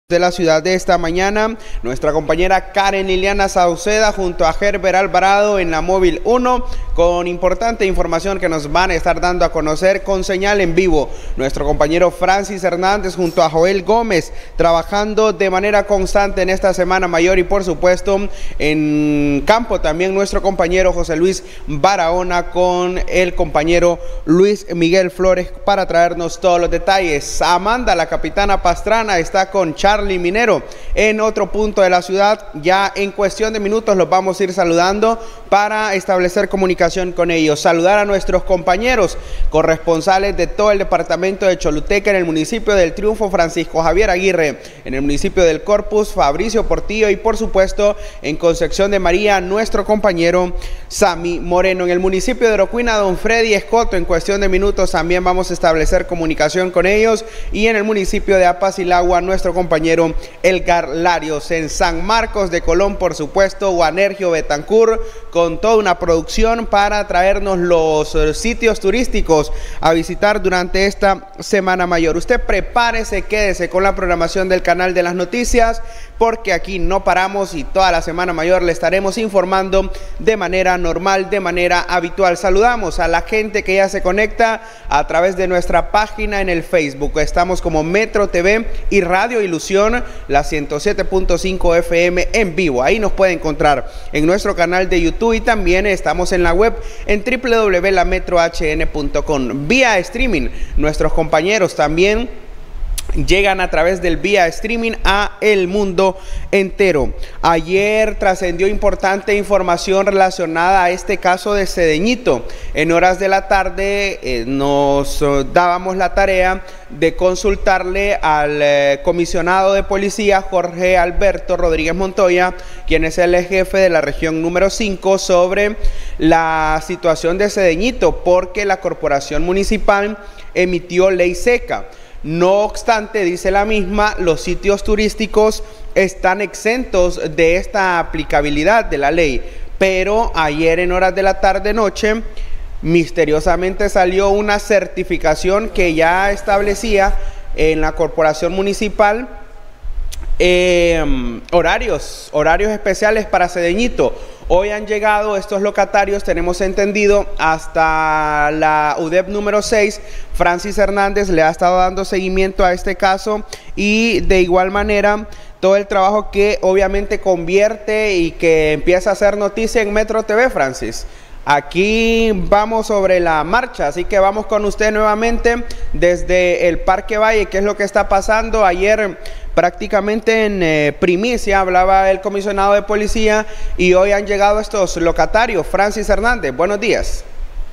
de la ciudad de esta mañana, nuestra compañera Karen Liliana Sauceda junto a Herbert Alvarado en la móvil 1 con importante información que nos van a estar dando a conocer con señal en vivo. Nuestro compañero Francis Hernández junto a Joel Gómez trabajando de manera constante en esta Semana Mayor y por supuesto en campo también nuestro compañero José Luis Barahona con el compañero Luis Miguel Flores para traernos todos los detalles. Amanda, la capitana Pastrana, está con Charlie Minero en otro punto de la ciudad. Ya en cuestión de minutos los vamos a ir saludando para establecer comunicación con ellos. Saludar a nuestros compañeros corresponsales de todo el departamento de Choluteca, en el municipio del Triunfo, Francisco Javier Aguirre, en el municipio del Corpus, Fabricio Portillo, y por supuesto en Concepción de María, nuestro compañero Sammy Moreno. En el municipio de Orocuina, don Freddy Escoto. En cuestión de minutos también vamos a establecer comunicación con ellos. Y en el municipio de Apacilagua, nuestro compañero Elgar Larios. En San Marcos de Colón, por supuesto, Juanergio Betancur con toda una producción para traernos los sitios turísticos a visitar durante esta Semana Mayor. Usted prepárese, quédese con la programación del canal de las noticias, porque aquí no paramos y toda la Semana Mayor le estaremos informando de manera normal, de manera habitual. Saludamos a la gente que ya se conecta a través de nuestra página en el Facebook. Estamos como Metro TV y Radio Ilusión, la 107.5 FM en vivo. Ahí nos puede encontrar en nuestro canal de YouTube y también estamos en la web en www.lametrohn.com. Vía streaming, nuestros compañeros también llegan a través del vía streaming a el mundo entero. Ayer trascendió importante información relacionada a este caso de Cedeñito. En horas de la tarde nos dábamos la tarea de consultarle al comisionado de policía Jorge Alberto Rodríguez Montoya, quien es el jefe de la región número 5, sobre la situación de Cedeñito, porque la corporación municipal emitió ley seca. No obstante, dice la misma, los sitios turísticos están exentos de esta aplicabilidad de la ley. Pero ayer en horas de la tarde-noche, misteriosamente salió una certificación que ya establecía en la corporación municipal horarios especiales para Cedeñito. Hoy han llegado estos locatarios, tenemos entendido, hasta la UDEP número 6. Francis Hernández le ha estado dando seguimiento a este caso y de igual manera todo el trabajo que obviamente convierte y que empieza a hacer noticia en Metro TV, Francis. Aquí vamos sobre la marcha, así que vamos con usted nuevamente desde el Parque Valle. ¿Qué es lo que está pasando? Ayer prácticamente en primicia hablaba el comisionado de policía y hoy han llegado estos locatarios. Francis Hernández, buenos días.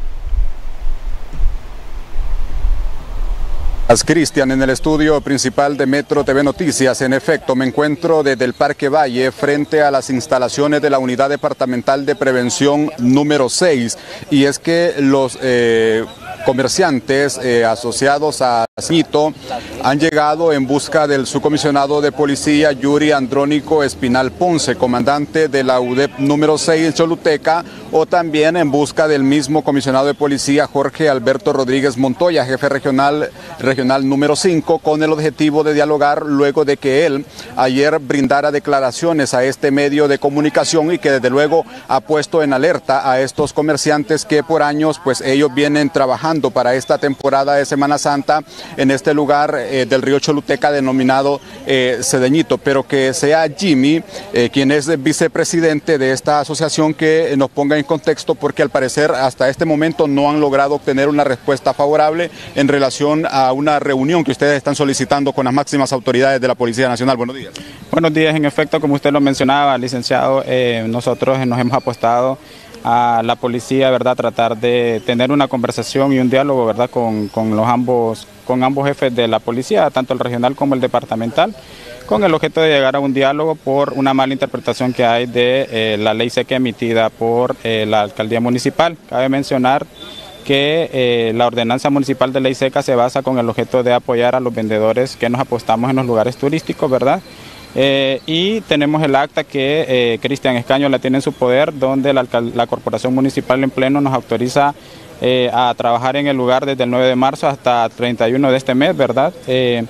Cristian, en el estudio principal de Metro TV Noticias. En efecto, me encuentro desde el Parque Valle frente a las instalaciones de la Unidad Departamental de Prevención número 6, y es que los comerciantes asociados a Cedeñito han llegado en busca del subcomisionado de policía Yuri Andrónico Espinal Ponce, comandante de la UDEP número 6 en Choluteca, o también en busca del mismo comisionado de policía Jorge Alberto Rodríguez Montoya, jefe regional número 5, con el objetivo de dialogar luego de que él ayer brindara declaraciones a este medio de comunicación y que desde luego ha puesto en alerta a estos comerciantes que por años pues ellos vienen trabajando para esta temporada de Semana Santa en este lugar del río Choluteca denominado Cedeñito, pero que sea Jimmy, quien es vicepresidente de esta asociación, que nos ponga en contexto, porque al parecer hasta este momento no han logrado obtener una respuesta favorable en relación a una reunión que ustedes están solicitando con las máximas autoridades de la Policía Nacional. Buenos días. Buenos días. En efecto, como usted lo mencionaba, licenciado, nosotros nos hemos apostado a la policía, ¿verdad?, tratar de tener una conversación y un diálogo, ¿verdad?, con ambos jefes de la policía, tanto el regional como el departamental, con el objeto de llegar a un diálogo por una mala interpretación que hay de la ley seca emitida por la alcaldía municipal. Cabe mencionar que la ordenanza municipal de ley seca se basa con el objeto de apoyar a los vendedores que nos apostamos en los lugares turísticos, ¿verdad? Y tenemos el acta que Cristian Escaño la tiene en su poder, donde la Corporación Municipal en pleno nos autoriza a trabajar en el lugar desde el 9 de marzo hasta el 31 de este mes, ¿verdad?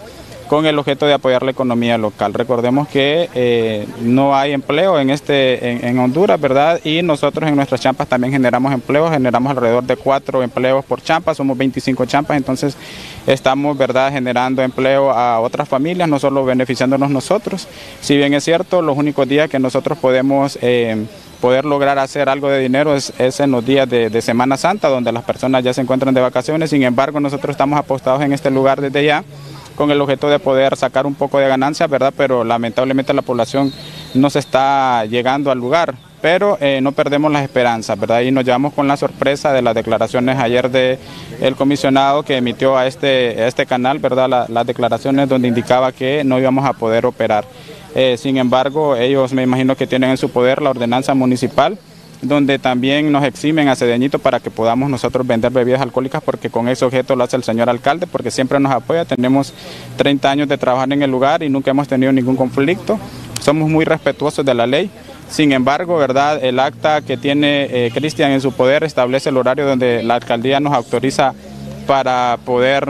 con el objeto de apoyar la economía local. Recordemos que no hay empleo en Honduras, ¿verdad? Y nosotros en nuestras champas también generamos empleos, generamos alrededor de 4 empleos por champa, somos 25 champas, entonces estamos, ¿verdad?, generando empleo a otras familias, no solo beneficiándonos nosotros. Si bien es cierto, los únicos días que nosotros podemos poder lograr hacer algo de dinero es en los días de Semana Santa, donde las personas ya se encuentran de vacaciones. Sin embargo, nosotros estamos apostados en este lugar desde ya, con el objeto de poder sacar un poco de ganancias, ¿verdad? Pero lamentablemente la población no se está llegando al lugar, pero no perdemos las esperanzas, ¿verdad? Y nos llevamos con la sorpresa de las declaraciones ayer del comisionado que emitió a este canal, ¿verdad? Las declaraciones donde indicaba que no íbamos a poder operar. Sin embargo, ellos me imagino que tienen en su poder la ordenanza municipal, donde también nos eximen a Cedeñito para que podamos nosotros vender bebidas alcohólicas, porque con ese objeto lo hace el señor alcalde, porque siempre nos apoya. Tenemos 30 años de trabajar en el lugar y nunca hemos tenido ningún conflicto. Somos muy respetuosos de la ley. Sin embargo, ¿verdad?, el acta que tiene Cristian en su poder establece el horario donde la alcaldía nos autoriza para poder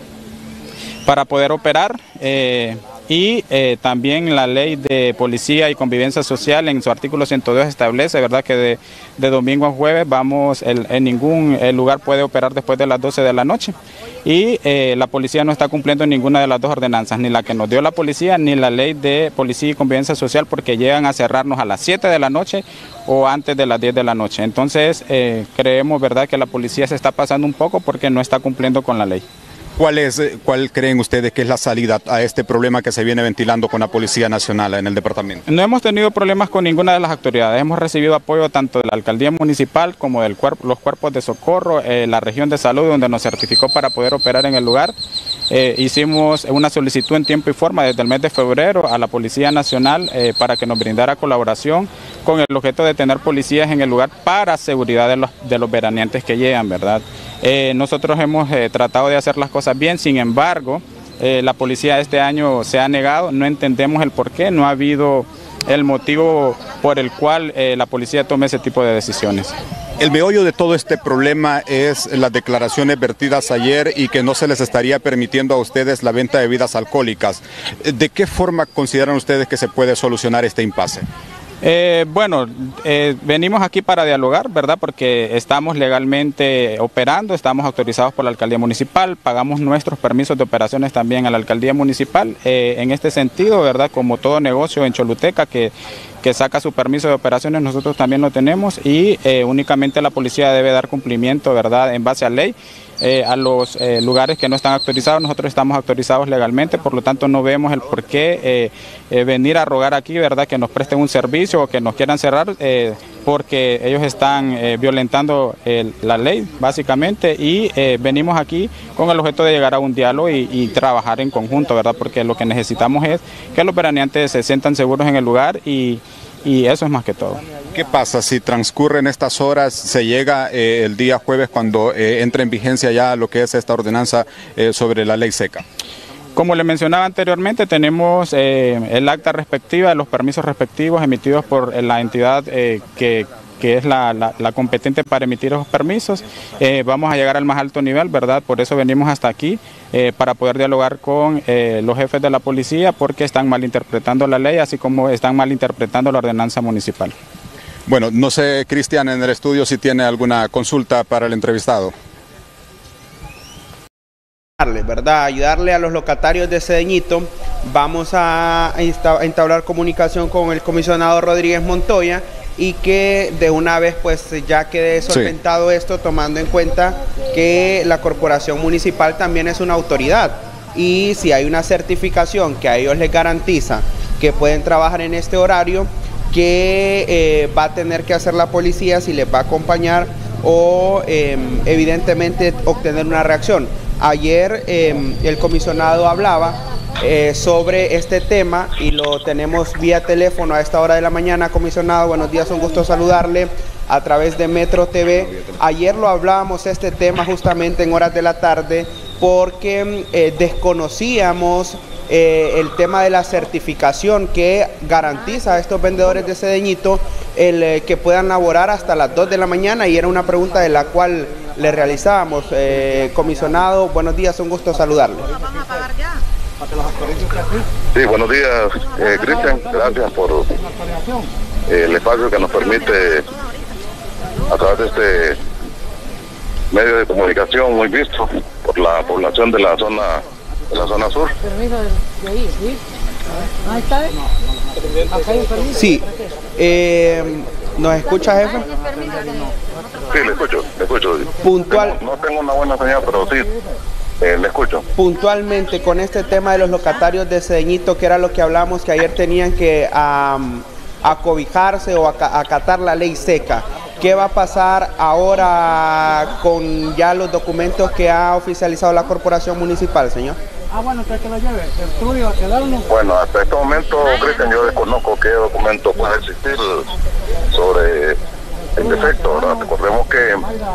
operar. Y también la ley de policía y convivencia social en su artículo 102 establece, ¿verdad?, que de domingo a jueves en ningún lugar puede operar después de las 12 de la noche. Y la policía no está cumpliendo ninguna de las dos ordenanzas, ni la que nos dio la policía, ni la ley de policía y convivencia social, porque llegan a cerrarnos a las 7 de la noche o antes de las 10 de la noche. Entonces creemos, ¿verdad?, que la policía se está pasando un poco porque no está cumpliendo con la ley. ¿Cuál creen ustedes que es la salida a este problema que se viene ventilando con la Policía Nacional en el departamento? No hemos tenido problemas con ninguna de las autoridades. Hemos recibido apoyo tanto de la alcaldía municipal como de los cuerpos de socorro, la región de salud, donde nos certificó para poder operar en el lugar. Hicimos una solicitud en tiempo y forma desde el mes de febrero a la Policía Nacional para que nos brindara colaboración con el objeto de tener policías en el lugar para seguridad de los veraneantes que llegan, ¿verdad? Nosotros hemos tratado de hacer las cosas bien, sin embargo, la policía este año se ha negado, no entendemos el por qué, no ha habido el motivo por el cual la policía tome ese tipo de decisiones. El meollo de todo este problema es las declaraciones vertidas ayer y que no se les estaría permitiendo a ustedes la venta de bebidas alcohólicas. ¿De qué forma consideran ustedes que se puede solucionar este impasse? Venimos aquí para dialogar, ¿verdad? Porque estamos legalmente operando, estamos autorizados por la alcaldía municipal, pagamos nuestros permisos de operaciones también a la alcaldía municipal. En este sentido, ¿verdad?, como todo negocio en Choluteca que saca su permiso de operaciones, nosotros también lo tenemos y únicamente la policía debe dar cumplimiento, ¿verdad?, en base a ley. A los lugares que no están autorizados, nosotros estamos autorizados legalmente, por lo tanto no vemos el por qué venir a rogar aquí, ¿verdad?, que nos presten un servicio o que nos quieran cerrar, porque ellos están violentando la ley básicamente, y venimos aquí con el objeto de llegar a un diálogo y trabajar en conjunto, ¿verdad?, porque lo que necesitamos es que los veraneantes se sientan seguros en el lugar y eso es más que todo. ¿Qué pasa si transcurren estas horas, se llega el día jueves cuando entra en vigencia ya lo que es esta ordenanza sobre la ley seca? Como le mencionaba anteriormente, tenemos el acta respectiva, los permisos respectivos emitidos por la entidad que es la competente para emitir esos permisos. Vamos a llegar al más alto nivel, ¿verdad? Por eso venimos hasta aquí, para poder dialogar con los jefes de la policía, porque están malinterpretando la ley, así como están malinterpretando la ordenanza municipal. Bueno, no sé, Cristian, en el estudio si tiene alguna consulta para el entrevistado. ¿Verdad? Ayudarle a los locatarios de Cedeñito. Vamos a entablar comunicación con el comisionado Rodríguez Montoya y que de una vez pues ya quede solventado esto, tomando en cuenta que la corporación municipal también es una autoridad, y si hay una certificación que a ellos les garantiza que pueden trabajar en este horario, que va a tener que hacer la policía, si les va a acompañar o evidentemente obtener una reacción. Ayer el comisionado hablaba sobre este tema y lo tenemos vía teléfono a esta hora de la mañana. Comisionado, buenos días, un gusto saludarle a través de Metro TV. Ayer lo hablábamos este tema justamente en horas de la tarde porque desconocíamos el tema de la certificación que garantiza a estos vendedores de Cedeñito el que puedan laborar hasta las 2 de la mañana, y era una pregunta de la cual le realizábamos. Comisionado, buenos días, un gusto saludarle. ¿Vamos a pagar ya? Sí, buenos días, Cristian. Gracias por el espacio que nos permite a través de este medio de comunicación muy visto por la población de la zona sur. Sí, ¿nos escucha, jefe? Sí, le escucho. Puntual. No tengo una buena señal, pero sí, le escucho. Puntualmente, con este tema de los locatarios de Cedeñito, que era lo que hablamos, que ayer tenían que acobijarse o acatar la ley seca. ¿Qué va a pasar ahora con ya los documentos que ha oficializado la corporación municipal, señor? Bueno, que lo lleve, el estudio a quedarnos. Bueno, hasta este momento, Cristian, yo desconozco qué documento puede existir sobre el defecto, ¿verdad? Recordemos que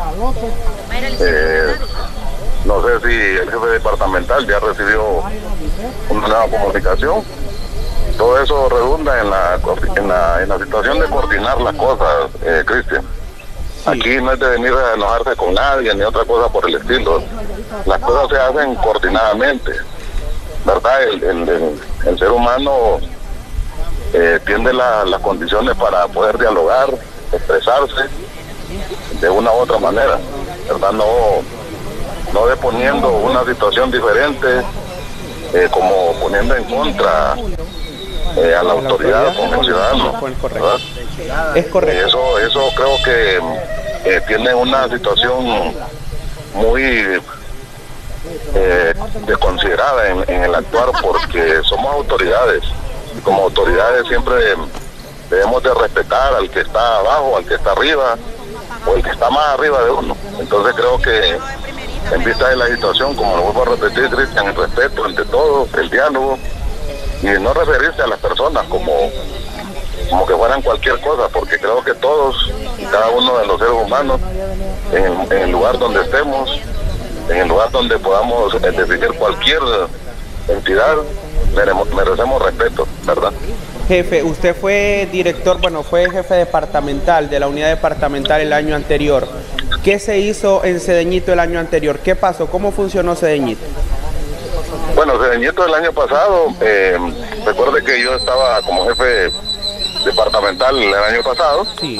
no sé si el jefe departamental ya recibió una nueva comunicación. Todo eso redunda en la situación de coordinar las cosas, Cristian. Sí. Aquí no es de venir a enojarse con nadie ni otra cosa por el estilo. Las cosas se hacen coordinadamente, ¿verdad? El ser humano tiene las condiciones para poder dialogar, expresarse de una u otra manera, ¿verdad? No deponiendo una situación diferente, como poniendo en contra a la autoridad con el ciudadano, ¿verdad? Es correcto. Eso creo que tiene una situación muy desconsiderada en el actuar, porque somos autoridades y como autoridades siempre debemos de respetar al que está abajo, al que está arriba o el que está más arriba de uno. Entonces creo que en vista de la situación, como lo vuelvo a repetir, Cristian, el respeto entre todos, el diálogo y no referirse a las personas como que fueran cualquier cosa, porque creo que todos y cada uno de los seres humanos en el lugar donde estemos, en el lugar donde podamos definir cualquier entidad, merecemos respeto, ¿verdad? Jefe, usted fue director, fue jefe departamental de la unidad departamental el año anterior. ¿Qué se hizo en Cedeñito el año anterior? ¿Qué pasó? ¿Cómo funcionó Cedeñito? Bueno, Cedeñito el año pasado, recuerde que yo estaba como jefe departamental el año pasado. Sí.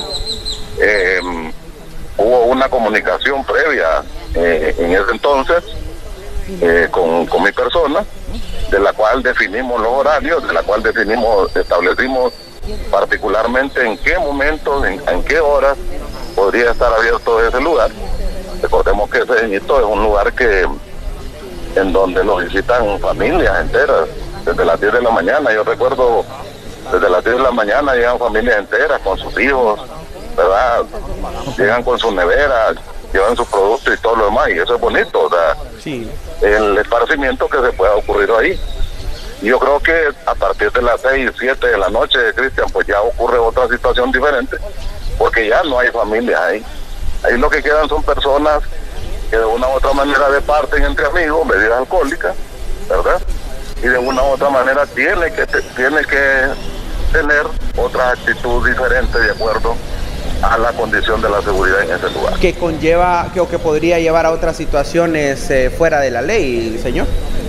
Hubo una comunicación previa en ese entonces con mi persona, de la cual definimos los horarios, de la cual establecimos particularmente en qué momentos, en qué horas podría estar abierto ese lugar. Recordemos que Cedeñito es un lugar en donde lo visitan familias enteras, desde las 10 de la mañana. Yo recuerdo, desde las 10 de la mañana llegan familias enteras con sus hijos, ¿verdad? Llegan con sus neveras, llevan sus productos y todo lo demás, y eso es bonito, o sea, sí, el esparcimiento que se pueda ocurrir ahí. Yo creo que a partir de las 6, 7 de la noche, Cristian, pues ya ocurre otra situación diferente, porque ya no hay familias ahí. Ahí lo que quedan son personas que de una u otra manera departen entre amigos, bebidas alcohólicas, ¿verdad? Y de una u otra manera tiene que tener otra actitud diferente de acuerdo a la condición de la seguridad en ese lugar. Que conlleva, o que podría llevar a otras situaciones fuera de la ley, señor.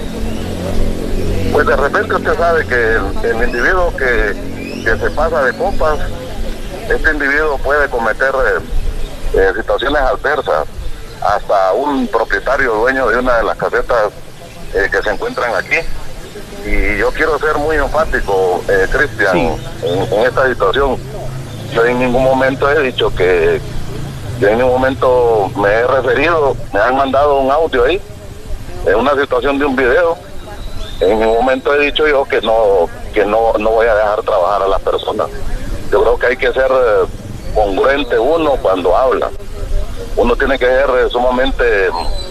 Pues de repente usted sabe que el individuo que se pasa de copas, este individuo puede cometer situaciones adversas. Hasta un propietario dueño de una de las casetas que se encuentran aquí. Y yo quiero ser muy enfático, Cristian, sí, en esta situación. Yo en ningún momento he dicho yo en ningún momento me he referido, me han mandado un audio ahí, en una situación de un video. En ningún momento he dicho yo que no voy a dejar trabajar a las personas. Yo creo que hay que ser congruente uno cuando habla. Uno tiene que ser sumamente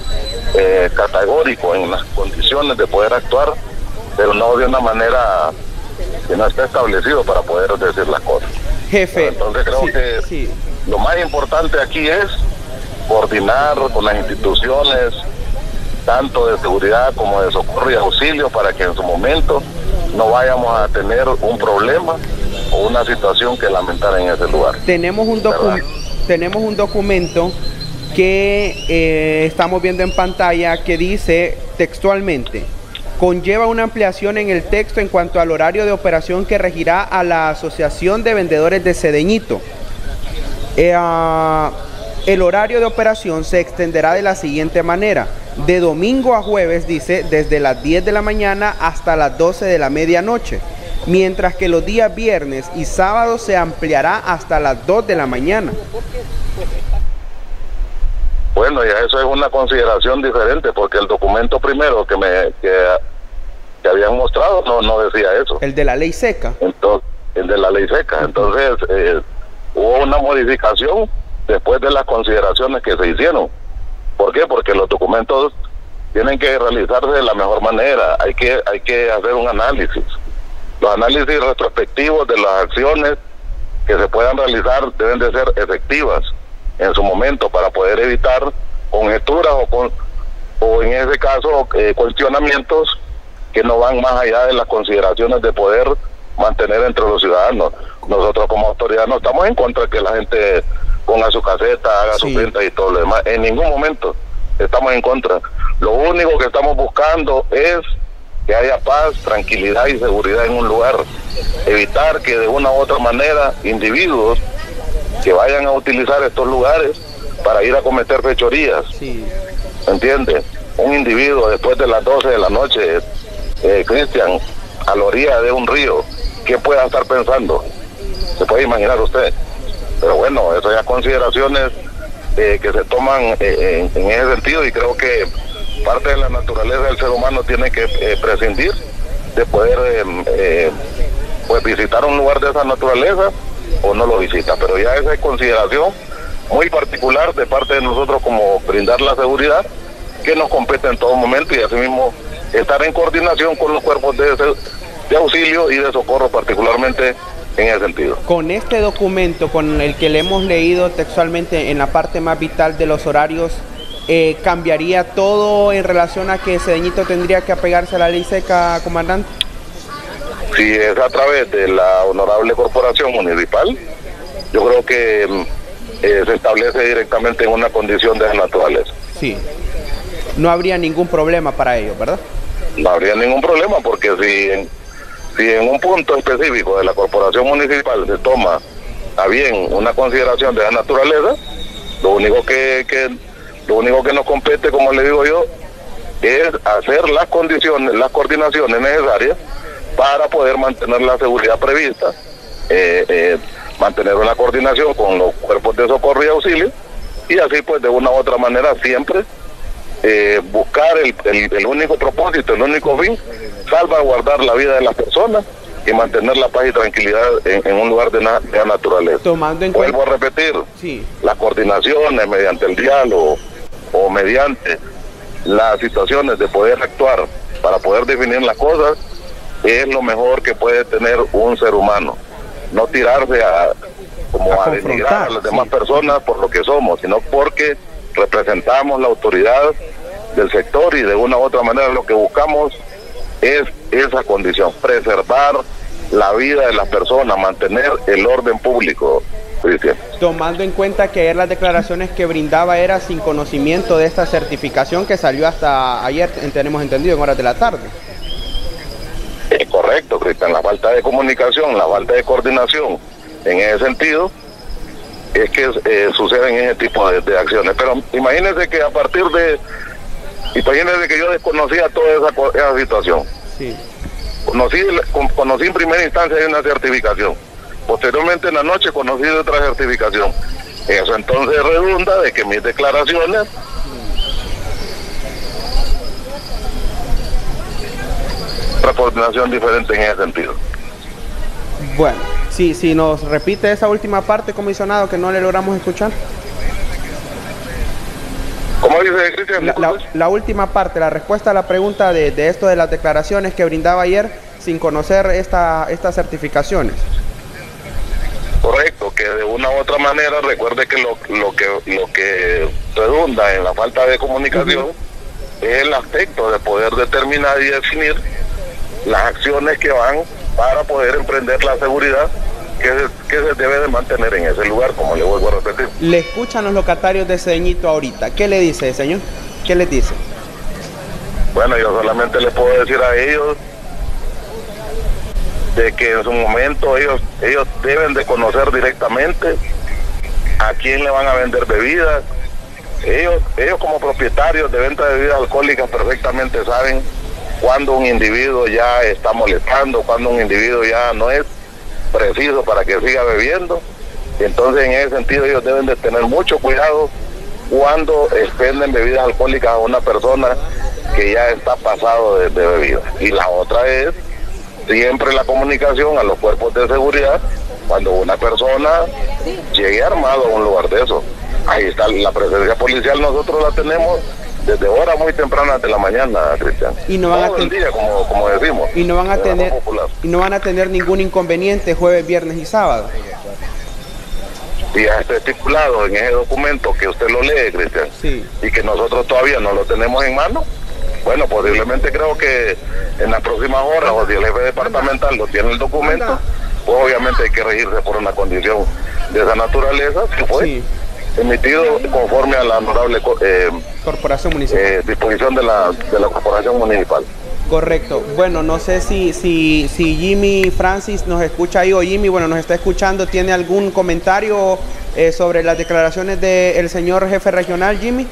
categórico en las condiciones de poder actuar, pero no de una manera que no esté establecido para poder decir las cosas. Jefe, entonces creo que lo más importante aquí es coordinar con las instituciones, tanto de seguridad como de socorro y auxilio, para que en su momento no vayamos a tener un problema o una situación que lamentar en ese lugar. Tenemos un documento que estamos viendo en pantalla que dice textualmente: conlleva una ampliación en el texto en cuanto al horario de operación que regirá a la Asociación de Vendedores de Cedeñito. El horario de operación se extenderá de la siguiente manera: de domingo a jueves, dice, desde las 10 de la mañana hasta las 12 de la medianoche, mientras que los días viernes y sábados se ampliará hasta las 2 de la mañana. Bueno, ya eso es una consideración diferente, porque el documento primero que habían mostrado no decía eso. El de la ley seca. Entonces, el de la ley seca. Entonces, hubo una modificación después de las consideraciones que se hicieron. ¿Por qué? Porque los documentos tienen que realizarse de la mejor manera. Hay que hacer un análisis. Los análisis retrospectivos de las acciones que se puedan realizar deben de ser efectivas en su momento para poder evitar conjeturas o en ese caso cuestionamientos que no van más allá de las consideraciones de poder mantener entre los ciudadanos. Nosotros como autoridad no estamos en contra de que la gente ponga su caseta, haga su venta y todo lo demás. En ningún momento estamos en contra. Lo único que estamos buscando es que haya paz, tranquilidad y seguridad en un lugar. Evitar que de una u otra manera individuos que vayan a utilizar estos lugares para ir a cometer fechorías. ¿Entiende? Un individuo después de las 12 de la noche, Cristian, a la orilla de un río, ¿qué pueda estar pensando? ¿Se puede imaginar usted? Pero bueno, eso ya consideraciones que se toman en ese sentido, y creo que parte de la naturaleza del ser humano tiene que prescindir de poder pues visitar un lugar de esa naturaleza o no lo visita. Pero ya esa es consideración muy particular de parte de nosotros, como brindar la seguridad que nos compete en todo momento, y asimismo estar en coordinación con los cuerpos de auxilio y de socorro, particularmente en ese sentido. Con este documento, con el que le hemos leído textualmente en la parte más vital de los horarios, ¿cambiaría todo en relación a que Cedeñito tendría que apegarse a la ley seca, comandante? Si es a través de la honorable corporación municipal, yo creo que se establece directamente en una condición de naturaleza. Sí. No habría ningún problema para ello, ¿verdad? No habría ningún problema, porque si en un punto específico de la corporación municipal se toma a bien una consideración de la naturaleza, lo único que nos compete, como le digo yo, es hacer las coordinaciones necesarias para poder mantener la seguridad prevista, mantener una coordinación con los cuerpos de socorro y auxilio, y así pues de una u otra manera siempre buscar el único propósito, el único fin, salvaguardar la vida de las personas y mantener la paz y tranquilidad en un lugar de la naturaleza. Tomando en Vuelvo a repetir, las coordinaciones mediante el diálogo o mediante las situaciones de poder actuar para poder definir las cosas es lo mejor que puede tener un ser humano. No tirarse a denigrar a las demás personas por lo que somos, sino porque representamos la autoridad del sector, y de una u otra manera lo que buscamos es esa condición: preservar la vida de las personas, mantener el orden público, Cristian. Tomando en cuenta que ayer las declaraciones que brindaba era sin conocimiento de esta certificación que salió hasta ayer, tenemos entendido, en horas de la tarde. Correcto, Cristian. La falta de comunicación, la falta de coordinación en ese sentido es que suceden ese tipo de acciones. Pero imagínense que imagínense que yo desconocía toda esa situación. Sí. Conocí en primera instancia de una certificación. Posteriormente en la noche conocí de otra certificación. Eso entonces redunda de que mis declaraciones otra coordinación diferente en ese sentido. Bueno, si nos repite esa última parte, comisionado, que no le logramos escuchar. ¿Cómo dice, Cristian? La última parte, la respuesta a la pregunta de esto de las declaraciones que brindaba ayer sin conocer estas certificaciones. Correcto, que de una u otra manera recuerde que lo que redunda en la falta de comunicación es el aspecto de poder determinar y definir las acciones que van para poder emprender la seguridad que se debe de mantener en ese lugar, como le vuelvo a repetir. Le escuchan los locatarios de Cedeñito ahorita. ¿Qué le dice, señor? ¿Qué les dice? Bueno, yo solamente les puedo decir a ellos de que en su momento ellos deben de conocer directamente a quién le van a vender bebidas. Ellos como propietarios de venta de bebidas alcohólicas perfectamente saben cuando un individuo ya está molestando, cuando un individuo ya no es preciso para que siga bebiendo. Entonces, en ese sentido, ellos deben de tener mucho cuidado cuando expenden bebidas alcohólicas a una persona que ya está pasado de bebida. Y la otra es siempre la comunicación a los cuerpos de seguridad cuando una persona llegue armado a un lugar de eso. Ahí está la presencia policial, nosotros la tenemos desde horas muy tempranas de la mañana, Cristian. Y no van todo el día, como decimos. Y no van a tener ningún inconveniente jueves, viernes y sábado. Y ya está estipulado en ese documento que usted lo lee, Cristian, sí, y que nosotros todavía no lo tenemos en mano. Bueno, posiblemente creo que en las próximas horas, o si el jefe departamental lo tiene el documento, pues obviamente hay que regirse por una condición de esa naturaleza, que fue emitido conforme a la honorable Corporación Municipal. Disposición de la Corporación Municipal. Correcto. Bueno, no sé si Jimmy Francis nos escucha ahí, o Jimmy, bueno, nos está escuchando, ¿tiene algún comentario sobre las declaraciones del señor jefe regional, Jimmy?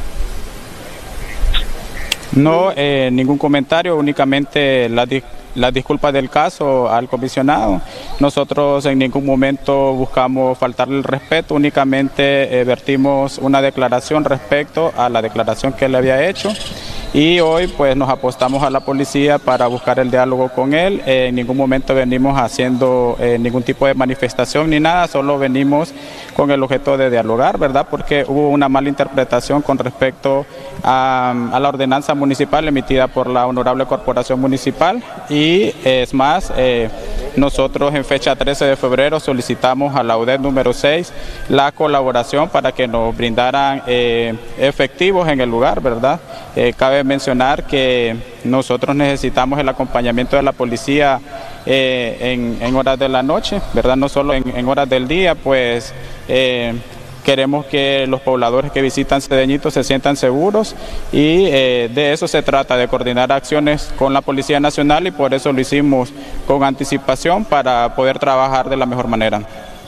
No, ningún comentario, únicamente las disculpas del caso al comisionado. Nosotros en ningún momento buscamos faltarle el respeto, únicamente vertimos una declaración respecto a la declaración que él había hecho. Y hoy pues nos apostamos a la policía para buscar el diálogo con él. En ningún momento venimos haciendo ningún tipo de manifestación ni nada, solo venimos con el objeto de dialogar, ¿verdad? Porque hubo una mala interpretación con respecto a la ordenanza municipal emitida por la Honorable Corporación Municipal. Y es más, nosotros en fecha 13 de febrero solicitamos a la UDED número 6 la colaboración para que nos brindaran efectivos en el lugar, ¿verdad? Cabe mencionar que nosotros necesitamos el acompañamiento de la policía en horas de la noche, ¿verdad? No solo en horas del día, pues queremos que los pobladores que visitan Cedeñito se sientan seguros y de eso se trata, de coordinar acciones con la Policía Nacional, y por eso lo hicimos con anticipación para poder trabajar de la mejor manera.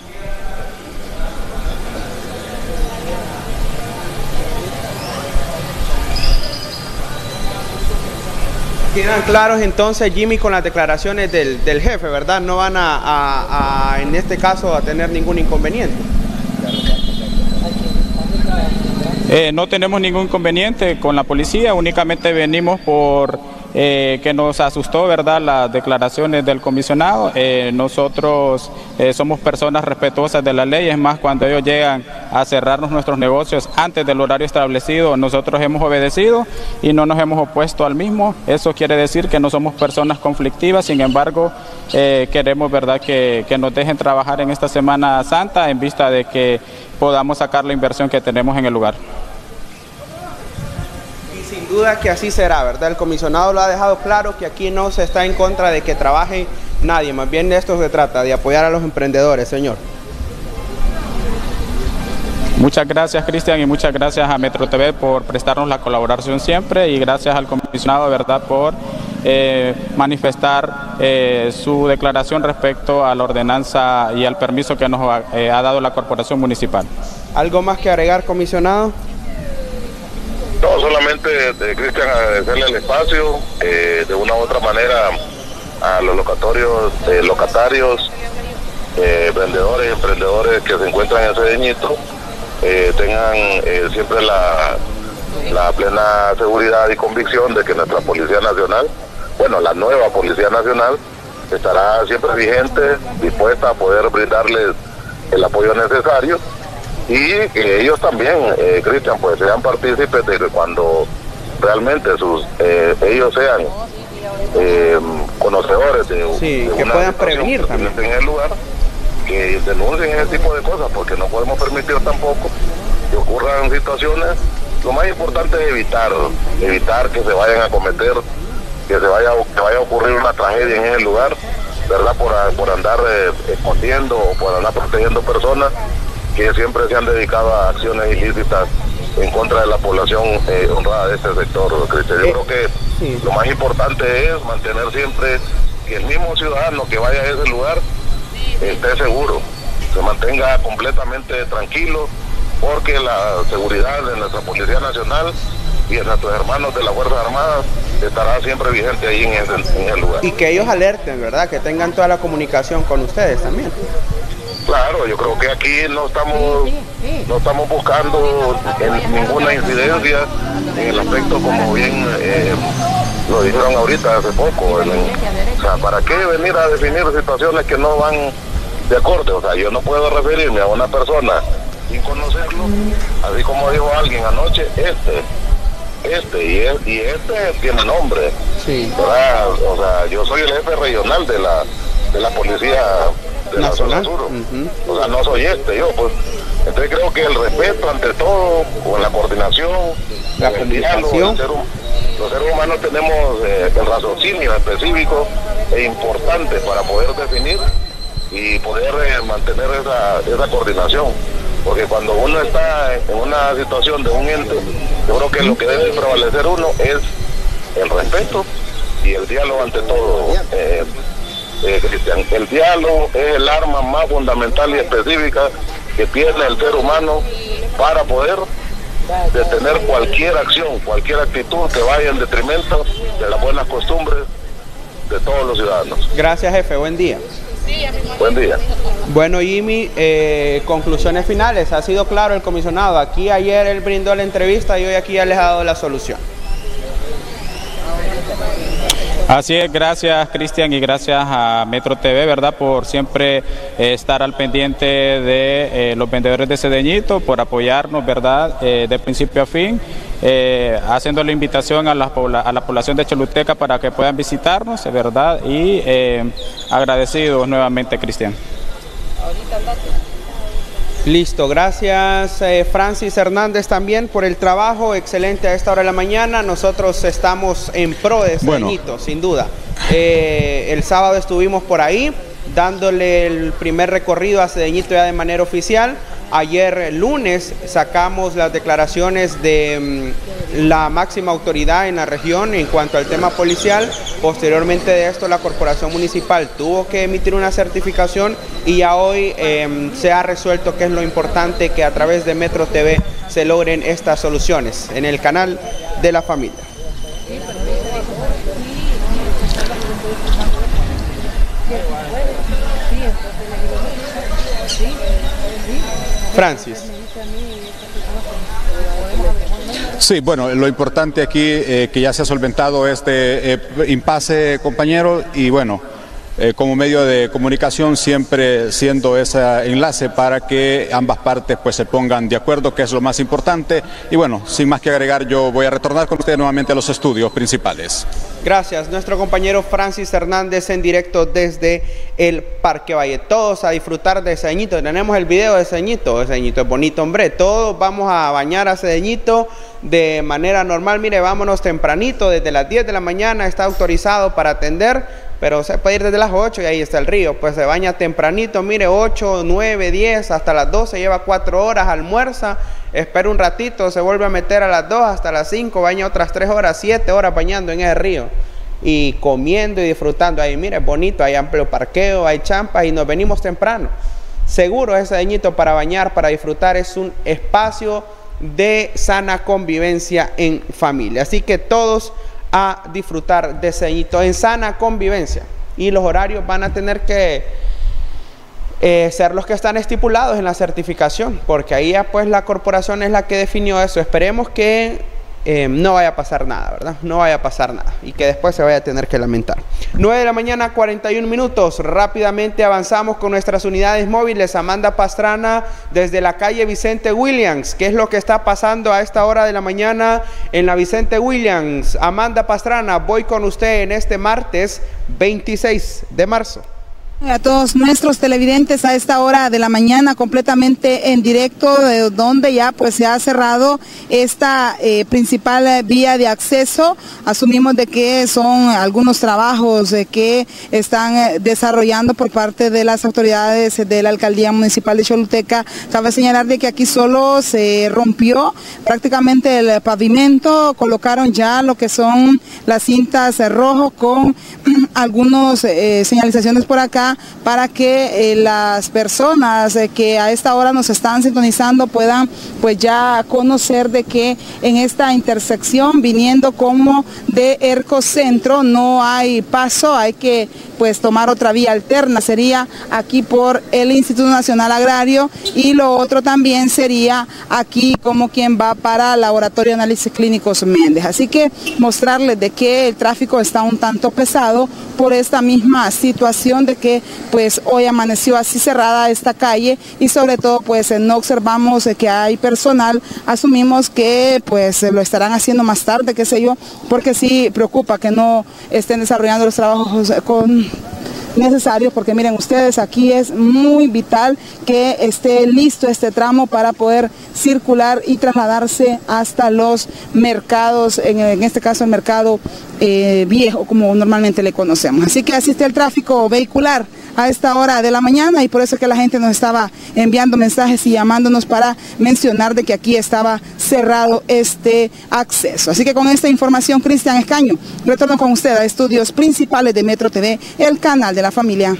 Quedan claros entonces, Jimmy, con las declaraciones del jefe, ¿verdad? No van en este caso a tener ningún inconveniente. No tenemos ningún inconveniente con la policía, únicamente venimos por que nos asustó, ¿verdad?, las declaraciones del comisionado. Nosotros somos personas respetuosas de la ley, es más, cuando ellos llegan a cerrarnos nuestros negocios antes del horario establecido, nosotros hemos obedecido y no nos hemos opuesto al mismo. Eso quiere decir que no somos personas conflictivas, sin embargo, queremos, ¿verdad?, que nos dejen trabajar en esta Semana Santa en vista de que podamos sacar la inversión que tenemos en el lugar. Sin duda que así será, ¿verdad? El comisionado lo ha dejado claro, que aquí no se está en contra de que trabaje nadie, más bien de esto se trata, de apoyar a los emprendedores, señor. Muchas gracias, Cristian, y muchas gracias a Metro TV por prestarnos la colaboración siempre, y gracias al comisionado, ¿verdad?, por manifestar su declaración respecto a la ordenanza y al permiso que nos ha dado la Corporación Municipal. ¿Algo más que agregar, comisionado? No, solamente, Cristian, agradecerle el espacio, de una u otra manera a los locatarios, vendedores, emprendedores que se encuentran en Cedeñito, tengan siempre la plena seguridad y convicción de que nuestra Policía Nacional, bueno, la nueva Policía Nacional, estará siempre vigente, dispuesta a poder brindarles el apoyo necesario, y que ellos también, Cristian, pues sean partícipes de que cuando realmente ellos sean conocedores de que una puedan prevenir también en el lugar, que denuncien ese tipo de cosas, porque no podemos permitir tampoco que ocurran situaciones. Lo más importante es evitar que se vayan a cometer, que vaya a ocurrir una tragedia en ese lugar, ¿verdad? Por andar escondiendo o por andar protegiendo personas que siempre se han dedicado a acciones ilícitas en contra de la población honrada de este sector, Cristian. Yo creo que lo más importante es mantener siempre que el mismo ciudadano que vaya a ese lugar esté seguro, se mantenga completamente tranquilo, porque la seguridad de nuestra Policía Nacional y de nuestros hermanos de las Fuerzas Armadas estará siempre vigente ahí en el lugar. Y que ellos alerten, ¿verdad? Que tengan toda la comunicación con ustedes también. Claro, yo creo que aquí no estamos buscando ninguna incidencia en el aspecto, como bien lo dijeron ahorita hace poco. O sea, ¿para qué venir a definir situaciones que no van de acorde? O sea, yo no puedo referirme a una persona sin conocerlo, así como dijo alguien anoche, y este tiene nombre, ¿verdad? O sea, yo soy el jefe regional de la Policía de la Zona Sur, o sea, no soy yo, pues. Entonces creo que el respeto ante todo, con la coordinación, la comunicación. Los seres humanos tenemos el raciocinio específico e importante para poder definir y poder mantener esa coordinación. Porque cuando uno está en una situación de un ente, yo creo que lo que debe prevalecer uno es el respeto y el diálogo ante todo, Cristian. El diálogo es el arma más fundamental y específica que tiene el ser humano para poder detener cualquier acción, cualquier actitud que vaya en detrimento de las buenas costumbres de todos los ciudadanos. Gracias, jefe. Buen día. Buen día. Bueno, Jimmy, conclusiones finales. Ha sido claro el comisionado. Aquí ayer él brindó la entrevista y hoy aquí ya les ha dado la solución. Así es, gracias Cristian y gracias a Metro TV, ¿verdad? Por siempre estar al pendiente de los vendedores de Cedeñito, por apoyarnos, ¿verdad? De principio a fin, haciendo la invitación a la población de Choluteca para que puedan visitarnos, ¿verdad? Y agradecidos nuevamente, Cristian. Listo, gracias Francis Hernández también por el trabajo excelente a esta hora de la mañana. Nosotros estamos en pro de Cedeñito, sin duda. El sábado estuvimos por ahí dándole el primer recorrido a Cedeñito ya de manera oficial. Ayer lunes sacamos las declaraciones de la máxima autoridad en la región en cuanto al tema policial. Posteriormente de esto la corporación municipal tuvo que emitir una certificación y ya hoy se ha resuelto que es lo importante, que a través de Metro TV se logren estas soluciones en el canal de la familia. Francis. Sí, bueno, lo importante aquí que ya se ha solventado este impasse, compañero, y bueno, como medio de comunicación siempre siendo ese enlace para que ambas partes pues se pongan de acuerdo, que es lo más importante. Y bueno, sin más que agregar, yo voy a retornar con ustedes nuevamente a los estudios principales. Gracias, nuestro compañero Francis Hernández en directo desde el Parque Valle. Todos a disfrutar de Cedeñito. Tenemos el video de Cedeñito. Cedeñito es bonito, hombre. Todos vamos a bañar a Cedeñito de manera normal. Mire, vámonos tempranito, desde las 10 de la mañana está autorizado para atender, pero se puede ir desde las 8 y ahí está el río. Pues se baña tempranito, mire, 8, 9, 10, hasta las 12, lleva 4 horas, almuerza, espera un ratito, se vuelve a meter a las 2 hasta las 5, baña otras 3 horas, 7 horas bañando en ese río y comiendo y disfrutando ahí. Mire, es bonito, hay amplio parqueo, hay champas y nos venimos temprano. Seguro ese Cedeñito para bañar, para disfrutar, es un espacio de sana convivencia en familia. Así que todos a disfrutar de Cedeñito en sana convivencia, y los horarios van a tener que ser los que están estipulados en la certificación, porque ahí ya pues la corporación es la que definió eso. Esperemos que no vaya a pasar nada, ¿verdad? No vaya a pasar nada y que después se vaya a tener que lamentar. 9 de la mañana, 41 minutos. Rápidamente avanzamos con nuestras unidades móviles. Amanda Pastrana desde la calle Vicente Williams. ¿Qué es lo que está pasando a esta hora de la mañana en la Vicente Williams? Amanda Pastrana, voy con usted en este martes 26 de marzo. A todos nuestros televidentes a esta hora de la mañana completamente en directo, de donde ya pues se ha cerrado esta principal vía de acceso. Asumimos de que son algunos trabajos que están desarrollando por parte de las autoridades de la Alcaldía Municipal de Choluteca. Cabe señalar de que aquí solo se rompió prácticamente el pavimento, colocaron ya lo que son las cintas rojas con algunas señalizaciones por acá para que las personas que a esta hora nos están sintonizando puedan pues ya conocer de que en esta intersección viniendo como de Ercocentro no hay paso, hay que pues tomar otra vía alterna, sería aquí por el Instituto Nacional Agrario, y lo otro también sería aquí como quien va para Laboratorio de Análisis Clínicos Méndez. Así que mostrarles de que el tráfico está un tanto pesado por esta misma situación de que pues hoy amaneció así cerrada esta calle, y sobre todo pues no observamos que hay personal. Asumimos que pues lo estarán haciendo más tarde, qué sé yo, porque sí preocupa que no estén desarrollando los trabajos necesarios, porque miren ustedes, aquí es muy vital que esté listo este tramo para poder circular y trasladarse hasta los mercados, en este caso el mercado viejo, como normalmente le conocemos. Así que así está el tráfico vehicular a esta hora de la mañana, y por eso es que la gente nos estaba enviando mensajes y llamándonos para mencionar de que aquí estaba cerrado este acceso. Así que con esta información, Cristian Escaño, retorno con usted a estudios principales de Metro TV, el canal de la familia.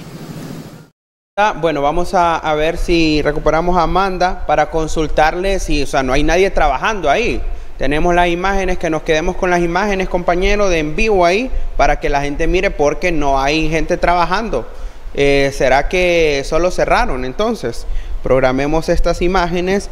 Bueno, vamos a ver si recuperamos a Amanda para consultarle si, o sea, no hay nadie trabajando ahí. Tenemos las imágenes, que nos quedemos con las imágenes, compañero, de en vivo ahí, para que la gente mire, porque no hay gente trabajando. ¿Será que solo cerraron? Entonces, programemos estas imágenes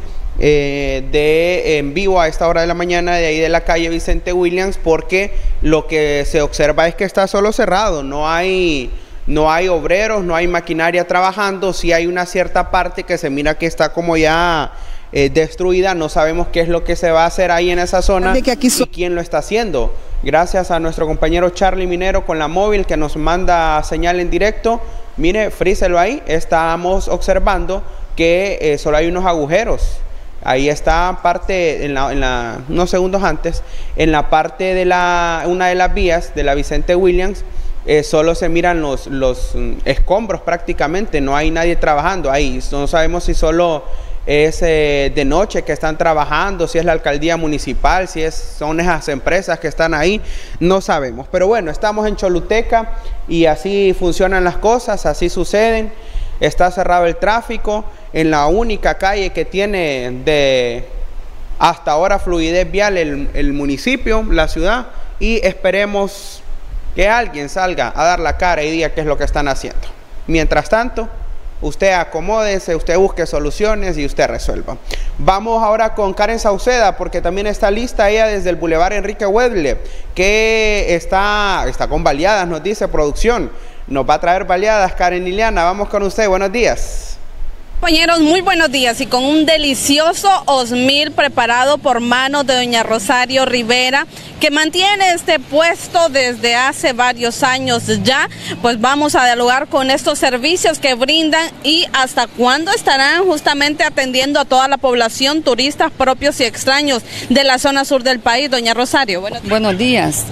de en vivo a esta hora de la mañana de ahí de la calle Vicente Williams, porque lo que se observa es que está solo cerrado, no hay obreros, no hay maquinaria trabajando. Sí hay una cierta parte que se mira que está como ya destruida, no sabemos qué es lo que se va a hacer ahí en esa zona y quién lo está haciendo. Gracias a nuestro compañero Charlie Minero con la móvil, que nos manda señal en directo. Mire, fríselo ahí, estamos observando que solo hay unos agujeros. Ahí está parte, unos segundos antes, en la parte de una de las vías de la Vicente Williams, solo se miran los escombros prácticamente, no hay nadie trabajando ahí. No sabemos si solo es de noche que están trabajando, si es la alcaldía municipal, si son esas empresas que están ahí, no sabemos. Pero bueno, estamos en Choluteca y así funcionan las cosas, así suceden. Está cerrado el tráfico en la única calle que tiene de hasta ahora fluidez vial el municipio, la ciudad, y esperemos que alguien salga a dar la cara y diga qué es lo que están haciendo. Mientras tanto, usted acomódese, usted busque soluciones y usted resuelva. Vamos ahora con Karen Sauceda, porque también está lista ella desde el Boulevard Enrique Wedle, que está con baleadas, nos dice producción. Nos va a traer baleadas, Karen Liliana. Vamos con usted, buenos días. Compañeros, muy buenos días, y con un delicioso osmil preparado por manos de doña Rosario Rivera, que mantiene este puesto desde hace varios años ya. Pues vamos a dialogar con estos servicios que brindan y hasta cuándo estarán justamente atendiendo a toda la población, turistas propios y extraños de la zona sur del país. Doña Rosario, buenos días. Buenos días.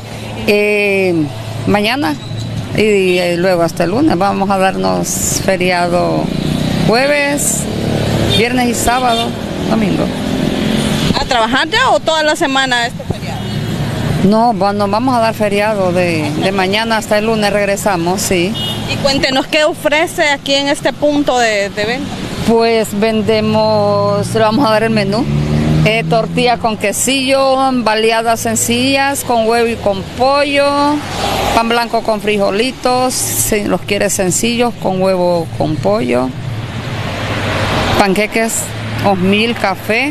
Mañana y luego hasta el lunes vamos a darnos feriado. Jueves, viernes y sábado, domingo. ¿A trabajar ya o toda la semana este feriado? No, nos vamos a dar feriado de mañana hasta el lunes, regresamos, sí. Y cuéntenos qué ofrece aquí en este punto de venta. Pues vendemos, le vamos a dar el menú. Tortilla con quesillo, baleadas sencillas, con huevo y con pollo, pan blanco con frijolitos, si los quieres sencillos, con huevo con pollo. Panqueques, osmil, café,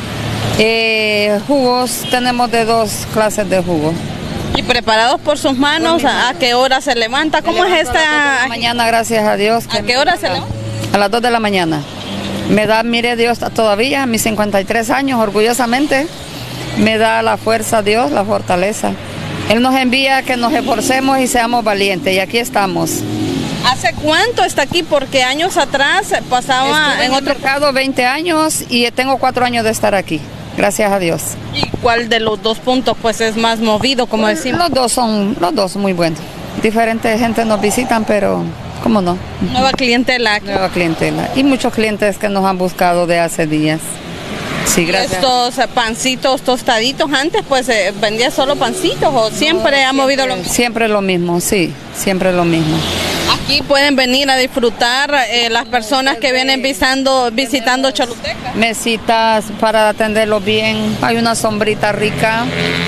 jugos, tenemos de 2 clases de jugos. ¿Y preparados por sus manos? ¿A qué hora se levanta? ¿Cómo es esta? A las 2 de la mañana, gracias a Dios. ¿A qué hora se levanta? A las 2 de la mañana. Me da, mire Dios, todavía a mis 53 años, orgullosamente, me da la fuerza Dios, la fortaleza. Él nos envía a que nos esforcemos y seamos valientes, y aquí estamos. ¿Hace cuánto está aquí? Porque años atrás pasaba Estuve en otro mercado 20 años y tengo 4 años de estar aquí, gracias a Dios. ¿Y cuál de los dos puntos pues es más movido, como decimos? Los dos muy buenos. Diferente gente nos visitan, pero ¿cómo no? Nueva clientela aquí. Nueva clientela. Y muchos clientes que nos han buscado de hace días. Sí, gracias. Estos pancitos tostaditos, antes pues vendía solo pancitos o siempre ha movido lo mismo. Siempre lo mismo, sí, siempre lo mismo. Aquí pueden venir a disfrutar las personas que vienen visitando Choluteca. Mesitas para atenderlos bien, hay una sombrita rica.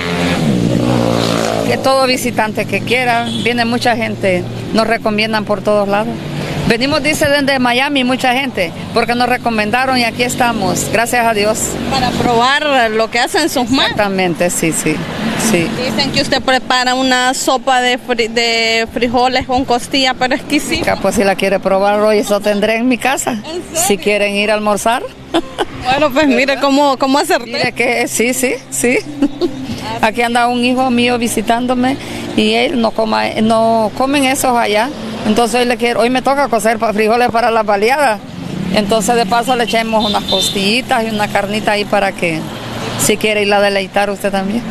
Que todo visitante que quiera, viene mucha gente, nos recomiendan por todos lados. Venimos, dice, desde Miami mucha gente, porque nos recomendaron y aquí estamos, gracias a Dios. Para probar lo que hacen sus manos. Exactamente, sí. Dicen que usted prepara una sopa de frijoles con costilla, pero exquisita. Pues si la quiere probar hoy, eso tendré en mi casa, si quieren ir a almorzar. Bueno, pues mire cómo hacer. Mire que sí. Aquí anda un hijo mío visitándome y él no comen esos allá. Entonces hoy me toca cocer frijoles para las baleadas. Entonces de paso le echamos unas costillitas y una carnita ahí para que si quiere ir a deleitar usted también.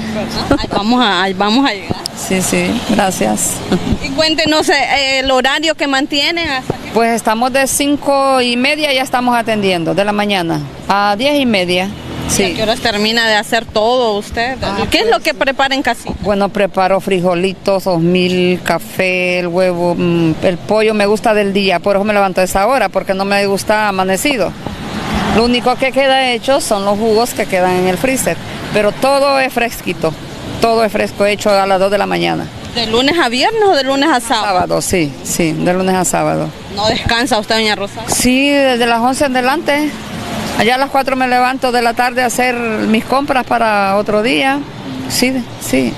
Ahí vamos a llegar. Sí, gracias. Y cuéntenos el horario que mantienen. Pues estamos de 5:30, ya estamos atendiendo, de la mañana, a 10:30. Sí. ¿A qué horas termina de hacer todo usted? ¿Qué es lo que prepara en casita? Bueno, preparo frijolitos, 2000, café, el huevo, el pollo me gusta del día, por eso me levanto a esa hora, porque no me gusta amanecido. Lo único que queda hecho son los jugos que quedan en el freezer, pero todo es fresquito, todo es fresco, hecho a las 2 de la mañana. ¿De lunes a viernes o de lunes a sábado? Sábado, sí, de lunes a sábado. ¿No descansa usted, doña Rosa? Sí, desde las 11 en adelante. Allá a las 4 me levanto de la tarde a hacer mis compras para otro día. Sí.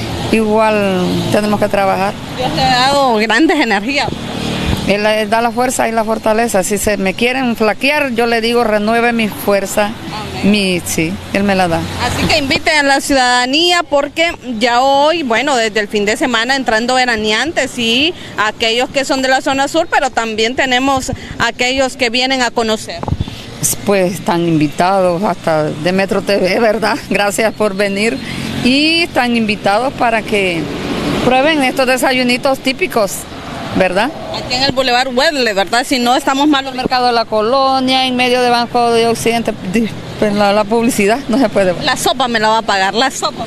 Igual tenemos que trabajar. Dios le ha dado grandes energías. Él da la fuerza y la fortaleza. Si se me quieren flaquear, yo le digo renueve mi fuerza. Sí, él me la da. Así que inviten a la ciudadanía porque ya hoy, bueno, desde el fin de semana entrando veraneantes y aquellos que son de la zona sur, pero también tenemos aquellos que vienen a conocer. Pues están invitados hasta de Metro TV, ¿verdad? Gracias por venir. Y están invitados para que prueben estos desayunitos típicos, ¿verdad? Aquí en el Boulevard Wedle, ¿verdad? Si no, estamos mal. En el mercado de la Colonia, en medio de Banco de Occidente, pues la publicidad no se puede. La sopa me la va a pagar, la sopa.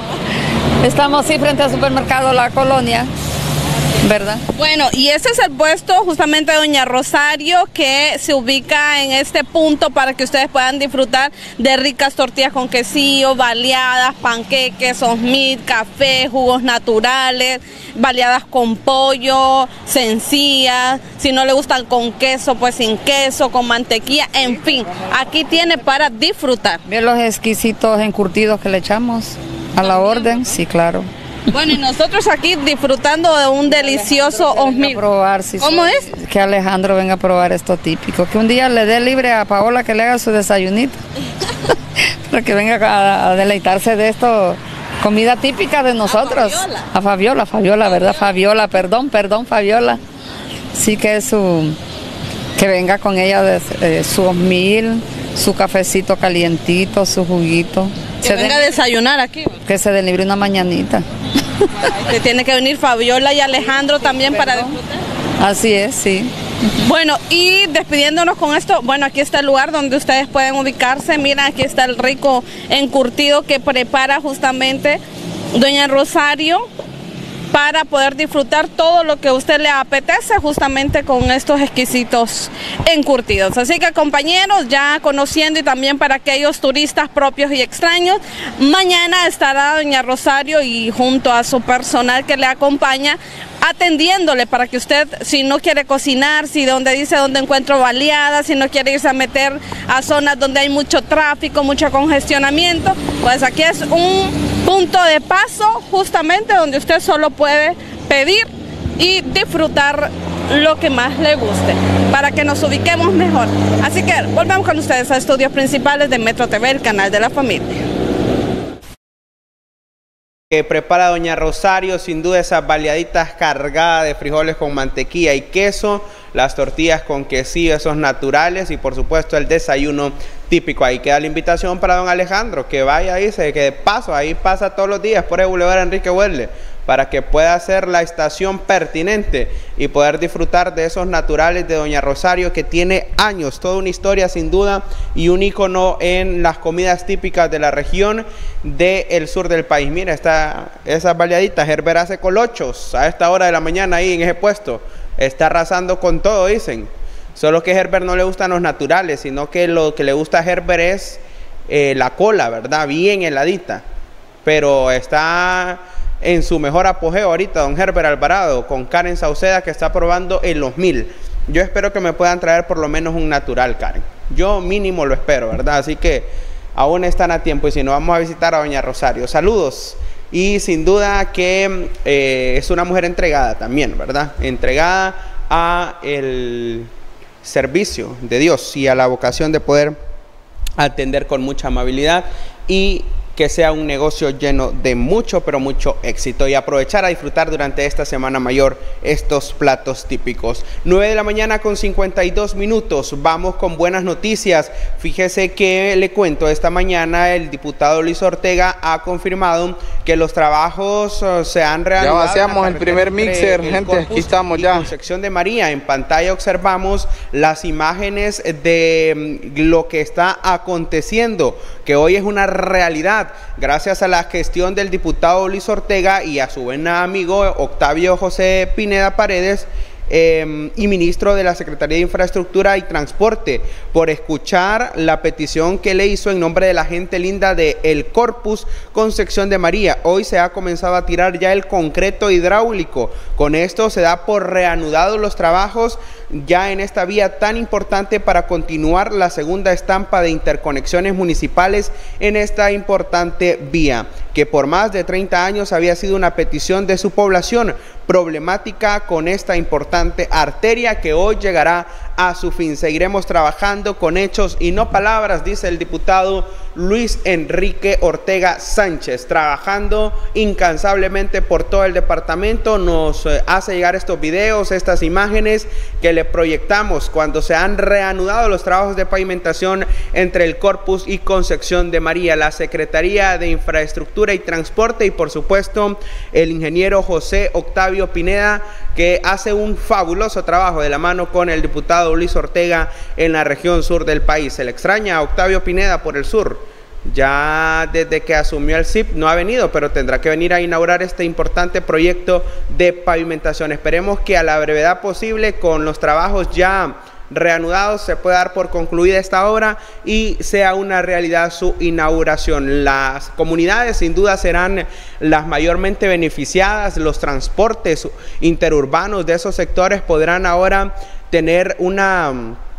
Estamos frente al supermercado La Colonia, ¿verdad? Bueno, y este es el puesto justamente de doña Rosario, que se ubica en este punto para que ustedes puedan disfrutar de ricas tortillas con quesillo, baleadas, panqueques, osmit, café, jugos naturales, baleadas con pollo, sencillas, si no le gustan con queso, pues sin queso, con mantequilla, en fin, aquí tiene para disfrutar. ¿Ven los exquisitos encurtidos que le echamos a la orden? Sí, claro. Bueno, y nosotros aquí disfrutando de un delicioso osmil. ¿Cómo es? Que Alejandro venga a probar esto típico. Que un día le dé libre a Paola que le haga su desayunito. Para que venga a deleitarse de esto. Comida típica de nosotros. A Fabiola, ¿verdad? Fabiola, perdón, Fabiola. Sí que es que venga con ella su osmil, su cafecito calientito, su juguito. Que venga a desayunar aquí. Que se dé libre una mañanita. Que tiene que venir Fabiola y Alejandro también para disfrutar. Así es, sí. Bueno, y despidiéndonos con esto, bueno, aquí está el lugar donde ustedes pueden ubicarse. Mira, aquí está el rico encurtido que prepara justamente doña Rosario para poder disfrutar todo lo que a usted le apetece justamente con estos exquisitos encurtidos. Así que, compañeros, ya conociendo y también para aquellos turistas propios y extraños, mañana estará doña Rosario y junto a su personal que le acompaña atendiéndole para que usted, si no quiere cocinar, si donde dice donde encuentro baleadas, si no quiere irse a meter a zonas donde hay mucho tráfico, mucho congestionamiento, pues aquí es un punto de paso justamente donde usted solo puede pedir y disfrutar lo que más le guste para que nos ubiquemos mejor. Así que volvemos con ustedes a estudios principales de Metro TV, el canal de la familia. que prepara doña Rosario, sin duda esas baleaditas cargadas de frijoles con mantequilla y queso, las tortillas con quesillo, esos naturales y por supuesto el desayuno típico. Ahí queda la invitación para don Alejandro, que vaya, dice que de paso, ahí pasa todos los días por el Boulevard Enrique Huerle, para que pueda hacer la estación pertinente y poder disfrutar de esos naturales de doña Rosario, que tiene años, toda una historia sin duda y un ícono en las comidas típicas de la región del sur del país. Mira, esas baleaditas, Herbert hace colochos a esta hora de la mañana ahí en ese puesto, está arrasando con todo, dicen. Solo que a Herbert no le gustan los naturales, sino que lo que le gusta a Herbert es la cola, ¿verdad? Bien heladita, pero está en su mejor apogeo ahorita don Herbert Alvarado con Karen Sauceda, que está probando en los 1000. Yo espero que me puedan traer por lo menos un natural, Karen. Yo mínimo lo espero, ¿verdad? Así que aún están a tiempo, y si no, vamos a visitar a doña Rosario. Saludos. Y sin duda que es una mujer entregada también, ¿verdad? Entregada a el servicio de Dios y a la vocación de poder atender con mucha amabilidad y que sea un negocio lleno de mucho, pero mucho éxito, y aprovechar a disfrutar durante esta Semana Mayor estos platos típicos. 9 de la mañana con 52 minutos. Vamos con buenas noticias. Fíjese que le cuento, esta mañana el diputado Luis Ortega ha confirmado que los trabajos se han realizado. Ya vaciamos el primer mixer, gente, aquí estamos ya. Concepción de María. En pantalla observamos las imágenes de lo que está aconteciendo, que hoy es una realidad, gracias a la gestión del diputado Luis Ortega y a su buen amigo Octavio José Pineda Paredes, y ministro de la Secretaría de Infraestructura y Transporte, por escuchar la petición que le hizo en nombre de la gente linda de El Corpus Concepción de María. Hoy se ha comenzado a tirar ya el concreto hidráulico. Con esto se da por reanudados los trabajos ya en esta vía tan importante para continuar la segunda estampa de interconexiones municipales en esta importante vía, que por más de 30 años había sido una petición de su población problemática con esta importante arteria, que hoy llegará a su fin. Seguiremos trabajando con hechos y no palabras, dice el diputado Luis Enrique Ortega Sánchez, trabajando incansablemente por todo el departamento. Nos hace llegar estos videos, estas imágenes que le proyectamos cuando se han reanudado los trabajos de pavimentación entre El Corpus y Concepción de María. La Secretaría de Infraestructura y Transporte y por supuesto el ingeniero José Octavio Pineda, que hace un fabuloso trabajo de la mano con el diputado Luis Ortega en la región sur del país. Se le extraña a Octavio Pineda por el sur. Ya desde que asumió el CIP no ha venido, pero tendrá que venir a inaugurar este importante proyecto de pavimentación. Esperemos que a la brevedad posible, con los trabajos ya reanudados, se pueda dar por concluida esta obra y sea una realidad su inauguración. Las comunidades sin duda serán las mayormente beneficiadas. Los transportes interurbanos de esos sectores podrán ahora tener una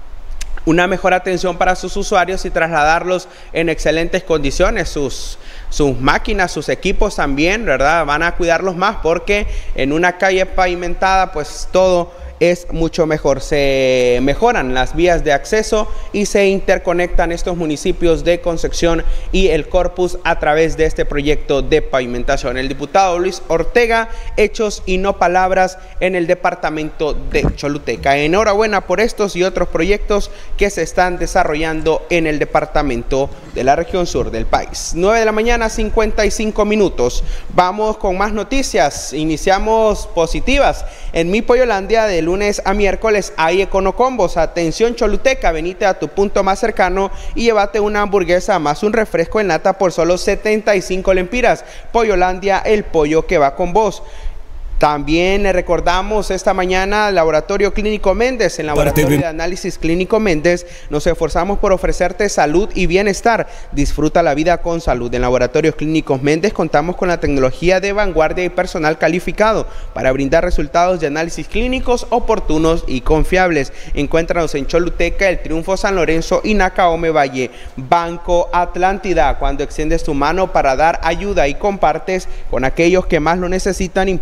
mejor atención para sus usuarios y trasladarlos en excelentes condiciones. Sus máquinas, sus equipos también, ¿verdad? Van a cuidarlos más, porque en una calle pavimentada pues todo es mucho mejor. Se mejoran las vías de acceso y se interconectan estos municipios de Concepción y El Corpus a través de este proyecto de pavimentación. El diputado Luis Ortega, hechos y no palabras en el departamento de Choluteca. Enhorabuena por estos y otros proyectos que se están desarrollando en el departamento de la región sur del país. 9 de la mañana, 55 minutos. Vamos con más noticias. Iniciamos positivas. En Mi Pollolandia, de lunes a miércoles, hay econocombos. Atención Choluteca, venite a tu punto más cercano y llévate una hamburguesa más un refresco en lata por solo 75 lempiras. Pollolandia, el pollo que va con vos. También le recordamos esta mañana al Laboratorio Clínico Méndez. En Laboratorio de Análisis Clínico Méndez nos esforzamos por ofrecerte salud y bienestar. Disfruta la vida con salud. En Laboratorios Clínicos Méndez contamos con la tecnología de vanguardia y personal calificado para brindar resultados de análisis clínicos oportunos y confiables. Encuéntranos en Choluteca, El Triunfo, San Lorenzo y Nacaome Valle. Banco Atlántida, cuando extiendes tu mano para dar ayuda y compartes con aquellos que más lo necesitan, impulsas un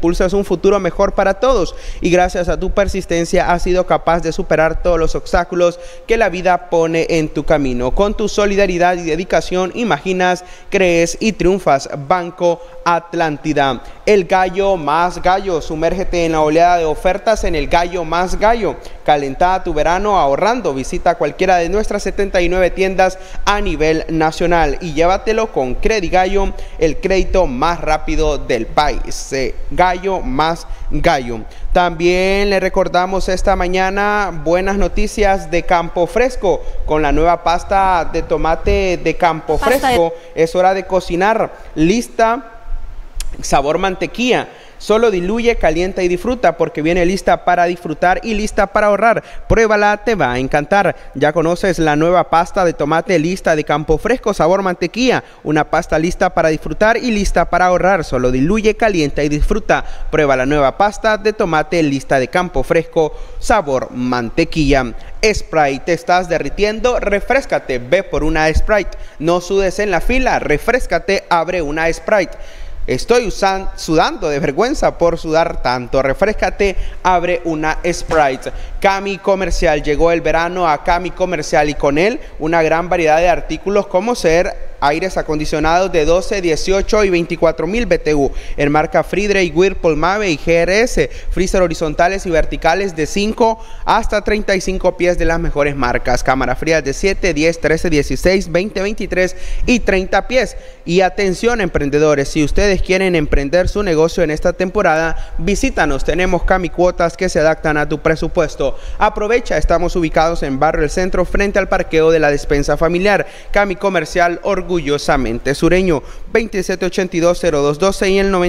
un futuro mejor para todos y gracias a tu persistencia has sido capaz de superar todos los obstáculos que la vida pone en tu camino. Con tu solidaridad y dedicación imaginas, crees y triunfas. Banco Atlántida, el gallo más gallo. Sumérgete en la oleada de ofertas en el gallo más gallo. Calenta tu verano ahorrando. Visita cualquiera de nuestras 79 tiendas a nivel nacional y llévatelo con Credigallo, el crédito más rápido del país. Gallo más gallo. También le recordamos esta mañana buenas noticias de Campo Fresco con la nueva pasta de tomate de Campo Fresco. Es hora de cocinar. Lista, sabor mantequilla. Solo diluye, calienta y disfruta porque viene lista para disfrutar y lista para ahorrar. Pruébala, te va a encantar. Ya conoces la nueva pasta de tomate lista de Campo Fresco, sabor mantequilla. Una pasta lista para disfrutar y lista para ahorrar. Solo diluye, calienta y disfruta. Prueba la nueva pasta de tomate lista de Campo Fresco, sabor mantequilla. Sprite, te estás derritiendo, refréscate, ve por una Sprite. No sudes en la fila, refréscate, abre una Sprite. Estoy sudando de vergüenza por sudar tanto. Refréscate, abre una Sprite. Cami Comercial, llegó el verano a Cami Comercial y con él una gran variedad de artículos como ser aires acondicionados de 12, 18 y 24,000 BTU en marca Friedrich, Whirlpool, Mave y GRS, freezer horizontales y verticales de 5 hasta 35 pies de las mejores marcas, cámaras frías de 7, 10, 13, 16, 20, 23 y 30 pies. Y atención emprendedores, si ustedes quieren emprender su negocio en esta temporada, visítanos, tenemos Cami cuotas que se adaptan a tu presupuesto. Aprovecha, estamos ubicados en Barrio El Centro frente al parqueo de la despensa familiar. Cami Comercial, orgullosamente sureño. 2782-0212 y el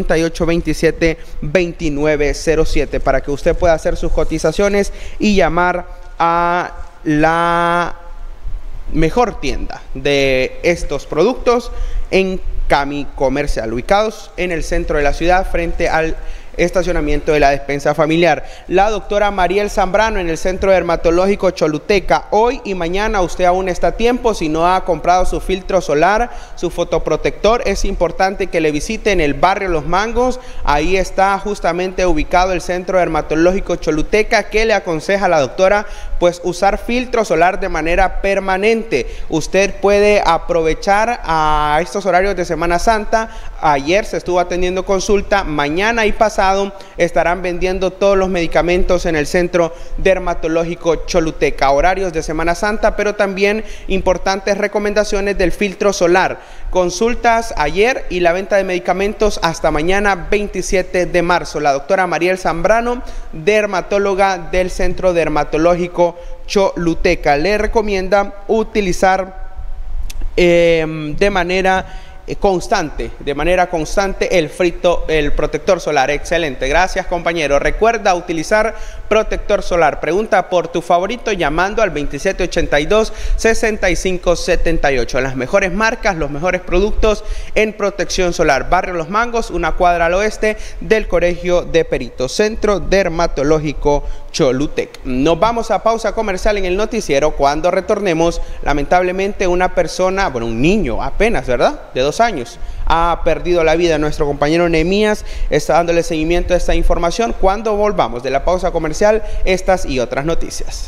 9827-2907 para que usted pueda hacer sus cotizaciones y llamar a la mejor tienda de estos productos en Cami Comercial, ubicados en el centro de la ciudad frente al estacionamiento de la despensa familiar. La doctora Mariel Zambrano en el Centro Dermatológico Choluteca. Hoy y mañana usted aún está a tiempo. Si no ha comprado su filtro solar, su fotoprotector, es importante que le visite en el barrio Los Mangos. Ahí está justamente ubicado el Centro Dermatológico Choluteca, que le aconseja a la doctora pues usar filtro solar de manera permanente. Usted puede aprovechar a estos horarios de Semana Santa. Ayer se estuvo atendiendo consulta, mañana y pasado estarán vendiendo todos los medicamentos en el Centro Dermatológico Choluteca. Horarios de Semana Santa, pero también importantes recomendaciones del filtro solar. Consultas ayer y la venta de medicamentos hasta mañana 27 de marzo. La doctora Mariel Zambrano, dermatóloga del Centro Dermatológico Choluteca, le recomienda utilizar de manera constante el protector solar. Excelente, gracias compañero. Recuerda utilizar protector solar. Pregunta por tu favorito llamando al 2782-6578. Las mejores marcas, los mejores productos en protección solar. Barrio Los Mangos, una cuadra al oeste del Colegio de Peritos, Centro Dermatológico Choluteca. Nos vamos a pausa comercial en el noticiero. Cuando retornemos, lamentablemente una persona, bueno, un niño apenas, ¿verdad?, de 2 años, ha perdido la vida. Nuestro compañero Nehemías está dándole seguimiento a esta información. Cuando volvamos de la pausa comercial, estas y otras noticias.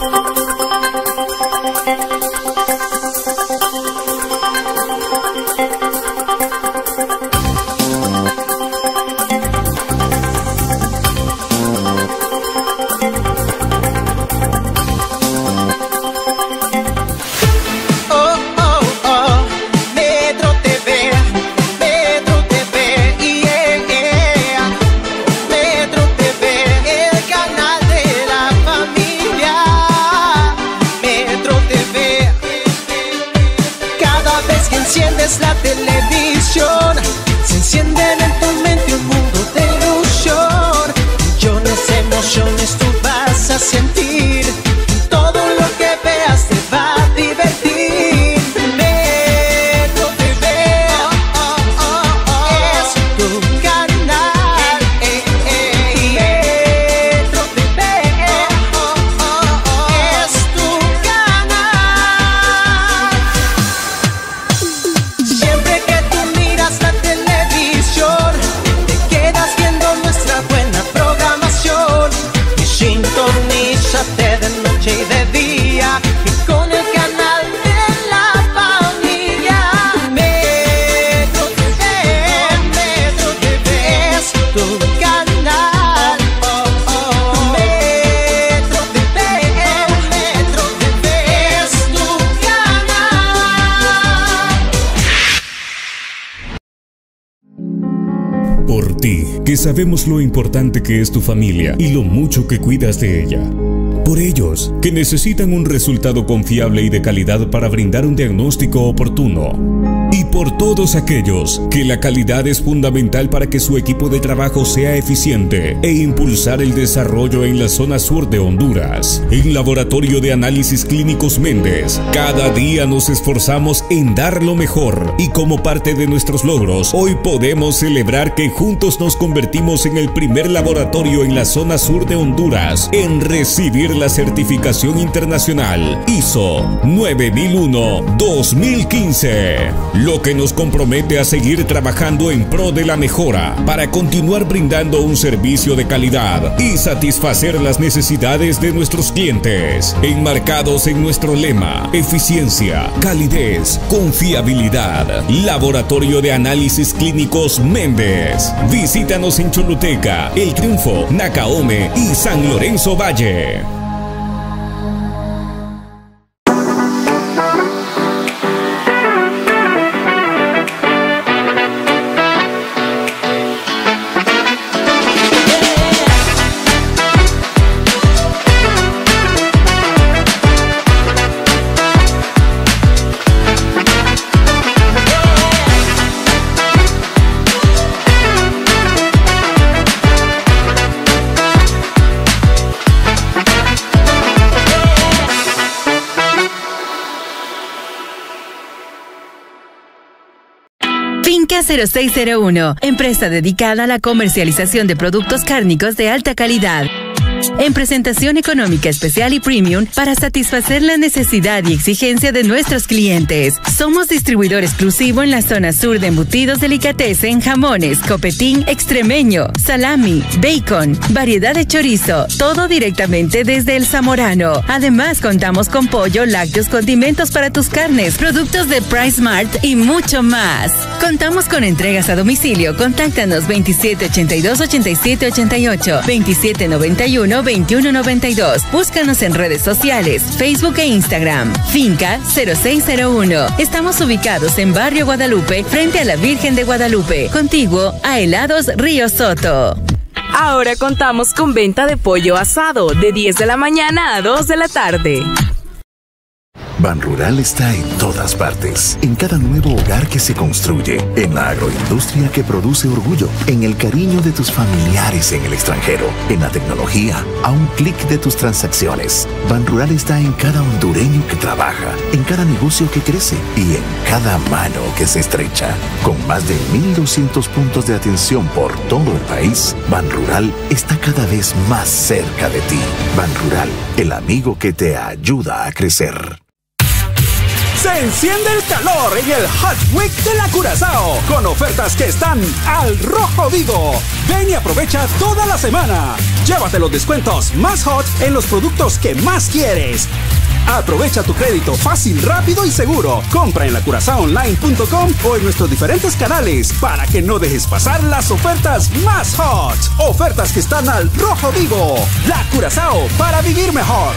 La televisión se enciende en tu mente un mundo de ilusión, millones de emociones tú vas a sentir, todo lo que veas te va a divertir. Metro TV es tu canal, Metro TV es tu canal. Siempre que tú miras la que sabemos lo importante que es tu familia y lo mucho que cuidas de ella. Por ellos, que necesitan un resultado confiable y de calidad para brindar un diagnóstico oportuno. Y por todos aquellos que la calidad es fundamental para que su equipo de trabajo sea eficiente e impulsar el desarrollo en la zona sur de Honduras. En Laboratorio de Análisis Clínicos Méndez, cada día nos esforzamos en dar lo mejor y como parte de nuestros logros, hoy podemos celebrar que juntos nos convertimos en el primer laboratorio en la zona sur de Honduras en recibir la certificación internacional ISO 9001-2015. Lo que nos compromete a seguir trabajando en pro de la mejora para continuar brindando un servicio de calidad y satisfacer las necesidades de nuestros clientes, enmarcados en nuestro lema: eficiencia, calidez, confiabilidad. Laboratorio de Análisis Clínicos Méndez. Visítanos en Choluteca, El Triunfo, Nacaome y San Lorenzo Valle. Finca 0601, empresa dedicada a la comercialización de productos cárnicos de alta calidad. En presentación económica especial y premium para satisfacer la necesidad y exigencia de nuestros clientes. Somos distribuidor exclusivo en la zona sur de embutidos delicatessen, jamones, copetín, extremeño, salami, bacon, variedad de chorizo, todo directamente desde El Zamorano. Además, contamos con pollo, lácteos, condimentos para tus carnes, productos de Price Mart y mucho más. Contamos con entregas a domicilio. Contáctanos 2782-8788, 2791-2192. Búscanos en redes sociales, Facebook e Instagram. Finca 0601. Estamos ubicados en Barrio Guadalupe, frente a la Virgen de Guadalupe, contiguo a Helados Río Soto. Ahora contamos con venta de pollo asado de 10 de la mañana a 2 de la tarde. Banrural está en todas partes, en cada nuevo hogar que se construye, en la agroindustria que produce orgullo, en el cariño de tus familiares en el extranjero, en la tecnología, a un clic de tus transacciones. Banrural está en cada hondureño que trabaja, en cada negocio que crece y en cada mano que se estrecha. Con más de 1.200 puntos de atención por todo el país, Banrural está cada vez más cerca de ti. Banrural, el amigo que te ayuda a crecer. Se enciende el calor en el Hot Week de la Curazao, con ofertas que están al rojo vivo. Ven y aprovecha toda la semana. Llévate los descuentos más hot en los productos que más quieres. Aprovecha tu crédito fácil, rápido y seguro. Compra en lacurazaoonline.com o en nuestros diferentes canales para que no dejes pasar las ofertas más hot. Ofertas que están al rojo vivo. La Curazao, para vivir mejor.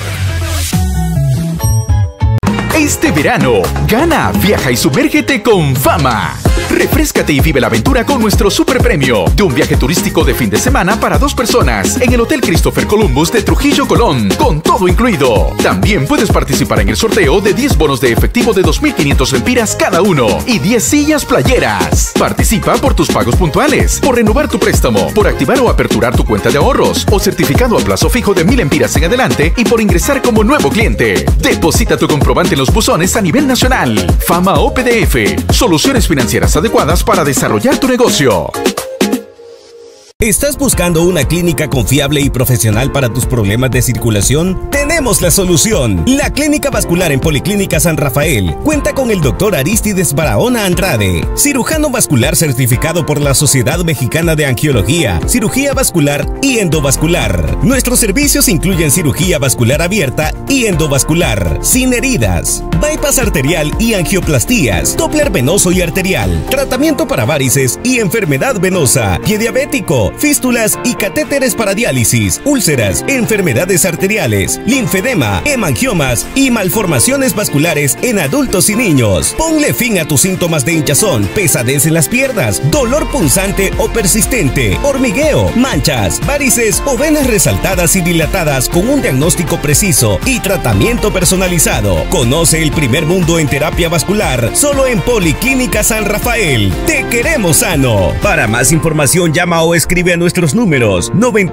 Este verano, gana, viaja y sumérgete con Fama. Refréscate y vive la aventura con nuestro super premio de un viaje turístico de fin de semana para 2 personas en el Hotel Christopher Columbus de Trujillo, Colón, con todo incluido. También puedes participar en el sorteo de 10 bonos de efectivo de 2.500 lempiras cada uno y 10 sillas playeras. Participa por tus pagos puntuales, por renovar tu préstamo, por activar o aperturar tu cuenta de ahorros o certificado a plazo fijo de 1.000 lempiras en adelante y por ingresar como nuevo cliente. Deposita tu comprobante en los buzones a nivel nacional. Fama OPDF, soluciones financieras adecuadas para desarrollar tu negocio. ¿Estás buscando una clínica confiable y profesional para tus problemas de circulación? Tenemos la solución. La Clínica Vascular en Policlínica San Rafael cuenta con el Dr. Aristides Barahona Andrade, cirujano vascular certificado por la Sociedad Mexicana de Angiología, Cirugía Vascular y Endovascular. Nuestros servicios incluyen cirugía vascular abierta y endovascular, sin heridas, bypass arterial y angioplastías, Doppler venoso y arterial, tratamiento para varices y enfermedad venosa, pie diabético, fístulas y catéteres para diálisis, úlceras, enfermedades arteriales, linfomas linfedema, hemangiomas y malformaciones vasculares en adultos y niños. Ponle fin a tus síntomas de hinchazón, pesadez en las piernas, dolor punzante o persistente, hormigueo, manchas, varices o venas resaltadas y dilatadas con un diagnóstico preciso y tratamiento personalizado. Conoce el primer mundo en terapia vascular solo en Policlínica San Rafael. Te queremos sano. Para más información llama o escribe a nuestros números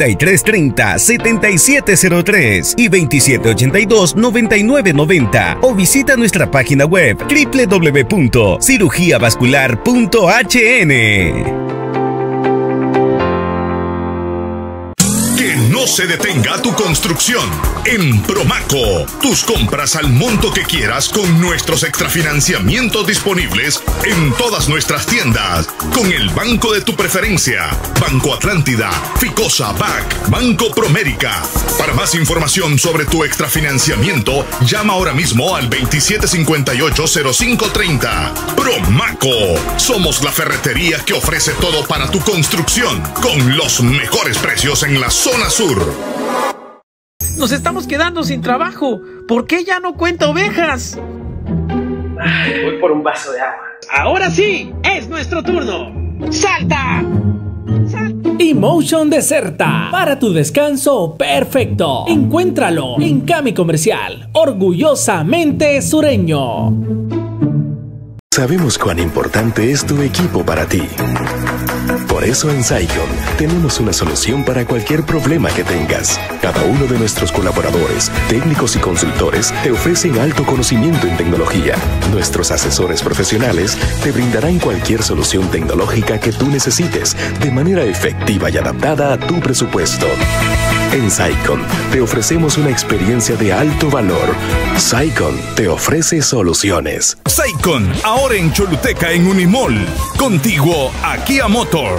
9330-7703 y 2782-9990 o visita nuestra página web www.cirugiavascular.hn. No se detenga tu construcción. En Promaco, tus compras al monto que quieras con nuestros extrafinanciamientos disponibles en todas nuestras tiendas. Con el banco de tu preferencia. Banco Atlántida, Ficosa, BAC, Banco Promérica. Para más información sobre tu extrafinanciamiento, llama ahora mismo al 2758-0530. Promaco, somos la ferretería que ofrece todo para tu construcción con los mejores precios en la zona sur. Nos estamos quedando sin trabajo. ¿Por qué ya no cuenta ovejas? Voy por un vaso de agua. Ahora sí, es nuestro turno. ¡Salta! Emotion Deserta, para tu descanso perfecto. Encuéntralo en Cami Comercial, orgullosamente sureño. Sabemos cuán importante es tu equipo para ti. Por eso en Saicon tenemos una solución para cualquier problema que tengas. Cada uno de nuestros colaboradores, técnicos y consultores te ofrecen alto conocimiento en tecnología. Nuestros asesores profesionales te brindarán cualquier solución tecnológica que tú necesites de manera efectiva y adaptada a tu presupuesto. En Saicon te ofrecemos una experiencia de alto valor. Saicon te ofrece soluciones. Saicon, ahora en Choluteca en Unimall. Contiguo a Kia Motor.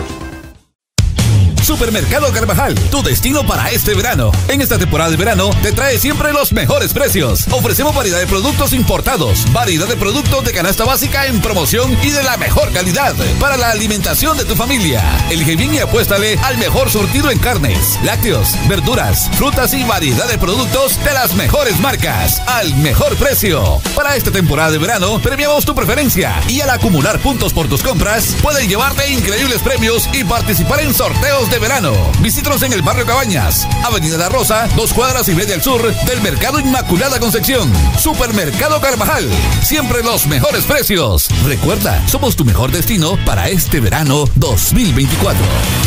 Supermercado Carvajal, tu destino para este verano. En esta temporada de verano te trae siempre los mejores precios. Ofrecemos variedad de productos importados, variedad de productos de canasta básica en promoción y de la mejor calidad para la alimentación de tu familia. Elige bien y apuéstale al mejor surtido en carnes, lácteos, verduras, frutas y variedad de productos de las mejores marcas al mejor precio. Para esta temporada de verano premiamos tu preferencia y al acumular puntos por tus compras puedes llevarte increíbles premios y participar en sorteos de verano. Visítanos en el barrio Cabañas, Avenida La Rosa, 2 cuadras y media al sur del Mercado Inmaculada Concepción. Supermercado Carvajal, siempre los mejores precios. Recuerda, somos tu mejor destino para este verano 2024.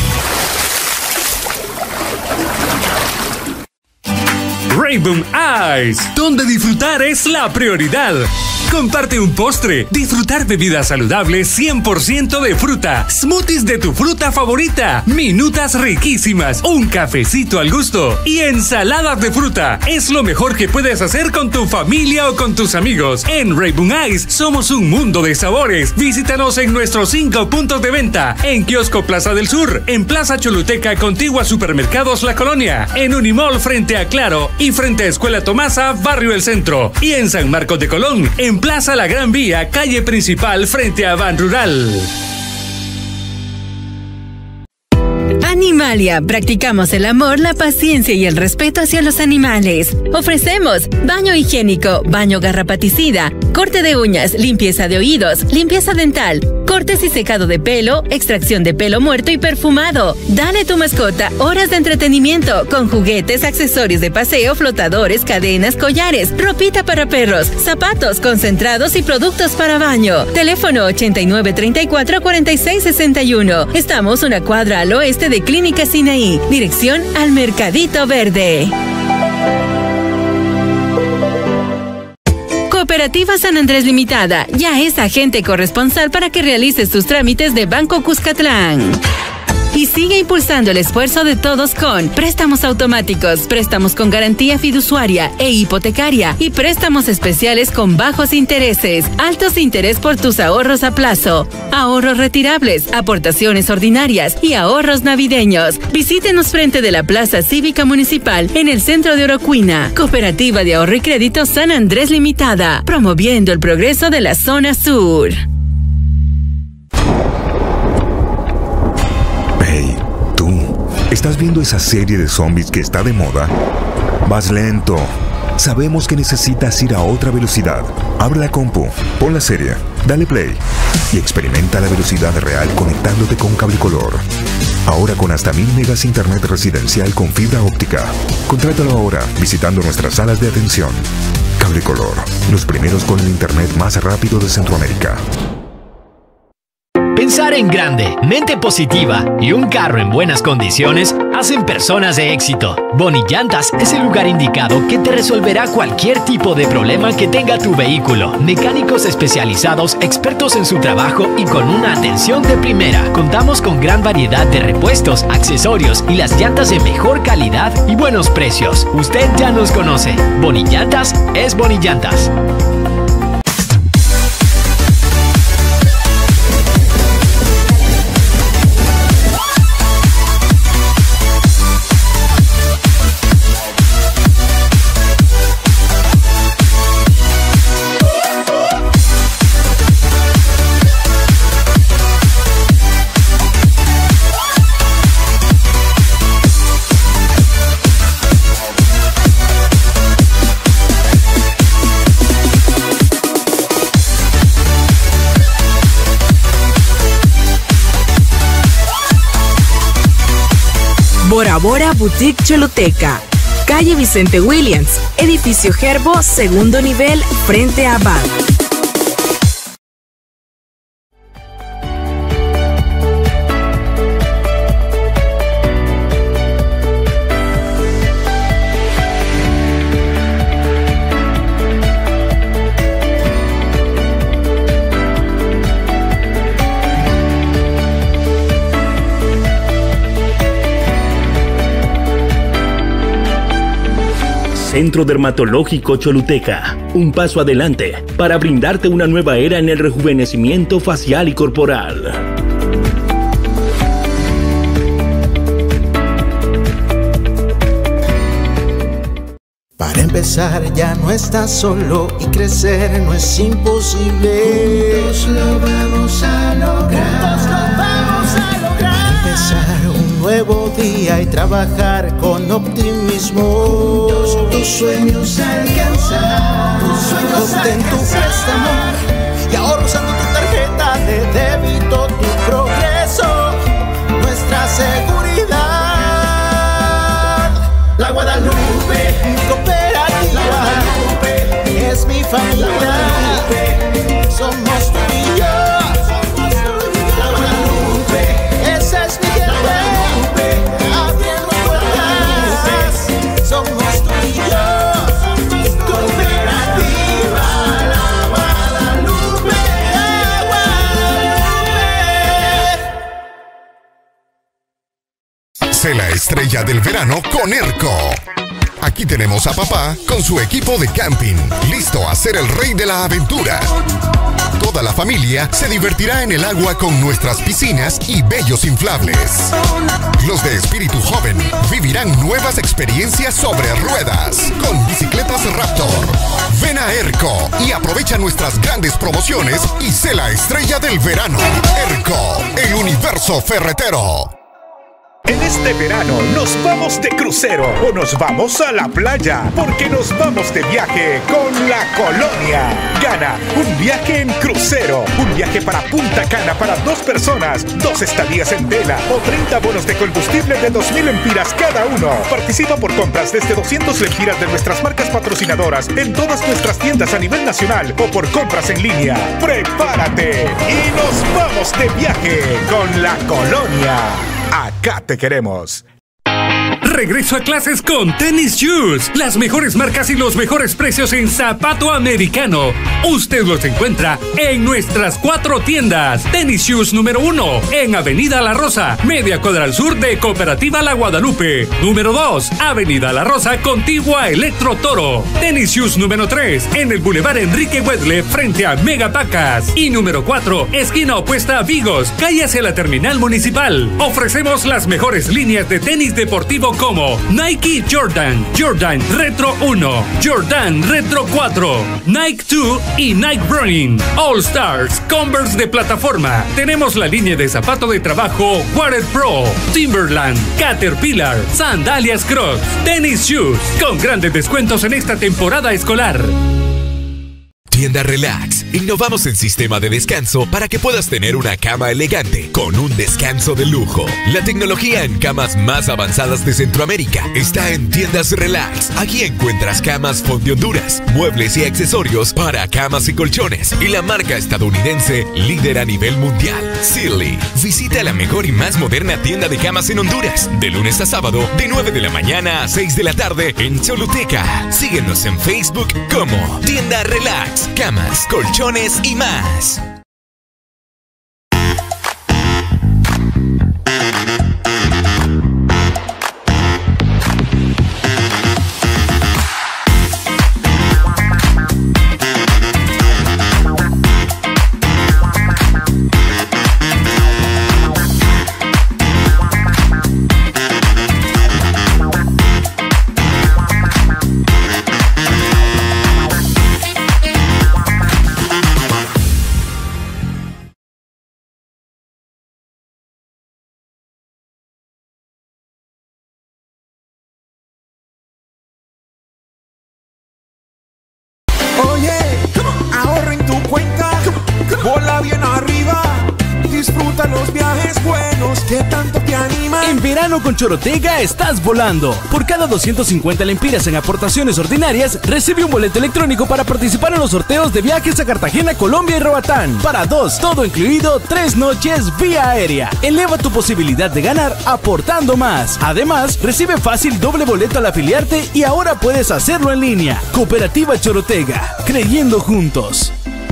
Rainbow Ice, donde disfrutar es la prioridad. Comparte un postre, disfrutar bebidas saludables 100% de fruta, smoothies de tu fruta favorita, minutas riquísimas, un cafecito al gusto y ensaladas de fruta. Es lo mejor que puedes hacer con tu familia o con tus amigos. En Rainbow Ice somos un mundo de sabores. Visítanos en nuestros 5 puntos de venta: en Kiosco Plaza del Sur, en Plaza Choluteca contigua a Supermercados La Colonia, en Unimall frente a Claro y frente a Escuela Tomasa, Barrio El Centro, y en San Marcos de Colón, en Plaza La Gran Vía, calle principal frente a Ban Rural. Animalia, practicamos el amor, la paciencia y el respeto hacia los animales. Ofrecemos baño higiénico, baño garrapaticida, corte de uñas, limpieza de oídos, limpieza dental, cortes y secado de pelo, extracción de pelo muerto y perfumado. Dale a tu mascota horas de entretenimiento con juguetes, accesorios de paseo, flotadores, cadenas, collares, ropita para perros, zapatos, concentrados y productos para baño. Teléfono 8934-4661. Estamos una cuadra al oeste de Clínica Sinaí. Dirección al Mercadito Verde. Cooperativa San Andrés Limitada ya es agente corresponsal para que realices tus trámites de Banco Cuscatlán. Y sigue impulsando el esfuerzo de todos con préstamos automáticos, préstamos con garantía fiduciaria e hipotecaria y préstamos especiales con bajos intereses, altos interés por tus ahorros a plazo, ahorros retirables, aportaciones ordinarias y ahorros navideños. Visítenos frente de la Plaza Cívica Municipal en el centro de Orocuina. Cooperativa de Ahorro y Crédito San Andrés Limitada, promoviendo el progreso de la zona sur. ¿Estás viendo esa serie de zombies que está de moda? Vas lento. Sabemos que necesitas ir a otra velocidad. Abre la compu, pon la serie, dale play y experimenta la velocidad real conectándote con Cablecolor. Ahora con hasta 1000 megas internet residencial con fibra óptica. Contrátalo ahora visitando nuestras salas de atención. Cablecolor, los primeros con el internet más rápido de Centroamérica. Pensar en grande, mente positiva y un carro en buenas condiciones hacen personas de éxito. Boni Llantas es el lugar indicado que te resolverá cualquier tipo de problema que tenga tu vehículo. Mecánicos especializados, expertos en su trabajo y con una atención de primera. Contamos con gran variedad de repuestos, accesorios y las llantas de mejor calidad y buenos precios. Usted ya nos conoce. Boni Llantas es Boni Llantas. Bora Bora Boutique Choluteca, calle Vicente Williams, edificio Gerbo, segundo nivel, frente a Abad. Centro Dermatológico Choluteca, un paso adelante para brindarte una nueva era en el rejuvenecimiento facial y corporal. Para empezar ya no estás solo y crecer no es imposible. Juntos lo vamos a lograr. Juntos lo vamos a lograr. Para empezar un nuevo día y trabajar con optimismo. Juntos tus sueños alcanzar. Tus sueños obtén tu préstamo y ahorra usando tu tarjeta de débito, tu progreso, nuestra seguridad. La Guadalupe, mi cooperativa. La Guadalupe es mi familia. La Guadalupe somos tú y yo. La Guadalupe, esa es mi gente. Abriendo puertas, somos tú y yo. Cooperativa La Guadalupe, La Guadalupe. Sé la estrella del verano con ERCO. Aquí tenemos a papá con su equipo de camping, listo a ser el rey de la aventura. Toda la familia se divertirá en el agua con nuestras piscinas y bellos inflables. Los de espíritu joven vivirán nuevas experiencias sobre ruedas con bicicletas Raptor. Ven a ERCO y aprovecha nuestras grandes promociones y sé la estrella del verano. ERCO, el universo ferretero. En este verano nos vamos de crucero o nos vamos a la playa, porque nos vamos de viaje con La Colonia. Gana un viaje en crucero, un viaje para Punta Cana para 2 personas, 2 estadías en vela o 30 bonos de combustible de 2.000 lempiras cada uno. Participa por compras desde 200 lempiras de nuestras marcas patrocinadoras en todas nuestras tiendas a nivel nacional o por compras en línea. ¡Prepárate! Y nos vamos de viaje con La Colonia. Acá te queremos. Regreso a clases con Tennis Shoes. Las mejores marcas y los mejores precios en zapato americano. Usted los encuentra en nuestras 4 tiendas. Tennis Shoes número 1 en Avenida La Rosa, media cuadra al sur de Cooperativa La Guadalupe. Número 2, Avenida La Rosa, contigua a Electro Toro. Tennis Shoes número 3 en el Boulevard Enrique Wedle frente a Mega Pacas. Y número 4, esquina opuesta a Vigos, calle hacia la terminal municipal. Ofrecemos las mejores líneas de tenis deportivo deportivo como Nike Jordan, Jordan Retro 1, Jordan Retro 4, Nike 2 y Nike Running, All Stars, Converse de plataforma. Tenemos la línea de zapato de trabajo Warrior Pro, Timberland, Caterpillar, sandalias Crocs, tenis shoes, con grandes descuentos en esta temporada escolar. Tienda Relax. Innovamos el sistema de descanso para que puedas tener una cama elegante con un descanso de lujo. La tecnología en camas más avanzadas de Centroamérica está en Tiendas Relax. Aquí encuentras camas Fondi Honduras, muebles y accesorios para camas y colchones y la marca estadounidense líder a nivel mundial, Sealy. Visita la mejor y más moderna tienda de camas en Honduras de lunes a sábado de 9 de la mañana a 6 de la tarde en Choluteca. Síguenos en Facebook como Tienda Relax. Camas, colchones y más. Oye, ahorra en tu cuenta, bola bien arriba, disfruta los viajes buenos que tanto te animan. En verano con Chorotega estás volando. Por cada 250 lempiras en aportaciones ordinarias, recibe un boleto electrónico para participar en los sorteos de viajes a Cartagena, Colombia y Roatán. Para 2, todo incluido, 3 noches vía aérea. Eleva tu posibilidad de ganar aportando más. Además, recibe fácil doble boleto al afiliarte y ahora puedes hacerlo en línea. Cooperativa Chorotega, creyendo juntos.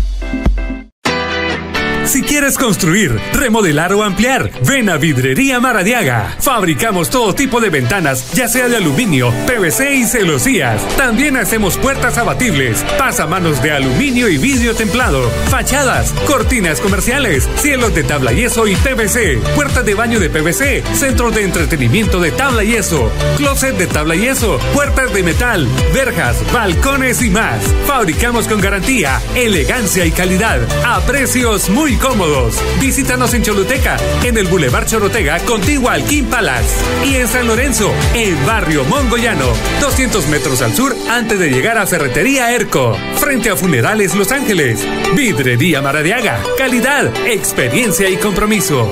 Si quieres construir, remodelar o ampliar, ven a Vidrería Maradiaga. Fabricamos todo tipo de ventanas, ya sea de aluminio, PVC y celosías. También hacemos puertas abatibles, pasamanos de aluminio y vidrio templado, fachadas, cortinas comerciales, cielos de tabla yeso y PVC, puertas de baño de PVC, centros de entretenimiento de tabla yeso, closet de tabla yeso, puertas de metal, verjas, balcones y más. Fabricamos con garantía, elegancia y calidad, a precios muy cómodos. Visítanos en Choluteca, en el Boulevard Chorotega, contiguo al King Palace. Y en San Lorenzo, en Barrio Mongoyano, 200 metros al sur antes de llegar a Ferretería Erco. Frente a Funerales Los Ángeles. Vidrería Maradiaga. Calidad, experiencia y compromiso.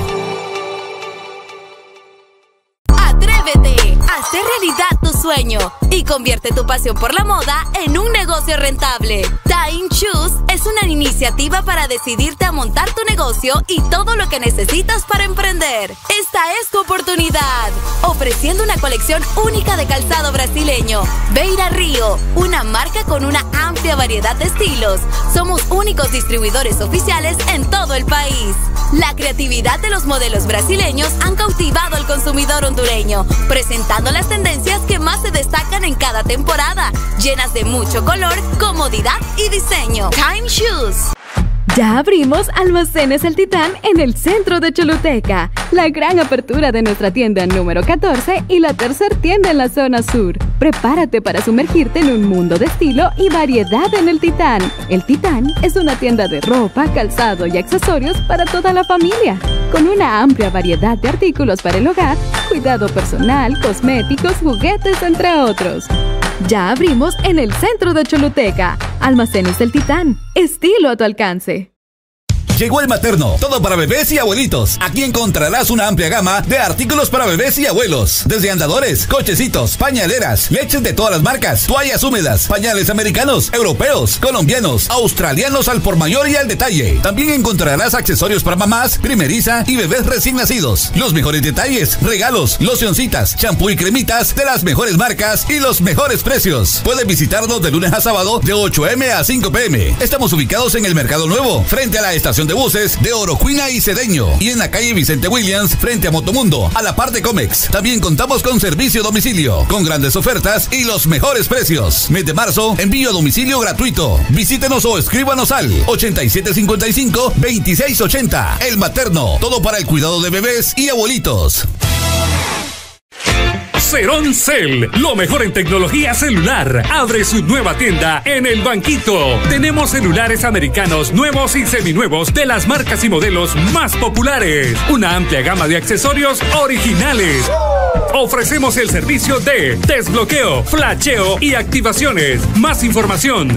Atrévete a hacer realidad tu sueño y convierte tu pasión por la moda en un negocio rentable. Time Shoes es una iniciativa para decidirte a montar tu negocio y todo lo que necesitas para emprender. Esta es tu oportunidad, ofreciendo una colección única de calzado brasileño. Beira Río, una marca con una amplia variedad de estilos. Somos únicos distribuidores oficiales en todo el país. La creatividad de los modelos brasileños han cautivado al consumidor hondureño, presentando las tendencias que más se destacan en cada temporada, llenas de mucho color, comodidad y diseño. Time Shoes. Ya abrimos Almacenes El Titán en el centro de Choluteca. La gran apertura de nuestra tienda número 14 y la tercera tienda en la zona sur. Prepárate para sumergirte en un mundo de estilo y variedad en El Titán. El Titán es una tienda de ropa, calzado y accesorios para toda la familia, con una amplia variedad de artículos para el hogar, cuidado personal, cosméticos, juguetes, entre otros. Ya abrimos en el centro de Choluteca. Almacenes El Titán. Estilo a tu alcance. Llegó el materno, todo para bebés y abuelitos. Aquí encontrarás una amplia gama de artículos para bebés y abuelos. Desde andadores, cochecitos, pañaleras, leches de todas las marcas, toallas húmedas, pañales americanos, europeos, colombianos, australianos al por mayor y al detalle. También encontrarás accesorios para mamás, primeriza y bebés recién nacidos. Los mejores detalles, regalos, locioncitas, champú y cremitas de las mejores marcas y los mejores precios. Puedes visitarnos de lunes a sábado de 8 a.m. a 5 p.m. Estamos ubicados en el Mercado Nuevo, frente a la estación de buses de Orocuina y Cedeño, y en la calle Vicente Williams frente a Motomundo, a la par de Comex. También contamos con servicio a domicilio, con grandes ofertas y los mejores precios. Mes de marzo, envío a domicilio gratuito. Visítenos o escríbanos al 8755-2680. El Materno, todo para el cuidado de bebés y abuelitos. Ceroncel, lo mejor en tecnología celular. Abre su nueva tienda en El Banquito. Tenemos celulares americanos nuevos y seminuevos de las marcas y modelos más populares. Una amplia gama de accesorios originales. Ofrecemos el servicio de desbloqueo, flasheo y activaciones. Más información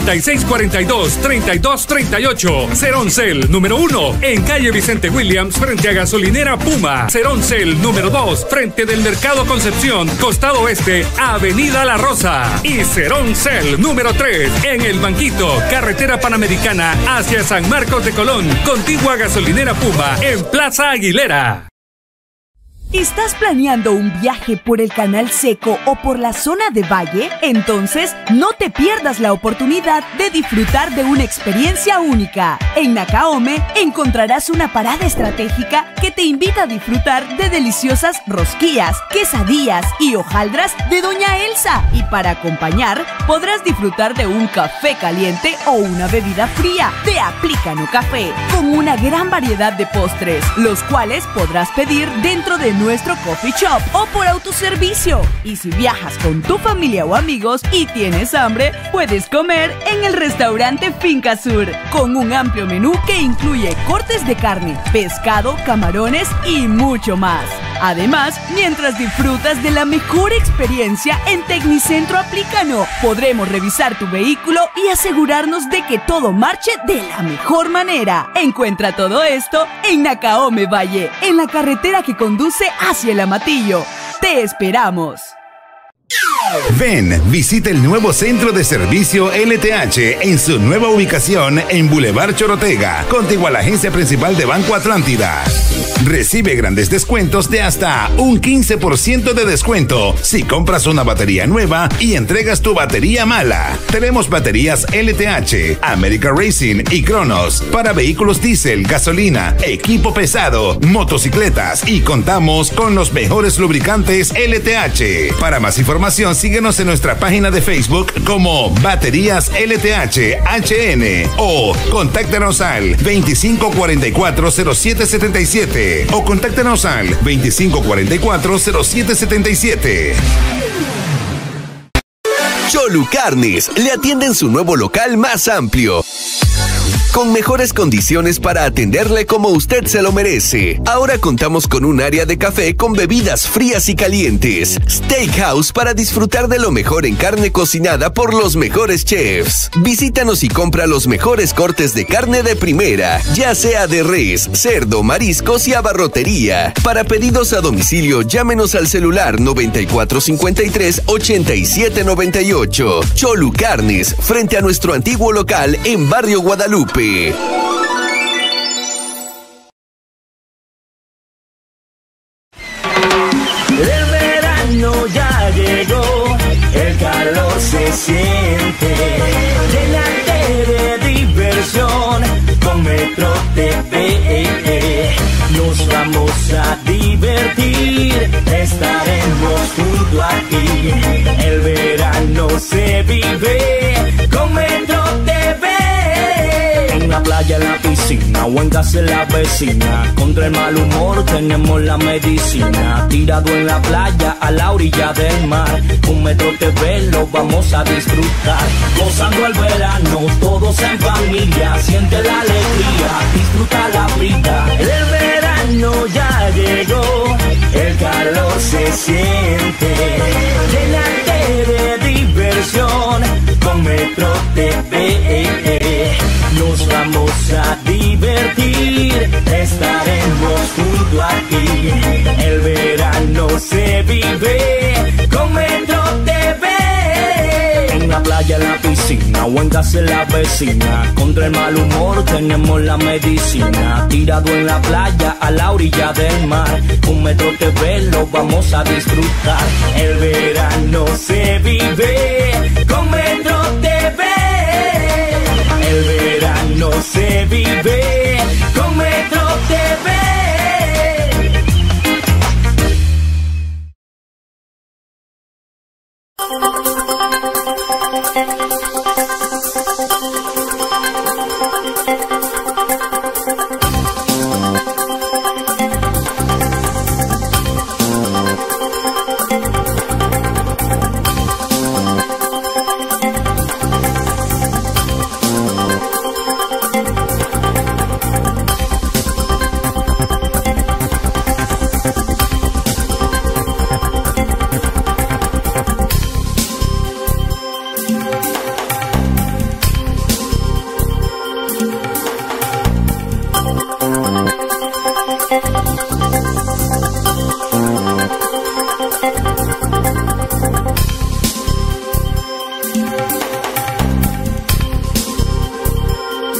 9642-3238. Ceroncel número 1 en calle Vicente Williams frente a gasolinera Puma. Ceroncel número 2 frente del Mercado Concepción, costado oeste, Avenida La Rosa. Y Ceroncel número 3 en El Banquito, carretera panamericana hacia San Marcos de Colón, contigua a gasolinera Puma en Plaza Aguilera. ¿Estás planeando un viaje por el Canal Seco o por la zona de Valle? Entonces, no te pierdas la oportunidad de disfrutar de una experiencia única. En Nacaome encontrarás una parada estratégica que te invita a disfrutar de deliciosas rosquillas, quesadillas y hojaldras de Doña Elsa. Y para acompañar, podrás disfrutar de un café caliente o una bebida fría de Aplícano Café, con una gran variedad de postres, los cuales podrás pedir dentro de nuestro coffee shop o por autoservicio. Y si viajas con tu familia o amigos y tienes hambre, puedes comer en el restaurante Finca Sur, con un amplio menú que incluye cortes de carne, pescado, camarones y mucho más. Además, mientras disfrutas de la mejor experiencia en Tecnicentro Aplícano, podremos revisar tu vehículo y asegurarnos de que todo marche de la mejor manera. Encuentra todo esto en Nacaome Valle, en la carretera que conduce hacia el Amatillo. ¡Te esperamos! Ven, visita el nuevo centro de servicio LTH en su nueva ubicación en Boulevard Chorotega, contigua a la agencia principal de Banco Atlántida. Recibe grandes descuentos de hasta un 15% de descuento si compras una batería nueva y entregas tu batería mala. Tenemos baterías LTH, America Racing y Cronos para vehículos diésel, gasolina, equipo pesado, motocicletas y contamos con los mejores lubricantes LTH. Para más información, síguenos en nuestra página de Facebook como Baterías LTH HN o contáctanos al 2544-0777 o contáctanos al 2544-0777. Cholu Carnes le atiende en su nuevo local más amplio, con mejores condiciones para atenderle como usted se lo merece. Ahora contamos con un área de café con bebidas frías y calientes, steakhouse para disfrutar de lo mejor en carne cocinada por los mejores chefs. Visítanos y compra los mejores cortes de carne de primera, ya sea de res, cerdo, mariscos y abarrotería. Para pedidos a domicilio, llámenos al celular 9453-8798. Cholu Carnes, frente a nuestro antiguo local en Barrio Guadalupe. El verano ya llegó, el calor se siente. Llénate de diversión con Metro TV. Nos vamos a divertir, estaremos junto a ti. El verano se vive con Metro TV. En la playa, en la piscina o en casa de la vecina, contra el mal humor tenemos la medicina. Tirado en la playa a la orilla del mar, con Metro TV lo vamos a disfrutar. Gozando el verano, todos en familia, siente la alegría, disfruta la vida. El verano ya llegó, el calor se siente. Llénate de diversión con Metro TV. Nos vamos a divertir, estaremos junto a ti. El verano se vive con Metro TV. En la playa, en la piscina o en casa de la vecina, contra el mal humor tenemos la medicina. Tirado en la playa a la orilla del mar, con Metro TV lo vamos a disfrutar. El verano se vive con Metro TV. El verano se vive con Metro TV.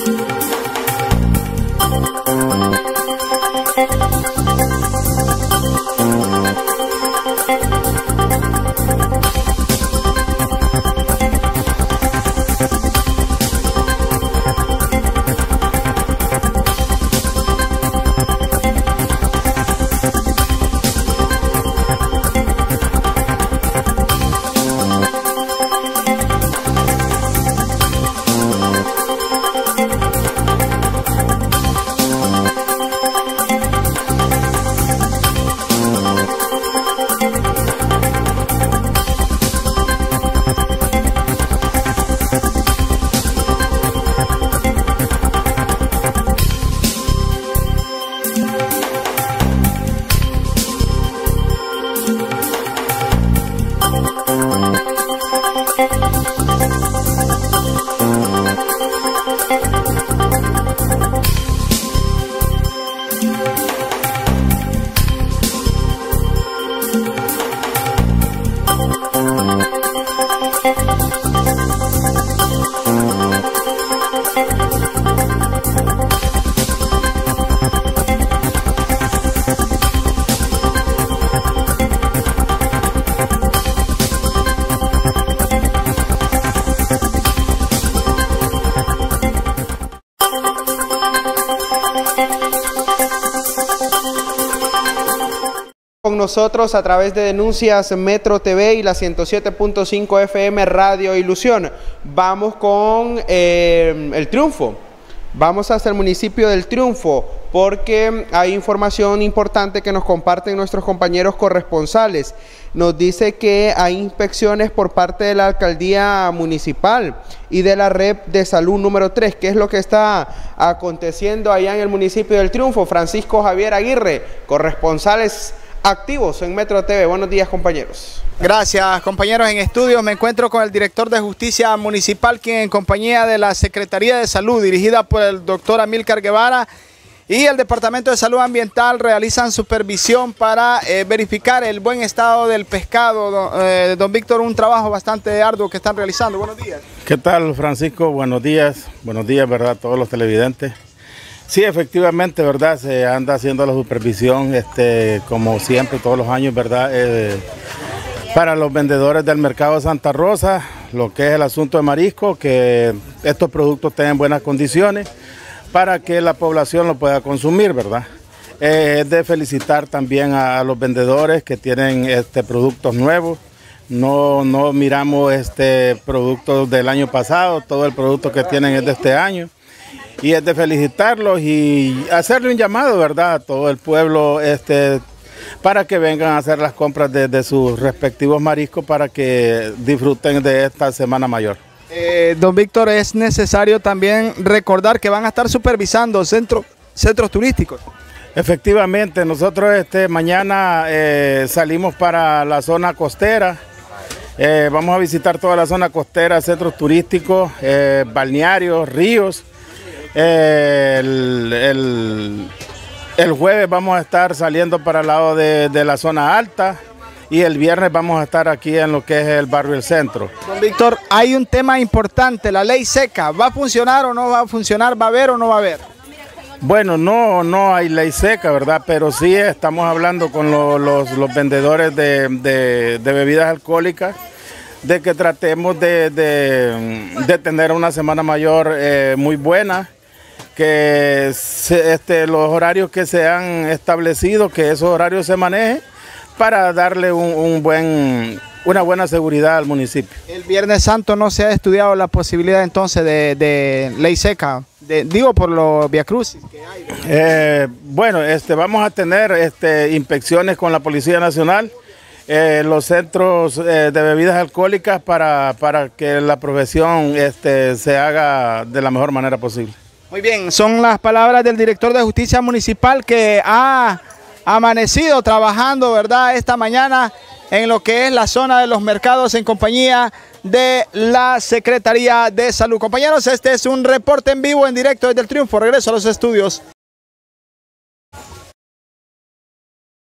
Con nosotros a través de Denuncias Metro TV y la 107.5 FM Radio Ilusión. Vamos con el Triunfo. Vamos hacia el municipio del Triunfo porque hay información importante que nos comparten nuestros compañeros corresponsales. Nos dice que hay inspecciones por parte de la alcaldía municipal y de la red de salud número 3. ¿Qué es lo que está aconteciendo allá en el municipio del Triunfo? Francisco Javier Aguirre, corresponsales activos en Metro TV. Buenos días, compañeros. Gracias, compañeros. En estudios me encuentro con el director de Justicia Municipal, quien en compañía de la Secretaría de Salud, dirigida por el doctor Amílcar Guevara, y el Departamento de Salud Ambiental realizan supervisión para verificar el buen estado del pescado. Don Víctor, un trabajo bastante arduo que están realizando. Buenos días. ¿Qué tal, Francisco? Buenos días, ¿verdad? A todos los televidentes. Sí, efectivamente, ¿verdad? Se anda haciendo la supervisión, como siempre, todos los años, ¿verdad? Para los vendedores del mercado de Santa Rosa, lo que es el asunto de marisco, que estos productos tengan buenas condiciones para que la población lo pueda consumir, ¿verdad? Es de felicitar también a los vendedores que tienen productos nuevos. No miramos productos del año pasado, todo el producto que tienen es de este año. Y es de felicitarlos y hacerle un llamado, ¿verdad?, a todo el pueblo para que vengan a hacer las compras de sus respectivos mariscos para que disfruten de esta Semana Mayor. Don Víctor, es necesario también recordar que van a estar supervisando centros turísticos. Efectivamente, nosotros mañana salimos para la zona costera. Vamos a visitar toda la zona costera, centros turísticos, balnearios, ríos. El jueves vamos a estar saliendo para el lado de la zona alta y el viernes vamos a estar aquí en lo que es el barrio El Centro. Don Víctor, hay un tema importante, la ley seca. ¿Va a funcionar o no va a funcionar? ¿Va a haber o no va a haber? Bueno, no hay ley seca, ¿verdad? Pero sí estamos hablando con los vendedores de bebidas alcohólicas de que tratemos de tener una Semana Mayor muy buena, que los horarios que se han establecido, que esos horarios se manejen para darle una buena seguridad al municipio. El Viernes Santo no se ha estudiado la posibilidad entonces de ley seca, digo por los viacrucis que hay. Bueno, vamos a tener inspecciones con la Policía Nacional, los centros de bebidas alcohólicas para que la profesión se haga de la mejor manera posible. Muy bien, son las palabras del director de Justicia Municipal que ha amanecido trabajando, ¿verdad?, esta mañana en lo que es la zona de los mercados en compañía de la Secretaría de Salud. Compañeros, este es un reporte en vivo, en directo desde el Triunfo. Regreso a los estudios.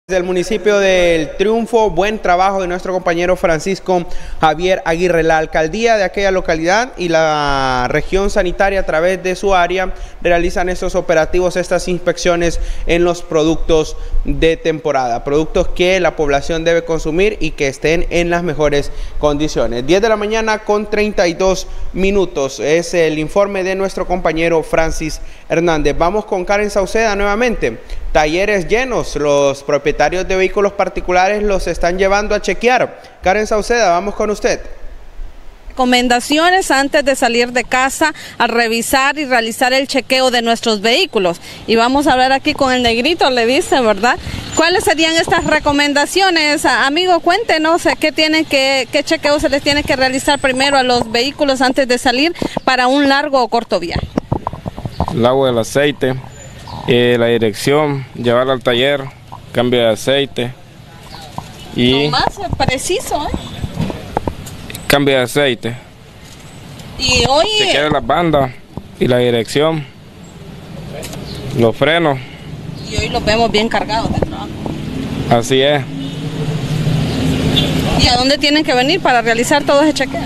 Del municipio del Triunfo, buen trabajo de nuestro compañero Francisco Javier Aguirre. La alcaldía de aquella localidad y la región sanitaria a través de su área realizan estos operativos, estas inspecciones en los productos de temporada, productos que la población debe consumir y que estén en las mejores condiciones. 10 de la mañana con 32 minutos es el informe de nuestro compañero Francis Hernández. Vamos con Karen Sauceda nuevamente. Talleres llenos, los propietarios de vehículos particulares los están llevando a chequear. Karen Sauceda, vamos con usted. Recomendaciones antes de salir de casa a revisar y realizar el chequeo de nuestros vehículos. Y vamos a hablar aquí con el negrito, le dice, ¿verdad? ¿Cuáles serían estas recomendaciones? Amigo, cuéntenos qué chequeo se les tiene que realizar primero a los vehículos antes de salir para un largo o corto viaje. El agua del aceite. La dirección, llevarla al taller, cambio de aceite y... Lo más preciso, cambio de aceite. Y hoy... Chequear las bandas y la dirección, los frenos. Y hoy los vemos bien cargados de trabajo. Así es. ¿Y a dónde tienen que venir para realizar todo ese chequeo?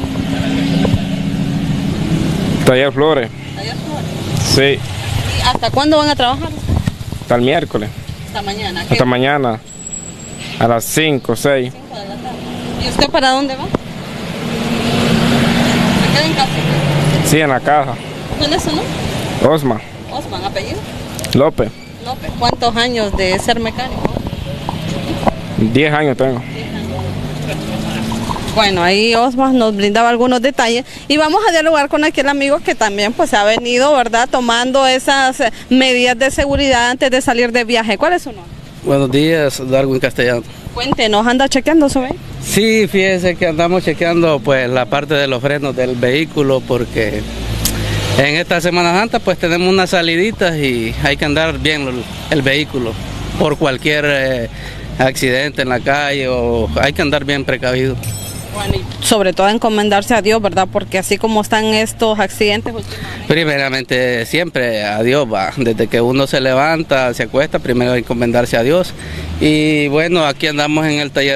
Taller Flores. ¿Taller Flores? Sí. ¿Hasta cuándo van a trabajar? Hasta el miércoles. Hasta mañana. Hasta mañana. A las 5, 6. 5 de la tarde. ¿Y usted para dónde va? ¿Se queda en casa? Sí, en la caja. ¿Cuál es su nombre? Osman. Osman, ¿apellido? López. López. ¿Cuántos años de ser mecánico? 10 años tengo. Bueno, ahí Osman nos brindaba algunos detalles y vamos a dialogar con aquel amigo que también pues ha venido, ¿verdad?, tomando esas medidas de seguridad antes de salir de viaje. ¿Cuál es su nombre? Buenos días, Darwin Castellano. Cuéntenos, ¿anda chequeando su vehículo? Sí, fíjese que andamos chequeando pues la parte de los frenos del vehículo porque en esta Semana Santa pues tenemos unas saliditas y hay que andar bien el vehículo por cualquier accidente en la calle o hay que andar bien precavido. Bueno, y sobre todo encomendarse a Dios, ¿verdad? Porque así como están estos accidentes primeramente siempre a Dios, va. Desde que uno se levanta, se acuesta, primero encomendarse a Dios. Y bueno, aquí andamos en el taller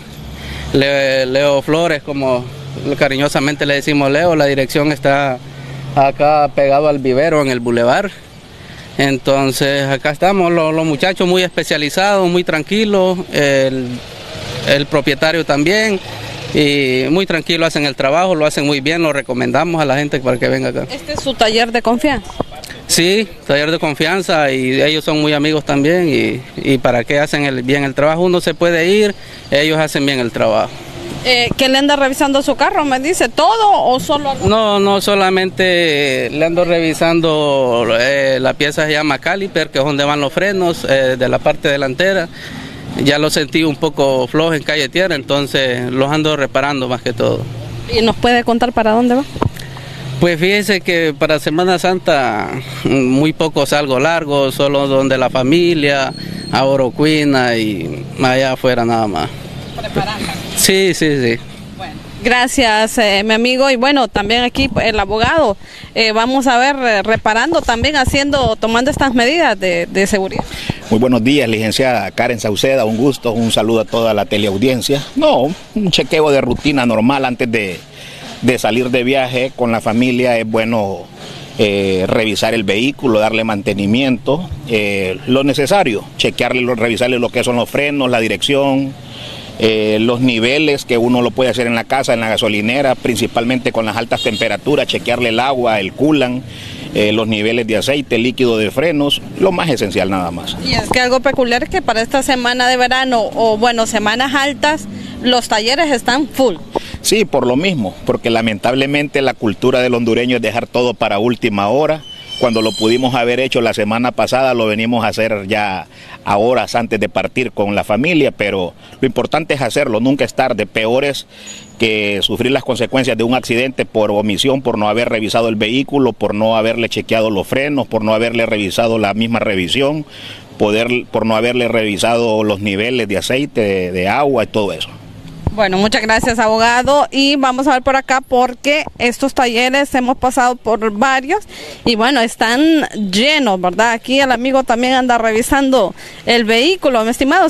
Leo Flores, como cariñosamente le decimos Leo. La dirección está acá pegado al vivero en el bulevar. Entonces acá estamos, los muchachos muy especializados, muy tranquilos, el propietario también. Y muy tranquilo hacen el trabajo, lo hacen muy bien, lo recomendamos a la gente para que venga acá. ¿Este es su taller de confianza? Sí, taller de confianza y ellos son muy amigos también y para que hacen bien el trabajo, uno se puede ir, ellos hacen bien el trabajo. ¿Que le anda revisando su carro, me dice, todo o solo algo? No solamente le ando revisando, la pieza se llama caliper, que es donde van los frenos de la parte delantera. Ya lo sentí un poco flojo en calle tierra, entonces los ando reparando más que todo. ¿Y nos puede contar para dónde va? Pues fíjese que para Semana Santa muy poco salgo largo, solo donde la familia, a Orocuina y allá afuera nada más. ¿Preparando? Sí. Bueno, gracias mi amigo y bueno, también aquí el abogado, vamos a ver reparando también, tomando estas medidas de seguridad. Muy buenos días, licenciada Karen Sauceda, un gusto, un saludo a toda la teleaudiencia. No, un chequeo de rutina normal antes de salir de viaje con la familia. Es bueno revisar el vehículo, darle mantenimiento, lo necesario, revisarle lo que son los frenos, la dirección, los niveles que uno lo puede hacer en la casa, en la gasolinera, principalmente con las altas temperaturas, chequearle el agua, el coolant, los niveles de aceite, líquido de frenos, lo más esencial nada más. Y es que algo peculiar es que para esta semana de verano o bueno, semanas altas, los talleres están full. Sí, por lo mismo, porque lamentablemente la cultura del hondureño es dejar todo para última hora. Cuando lo pudimos haber hecho la semana pasada, lo venimos a hacer ya a horas antes de partir con la familia, pero lo importante es hacerlo, nunca es tarde. Peor es que sufrir las consecuencias de un accidente por omisión, por no haber revisado el vehículo, por no haberle chequeado los frenos, por no haberle revisado la misma revisión, por no haberle revisado los niveles de aceite, de agua y todo eso. Bueno, muchas gracias, abogado, y vamos a ver por acá porque estos talleres hemos pasado por varios y bueno, están llenos, ¿verdad? Aquí el amigo también anda revisando el vehículo. Mi estimado, ¿su nombre?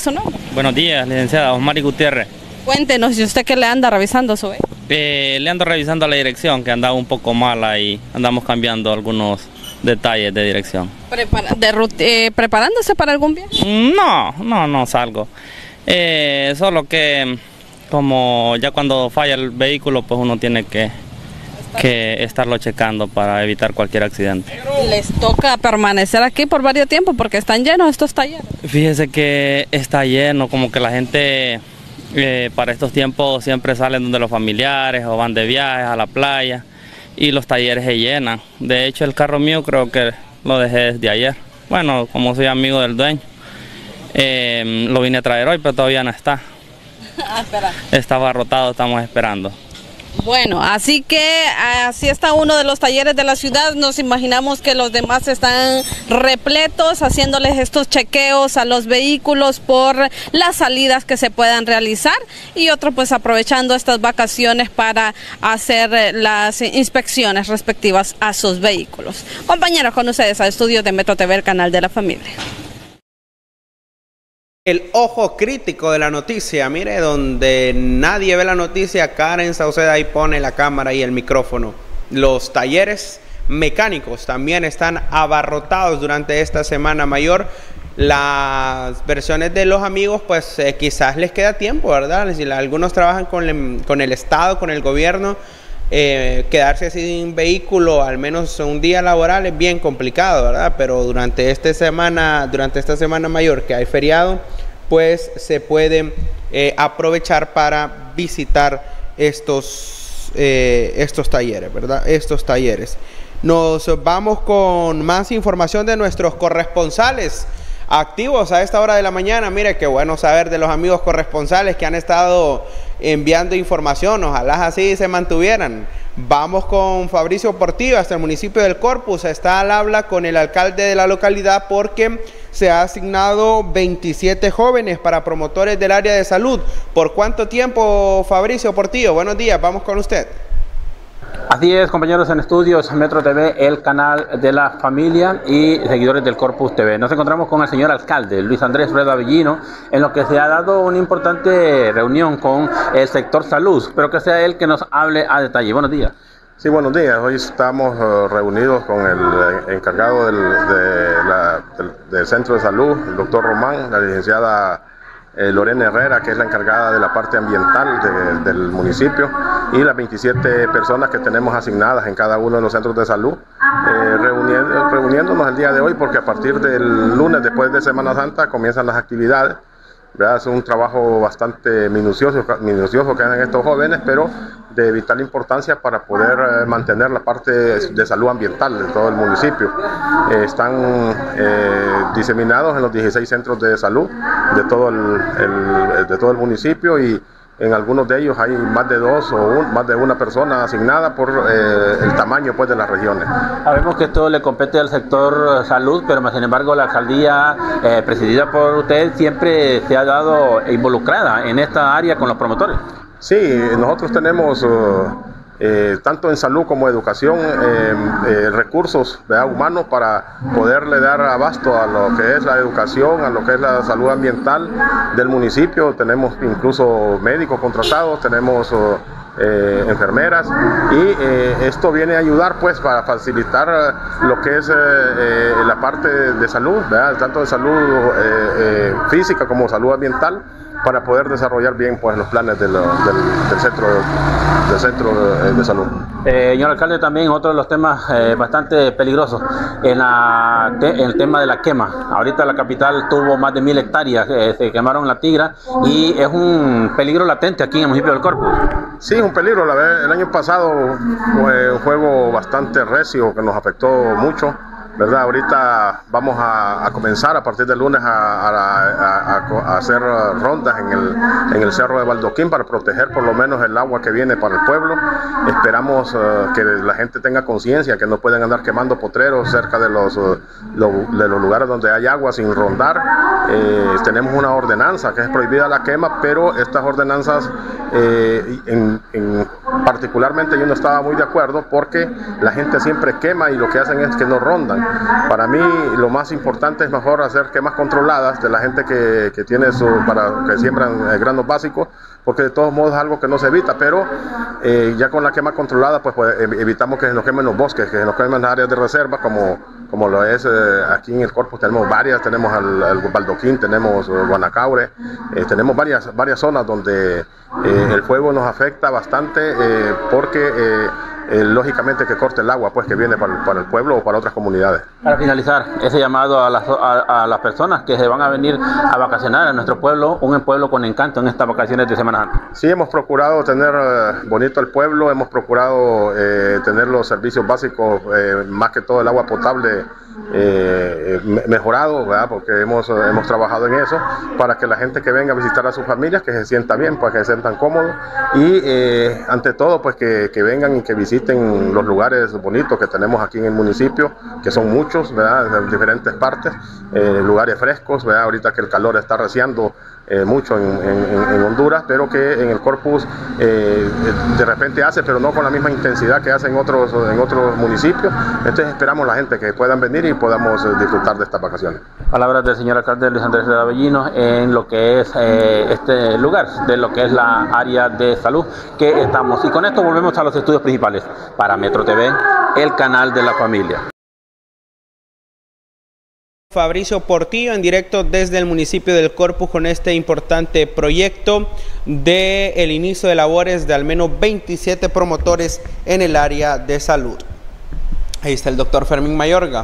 Buenos días, licenciada Osmari Gutiérrez. Cuéntenos, ¿y usted qué le anda revisando su vehículo? Le ando revisando la dirección, que andaba un poco mala y andamos cambiando algunos detalles de dirección. ¿Preparándose para algún viaje? No salgo. Solo que como ya cuando falla el vehículo, pues uno tiene que estarlo checando para evitar cualquier accidente. ¿Les toca permanecer aquí por varios tiempos porque están llenos estos talleres? Fíjese que está lleno, como que la gente para estos tiempos siempre salen donde los familiares o van de viajes a la playa y los talleres se llenan. De hecho, el carro mío creo que lo dejé desde ayer. Bueno, como soy amigo del dueño, lo vine a traer hoy, pero todavía no está. Está abarrotado, estamos esperando. Bueno, así que así está uno de los talleres de la ciudad. Nos imaginamos que los demás están repletos, haciéndoles estos chequeos a los vehículos por las salidas que se puedan realizar, y otros pues aprovechando estas vacaciones para hacer las inspecciones respectivas a sus vehículos. Compañeros, con ustedes a Estudios de Metro TV, el canal de la familia. El ojo crítico de la noticia, mire, donde nadie ve la noticia, Karen Sauceda ahí pone la cámara y el micrófono. Los talleres mecánicos también están abarrotados durante esta Semana Mayor. Las versiones de los amigos, pues quizás les queda tiempo, ¿verdad? Si algunos trabajan con el Estado, con el gobierno, quedarse sin vehículo, al menos un día laboral, es bien complicado, ¿verdad? Pero durante esta Semana Mayor, que hay feriado, pues se puede aprovechar para visitar estos talleres, ¿verdad? Estos talleres. Nos vamos con más información de nuestros corresponsales activos a esta hora de la mañana. Mire, qué bueno saber de los amigos corresponsales que han estado enviando información. Ojalá así se mantuvieran. Vamos con Fabricio Portillo hasta el municipio del Corpus. Está al habla con el alcalde de la localidad porque se ha asignado 27 jóvenes para promotores del área de salud. ¿Por cuánto tiempo, Fabricio Portillo? Buenos días, vamos con usted. Así es, compañeros en estudios, Metro TV, el canal de la familia y seguidores del Corpus TV. Nos encontramos con el señor alcalde, Luis Andrés Rueda Avellino, en lo que se ha dado una importante reunión con el sector salud, pero que sea él que nos hable a detalle. Buenos días. Sí, buenos días. Hoy estamos reunidos con el encargado del centro de salud, el doctor Román, la licenciada Lorena Herrera, que es la encargada de la parte ambiental del municipio, y las 27 personas que tenemos asignadas en cada uno de los centros de salud, reuniéndonos el día de hoy porque a partir del lunes, después de Semana Santa, comienzan las actividades. Es un trabajo bastante minucioso que hacen estos jóvenes, pero de vital importancia para poder mantener la parte de salud ambiental de todo el municipio. Están diseminados en los 16 centros de salud de todo el municipio, y en algunos de ellos hay más de dos o más de una persona asignada por el tamaño, pues, de las regiones. Sabemos que esto le compete al sector salud, pero sin embargo la alcaldía presidida por usted siempre se ha dado involucrada en esta área con los promotores. Sí, nosotros tenemos tanto en salud como educación recursos humanos para poderle dar abasto a lo que es la educación, a lo que es la salud ambiental del municipio. Tenemos incluso médicos contratados, tenemos enfermeras, y esto viene a ayudar, pues, para facilitar lo que es la parte de salud, tanto de salud física como salud ambiental, para poder desarrollar bien, pues, los planes del centro de salud. Señor alcalde, también otro de los temas bastante peligrosos en el tema de la quema. Ahorita la capital tuvo más de 1000 hectáreas, se quemaron la Tigra, y es un peligro latente aquí en el municipio del Corpus. Sí, es un peligro. El año pasado fue un fuego bastante recio que nos afectó mucho, ¿verdad? Ahorita vamos a comenzar a partir del lunes a hacer rondas en el cerro de Baldoquín para proteger por lo menos el agua que viene para el pueblo. Esperamos que la gente tenga conciencia que no pueden andar quemando potreros cerca de los lugares donde hay agua sin rondar. Tenemos una ordenanza que es prohibida la quema, pero estas ordenanzas particularmente yo no estaba muy de acuerdo porque la gente siempre quema y lo que hacen es que no rondan. Para mí lo más importante es mejor hacer quemas controladas de la gente que tiene que siembran granos básicos, porque de todos modos es algo que no se evita, pero ya con la quema controlada pues evitamos que se nos quemen los bosques, que se nos quemen las áreas de reserva como lo es aquí en el Corpus. Tenemos varias, tenemos al Baldoquín, tenemos Guanacaure, tenemos varias zonas donde el fuego nos afecta bastante porque lógicamente que corte el agua pues que viene para el pueblo o para otras comunidades. Para finalizar, ese llamado a las personas que se van a venir a vacacionar a nuestro pueblo, un pueblo con encanto en estas vacaciones de Semana Santa. Sí, hemos procurado tener bonito el pueblo, hemos procurado tener los servicios básicos, más que todo el agua potable mejorado, ¿verdad? Porque hemos trabajado en eso para que la gente que venga a visitar a sus familias que se sienta bien, para que se sientan cómodos y ante todo pues que vengan y que visiten los lugares bonitos que tenemos aquí en el municipio, que son muchos, ¿verdad? En diferentes partes, lugares frescos, ¿verdad? Ahorita que el calor está arreciando mucho en Honduras, pero que en el Corpus de repente hace, pero no con la misma intensidad que hace en otros municipios. Entonces esperamos la gente que puedan venir y podamos disfrutar de estas vacaciones. Palabras del señor alcalde Luis Andrés Rueda Bellino en lo que es este lugar, de lo que es la área de salud que estamos. Y con esto volvemos a los estudios principales para Metro TV, el canal de la familia. Fabricio Portillo en directo desde el municipio del Corpus con este importante proyecto de el inicio de labores de al menos 27 promotores en el área de salud. Ahí está el doctor Fermín Mayorga,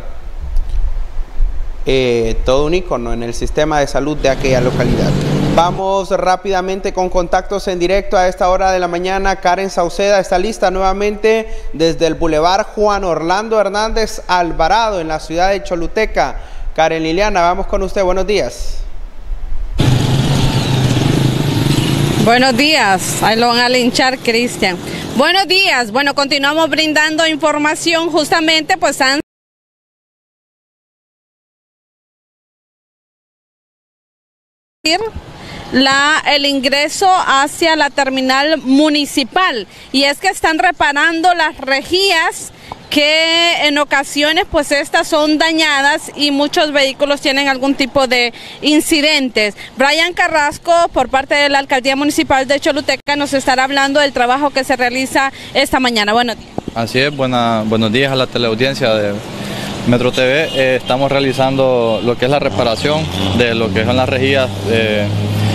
todo un ícono en el sistema de salud de aquella localidad. Vamos rápidamente con contactos en directo a esta hora de la mañana. Karen Sauceda está lista nuevamente desde el Boulevard Juan Orlando Hernández Alvarado en la ciudad de Choluteca. Karen Liliana, vamos con usted, buenos días. Buenos días, ahí lo van a linchar, Cristian. Buenos días, bueno, continuamos brindando información justamente, pues han el ingreso hacia la terminal municipal, y es que están reparando las rejías que en ocasiones pues estas son dañadas y muchos vehículos tienen algún tipo de incidentes. Brian Carrasco, por parte de la Alcaldía Municipal de Choluteca, nos estará hablando del trabajo que se realiza esta mañana. Buenos días. Así es, buenos días a la teleaudiencia de Metro TV. Estamos realizando lo que es la reparación de lo que son las rejillas de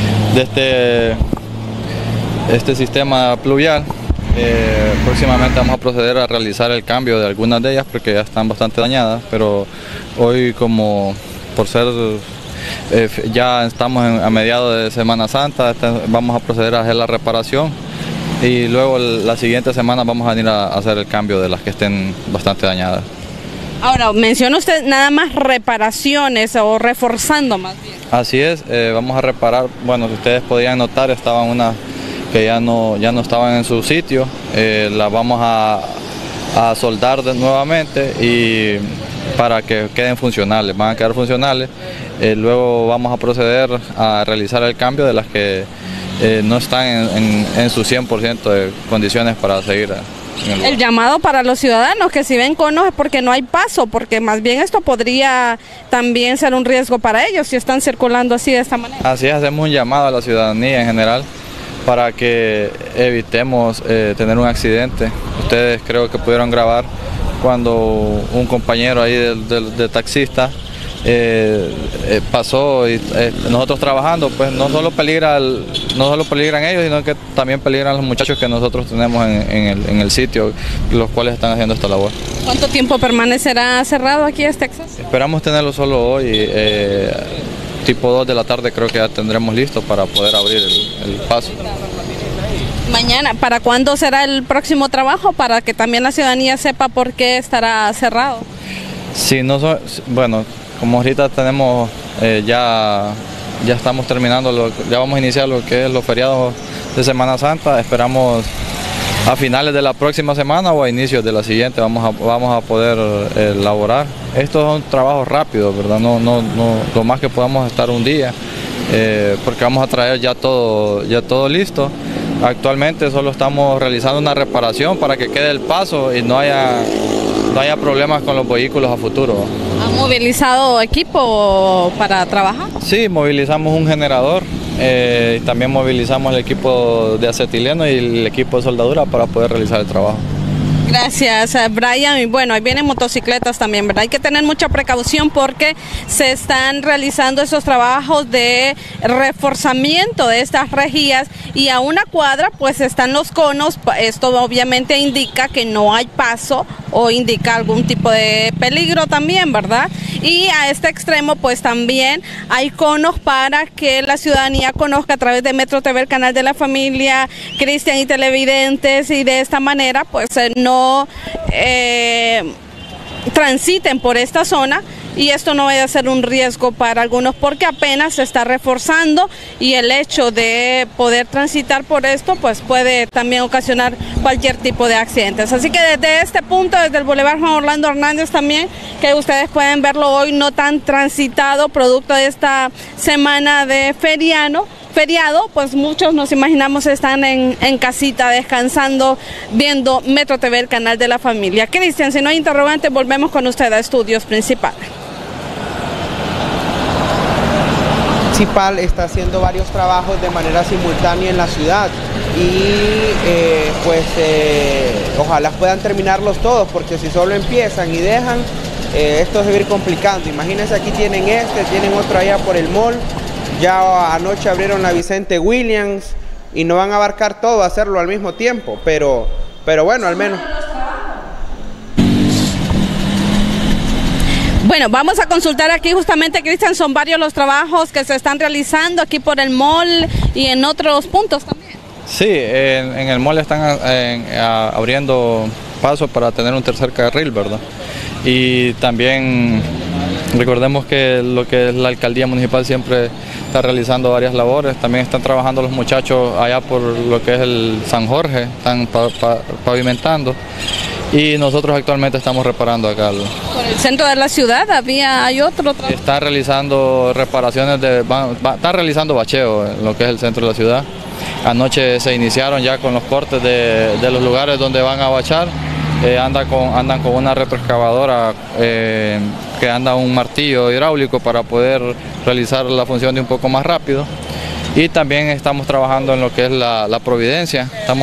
este sistema pluvial. Próximamente vamos a proceder a realizar el cambio de algunas de ellas porque ya están bastante dañadas, pero hoy, como por ser ya estamos a mediados de Semana Santa, vamos a proceder a hacer la reparación y luego la siguiente semana vamos a venir a hacer el cambio de las que estén bastante dañadas. Ahora, menciona usted nada más reparaciones o reforzando más bien. Así es, vamos a reparar, bueno, si ustedes podían notar, estaban unas que ya no estaban en su sitio, las vamos a soldar nuevamente y para que queden funcionales, van a quedar funcionales. Luego vamos a proceder a realizar el cambio de las que no están en su 100% de condiciones para seguir. El llamado para los ciudadanos que si ven conos es porque no hay paso, porque más bien esto podría también ser un riesgo para ellos si están circulando así de esta manera. Así es, hacemos un llamado a la ciudadanía en general para que evitemos tener un accidente. Ustedes creo que pudieron grabar cuando un compañero ahí del taxista pasó y nosotros trabajando, pues no solo peligran ellos, sino que también peligran los muchachos que nosotros tenemos en el sitio, los cuales están haciendo esta labor. ¿Cuánto tiempo permanecerá cerrado aquí este acceso? Esperamos tenerlo solo hoy, tipo 2 de la tarde creo que ya tendremos listo para poder abrir el paso. Mañana, ¿para cuándo será el próximo trabajo? Para que también la ciudadanía sepa por qué estará cerrado. Sí, bueno, como ahorita tenemos, ya estamos terminando, ya vamos a iniciar lo que es los feriados de Semana Santa. Esperamos a finales de la próxima semana o a inicios de la siguiente vamos a poder elaborar. Estos son trabajos rápidos, ¿verdad? No, lo más que podamos estar un día, porque vamos a traer ya todo listo. actualmente solo estamos realizando una reparación para que quede el paso y no haya problemas con los vehículos a futuro. ¿Han movilizado equipo para trabajar? Sí, movilizamos un generador, y también movilizamos el equipo de acetileno y el equipo de soldadura para poder realizar el trabajo. Gracias, Brian. Y bueno, ahí vienen motocicletas también, ¿verdad? Hay que tener mucha precaución porque se están realizando esos trabajos de reforzamiento de estas rejillas y a una cuadra pues están los conos. Esto obviamente indica que no hay paso o indica algún tipo de peligro también, ¿verdad? Y a este extremo pues también hay conos para que la ciudadanía conozca a través de Metro TV, el canal de la familia, Cristian y televidentes, y de esta manera pues no transiten por esta zona y esto no vaya a ser un riesgo para algunos porque apenas se está reforzando y el hecho de poder transitar por esto pues puede también ocasionar cualquier tipo de accidentes. Así que desde este punto, desde el Boulevard Juan Orlando Hernández también, que ustedes pueden verlo hoy no tan transitado producto de esta semana de feriado, pues muchos nos imaginamos están en casita descansando, viendo Metro TV, el canal de la familia. Cristian, si no hay interrogantes, volvemos con usted a estudios principales. Municipal está haciendo varios trabajos de manera simultánea en la ciudad y ojalá puedan terminarlos todos, porque si solo empiezan y dejan, esto se va a ir complicando. Imagínense, aquí tienen tienen otro allá por el mall. Ya anoche abrieron la Vicente Williams y no van a abarcar todo, hacerlo al mismo tiempo, pero bueno, al menos. Bueno, vamos a consultar aquí justamente, Cristian, son varios los trabajos que se están realizando aquí por el mall y en otros puntos también. Sí, en el mall están abriendo paso para tener un tercer carril, ¿verdad? Y también recordemos que lo que es la alcaldía municipal siempre está realizando varias labores. También están trabajando los muchachos allá por lo que es el San Jorge, están pavimentando. Y nosotros actualmente estamos reparando acá. Por el centro de la ciudad hay otro trabajo. Están realizando reparaciones, están realizando bacheo en lo que es el centro de la ciudad. Anoche se iniciaron ya con los cortes de los lugares donde van a bachar. Andan con una retroexcavadora que anda un martillo hidráulico para poder realizar la función de un poco más rápido. Y también estamos trabajando en lo que es la providencia.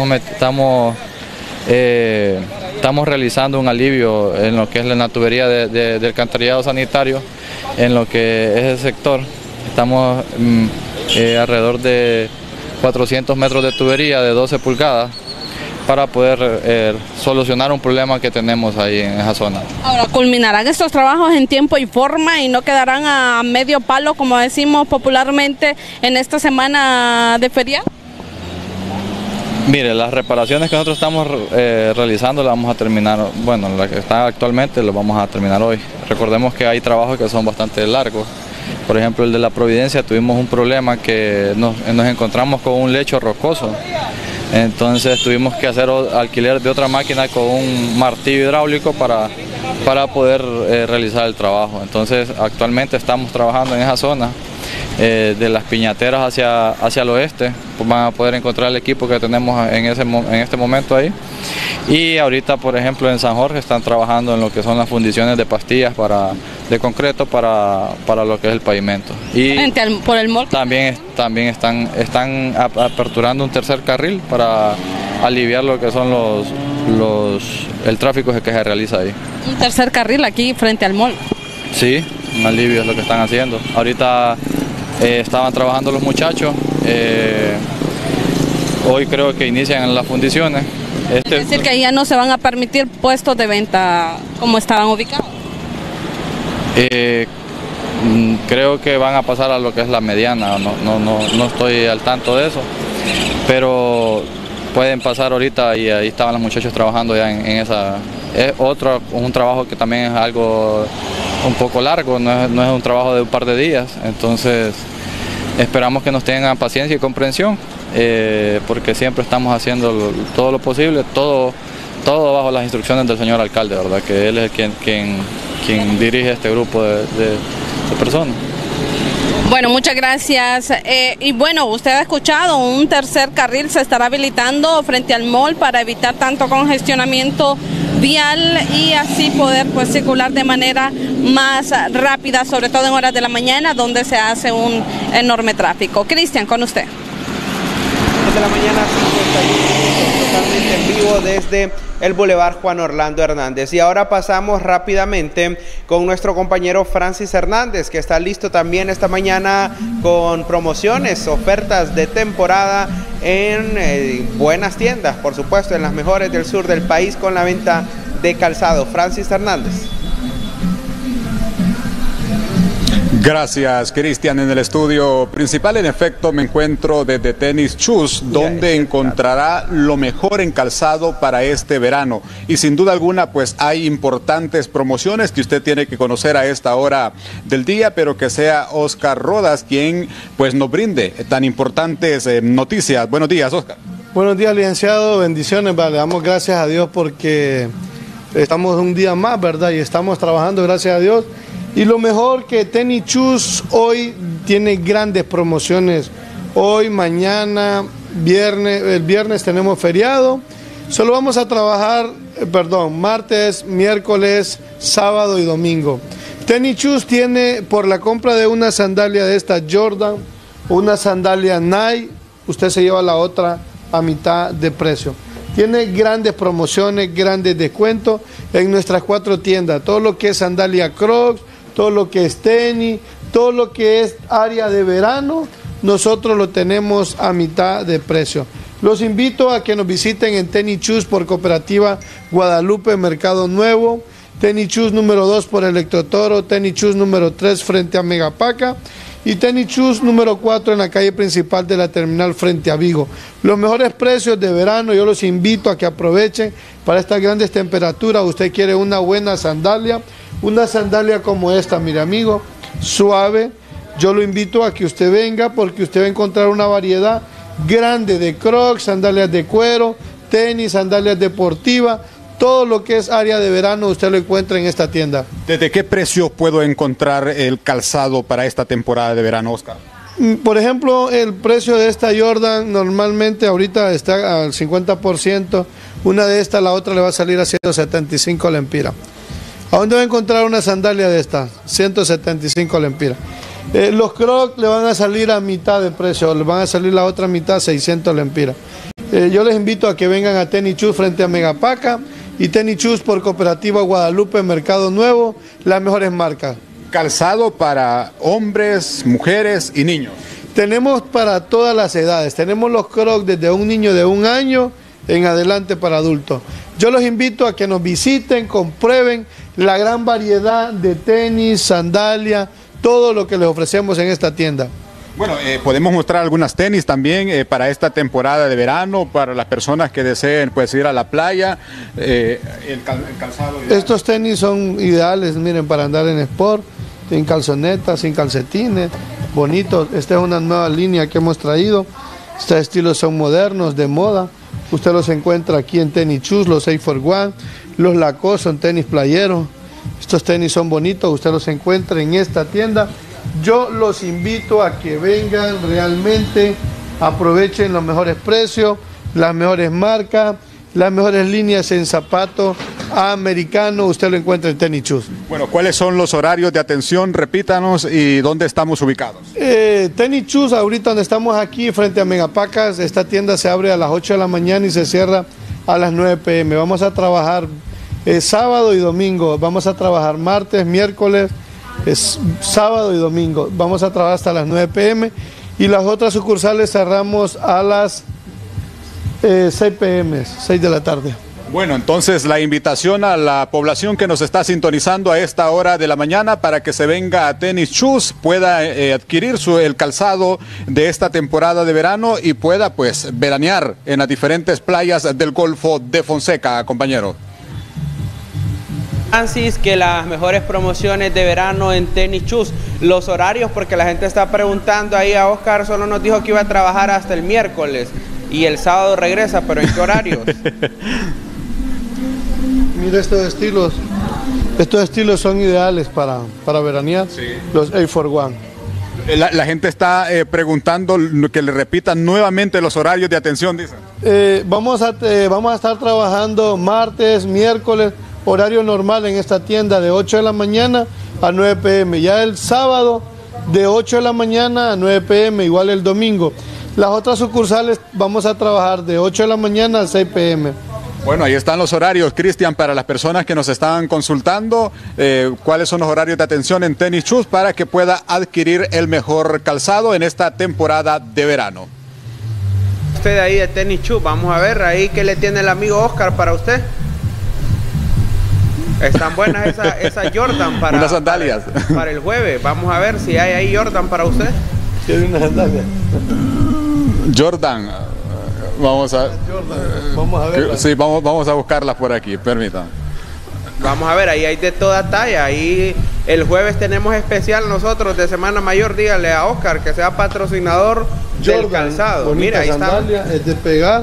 Estamos realizando un alivio en lo que es la tubería del alcantarillado sanitario, en lo que es el sector. Estamos alrededor de 400 metros de tubería de 12 pulgadas para poder solucionar un problema que tenemos ahí en esa zona. Ahora, ¿culminarán estos trabajos en tiempo y forma y no quedarán a medio palo, como decimos popularmente, en esta semana de feria? Mire, las reparaciones que nosotros estamos realizando las vamos a terminar, bueno, la que está actualmente lo vamos a terminar hoy. Recordemos que hay trabajos que son bastante largos. Por ejemplo, el de la Providencia, tuvimos un problema que nos encontramos con un lecho rocoso. Entonces tuvimos que hacer alquiler de otra máquina con un martillo hidráulico para poder realizar el trabajo. Entonces actualmente estamos trabajando en esa zona. De las piñateras hacia el oeste, pues van a poder encontrar el equipo que tenemos en este momento ahí. Y ahorita, por ejemplo, en San Jorge están trabajando en lo que son las fundiciones de pastillas de concreto para lo que es el pavimento. Y por el mall también están aperturando un tercer carril para aliviar lo que son el tráfico que se realiza ahí. Un tercer carril aquí frente al mall. Sí, un alivio es lo que están haciendo. Ahorita estaban trabajando los muchachos, hoy creo que inician las fundiciones. Es decir, que ya no se van a permitir puestos de venta como estaban ubicados. Creo que van a pasar a lo que es la mediana, no estoy al tanto de eso, pero pueden pasar ahorita y ahí estaban los muchachos trabajando ya en esa. Es un trabajo que también es algo un poco largo, no es un trabajo de un par de días, entonces esperamos que nos tengan paciencia y comprensión, porque siempre estamos haciendo todo lo posible, todo bajo las instrucciones del señor alcalde, ¿verdad? Que él es quien dirige este grupo de personas. Bueno, muchas gracias. Y bueno, usted ha escuchado, un tercer carril se estará habilitando frente al mall para evitar tanto congestionamiento vial y así poder pues circular de manera más rápida, sobre todo en horas de la mañana donde se hace un enorme tráfico. Cristian, con usted. De la mañana, 51 totalmente en vivo desde el Boulevard Juan Orlando Hernández. Y ahora pasamos rápidamente con nuestro compañero Francis Hernández, que está listo también esta mañana con promociones, ofertas de temporada en buenas tiendas, por supuesto, en las mejores del sur del país con la venta de calzado. Francis Hernández. Gracias, Cristian. En el estudio principal, en efecto, me encuentro desde Tenis Shoes, donde encontrará lo mejor en calzado para este verano. Y sin duda alguna, pues hay importantes promociones que usted tiene que conocer a esta hora del día, pero que sea Oscar Rodas quien pues nos brinde tan importantes noticias. Buenos días, Oscar. Buenos días, licenciado. Bendiciones. Le damos gracias a Dios porque estamos un día más, ¿verdad? Y estamos trabajando, gracias a Dios. Y lo mejor que Tenis Shoes hoy tiene grandes promociones. Hoy, mañana, viernes, el viernes tenemos feriado. Solo vamos a trabajar, martes, miércoles, sábado y domingo. Tenis Shoes tiene, por la compra de una sandalia de esta Jordan, una sandalia Nike, usted se lleva la otra a mitad de precio. Tiene grandes promociones, grandes descuentos en nuestras 4 tiendas. Todo lo que es sandalia Crocs, todo lo que es tenis, todo lo que es área de verano, nosotros lo tenemos a mitad de precio. Los invito a que nos visiten en Tenis Shoes por Cooperativa Guadalupe, Mercado Nuevo, Tenis Shoes número 2 por Electrotoro, Tenis Shoes número 3 frente a Megapaca y Tenis Shoes número 4 en la calle principal de la terminal frente a Vigo. Los mejores precios de verano, yo los invito a que aprovechen para estas grandes temperaturas. Usted quiere una buena sandalia como esta, mire amigo, suave. Yo lo invito a que usted venga porque usted va a encontrar una variedad grande de Crocs, sandalias de cuero, tenis, sandalias deportivas. Todo lo que es área de verano usted lo encuentra en esta tienda. ¿Desde qué precio puedo encontrar el calzado para esta temporada de verano, Oscar? Por ejemplo, el precio de esta Jordan normalmente ahorita está al 50%. Una de estas, la otra le va a salir a 175 lempiras. ¿A dónde va a encontrar una sandalia de estas? 175 lempiras. Los Crocs le van a salir a mitad de precio, le van a salir la otra mitad, 600 lempiras. Yo les invito a que vengan a Tenis Shoes frente a Megapaca y Tenis Shoes por Cooperativa Guadalupe, Mercado Nuevo, las mejores marcas. Calzado para hombres, mujeres y niños. Tenemos para todas las edades, tenemos los Crocs desde un niño de 1 año en adelante para adultos. Yo los invito a que nos visiten, comprueben la gran variedad de tenis, sandalia, todo lo que les ofrecemos en esta tienda. Bueno, podemos mostrar algunas tenis también para esta temporada de verano, para las personas que deseen pues ir a la playa, el calzado. Estos tenis son ideales, miren, para andar en sport, sin calzonetas, sin calcetines, bonitos. Esta es una nueva línea que hemos traído. Estos estilos son modernos, de moda. Usted los encuentra aquí en Tenis Shoes, los Air Force One, los Lacoste son tenis playeros. Estos tenis son bonitos, usted los encuentra en esta tienda. Yo los invito a que vengan realmente, aprovechen los mejores precios, las mejores marcas, las mejores líneas en zapatos americanos, usted lo encuentra en Tenis Shoes. Bueno, ¿cuáles son los horarios de atención? Repítanos y dónde estamos ubicados. Tenis Shoes, ahorita donde estamos aquí frente a Megapacas, esta tienda se abre a las 8 de la mañana y se cierra a las 9 p.m. Vamos a trabajar sábado y domingo, vamos a trabajar martes, miércoles, sábado y domingo, vamos a trabajar hasta las 9 p.m. y las otras sucursales cerramos a las 6 p.m., 6 de la tarde. Bueno, entonces la invitación a la población que nos está sintonizando a esta hora de la mañana para que se venga a Tenis Shoes, pueda adquirir el calzado de esta temporada de verano y pueda pues veranear en las diferentes playas del Golfo de Fonseca, compañero. Francis, que las mejores promociones de verano en Tenis Shoes, los horarios, porque la gente está preguntando ahí a Oscar, solo nos dijo que iba a trabajar hasta el miércoles y el sábado regresa, pero ¿en qué horarios? Mira estos estilos son ideales para veranear, sí. Los Air Force One. La gente está preguntando que le repitan nuevamente los horarios de atención, dicen. Vamos a estar trabajando martes, miércoles, horario normal en esta tienda de 8 de la mañana a 9 p.m. Ya el sábado de 8 de la mañana a 9 p.m., igual el domingo. Las otras sucursales vamos a trabajar de 8 de la mañana a 6 p.m. Bueno, ahí están los horarios, Cristian, para las personas que nos están consultando, cuáles son los horarios de atención en Tennis Shoes para que pueda adquirir el mejor calzado en esta temporada de verano. Usted ahí de Tennis Shoes, vamos a ver ahí qué le tiene el amigo Oscar para usted. Están buenas esas Jordan para, unas sandalias. Para el jueves. Vamos a ver si hay ahí Jordan para usted. ¿Tiene unas sandalias? Jordan, vamos a ver. Sí, vamos a buscarlas por aquí, permítanme. Vamos a ver, ahí hay de toda talla. Ahí el jueves tenemos especial nosotros de Semana Mayor. Dígale a Oscar que sea patrocinador del calzado. Mira, ahí está. Es de pegar.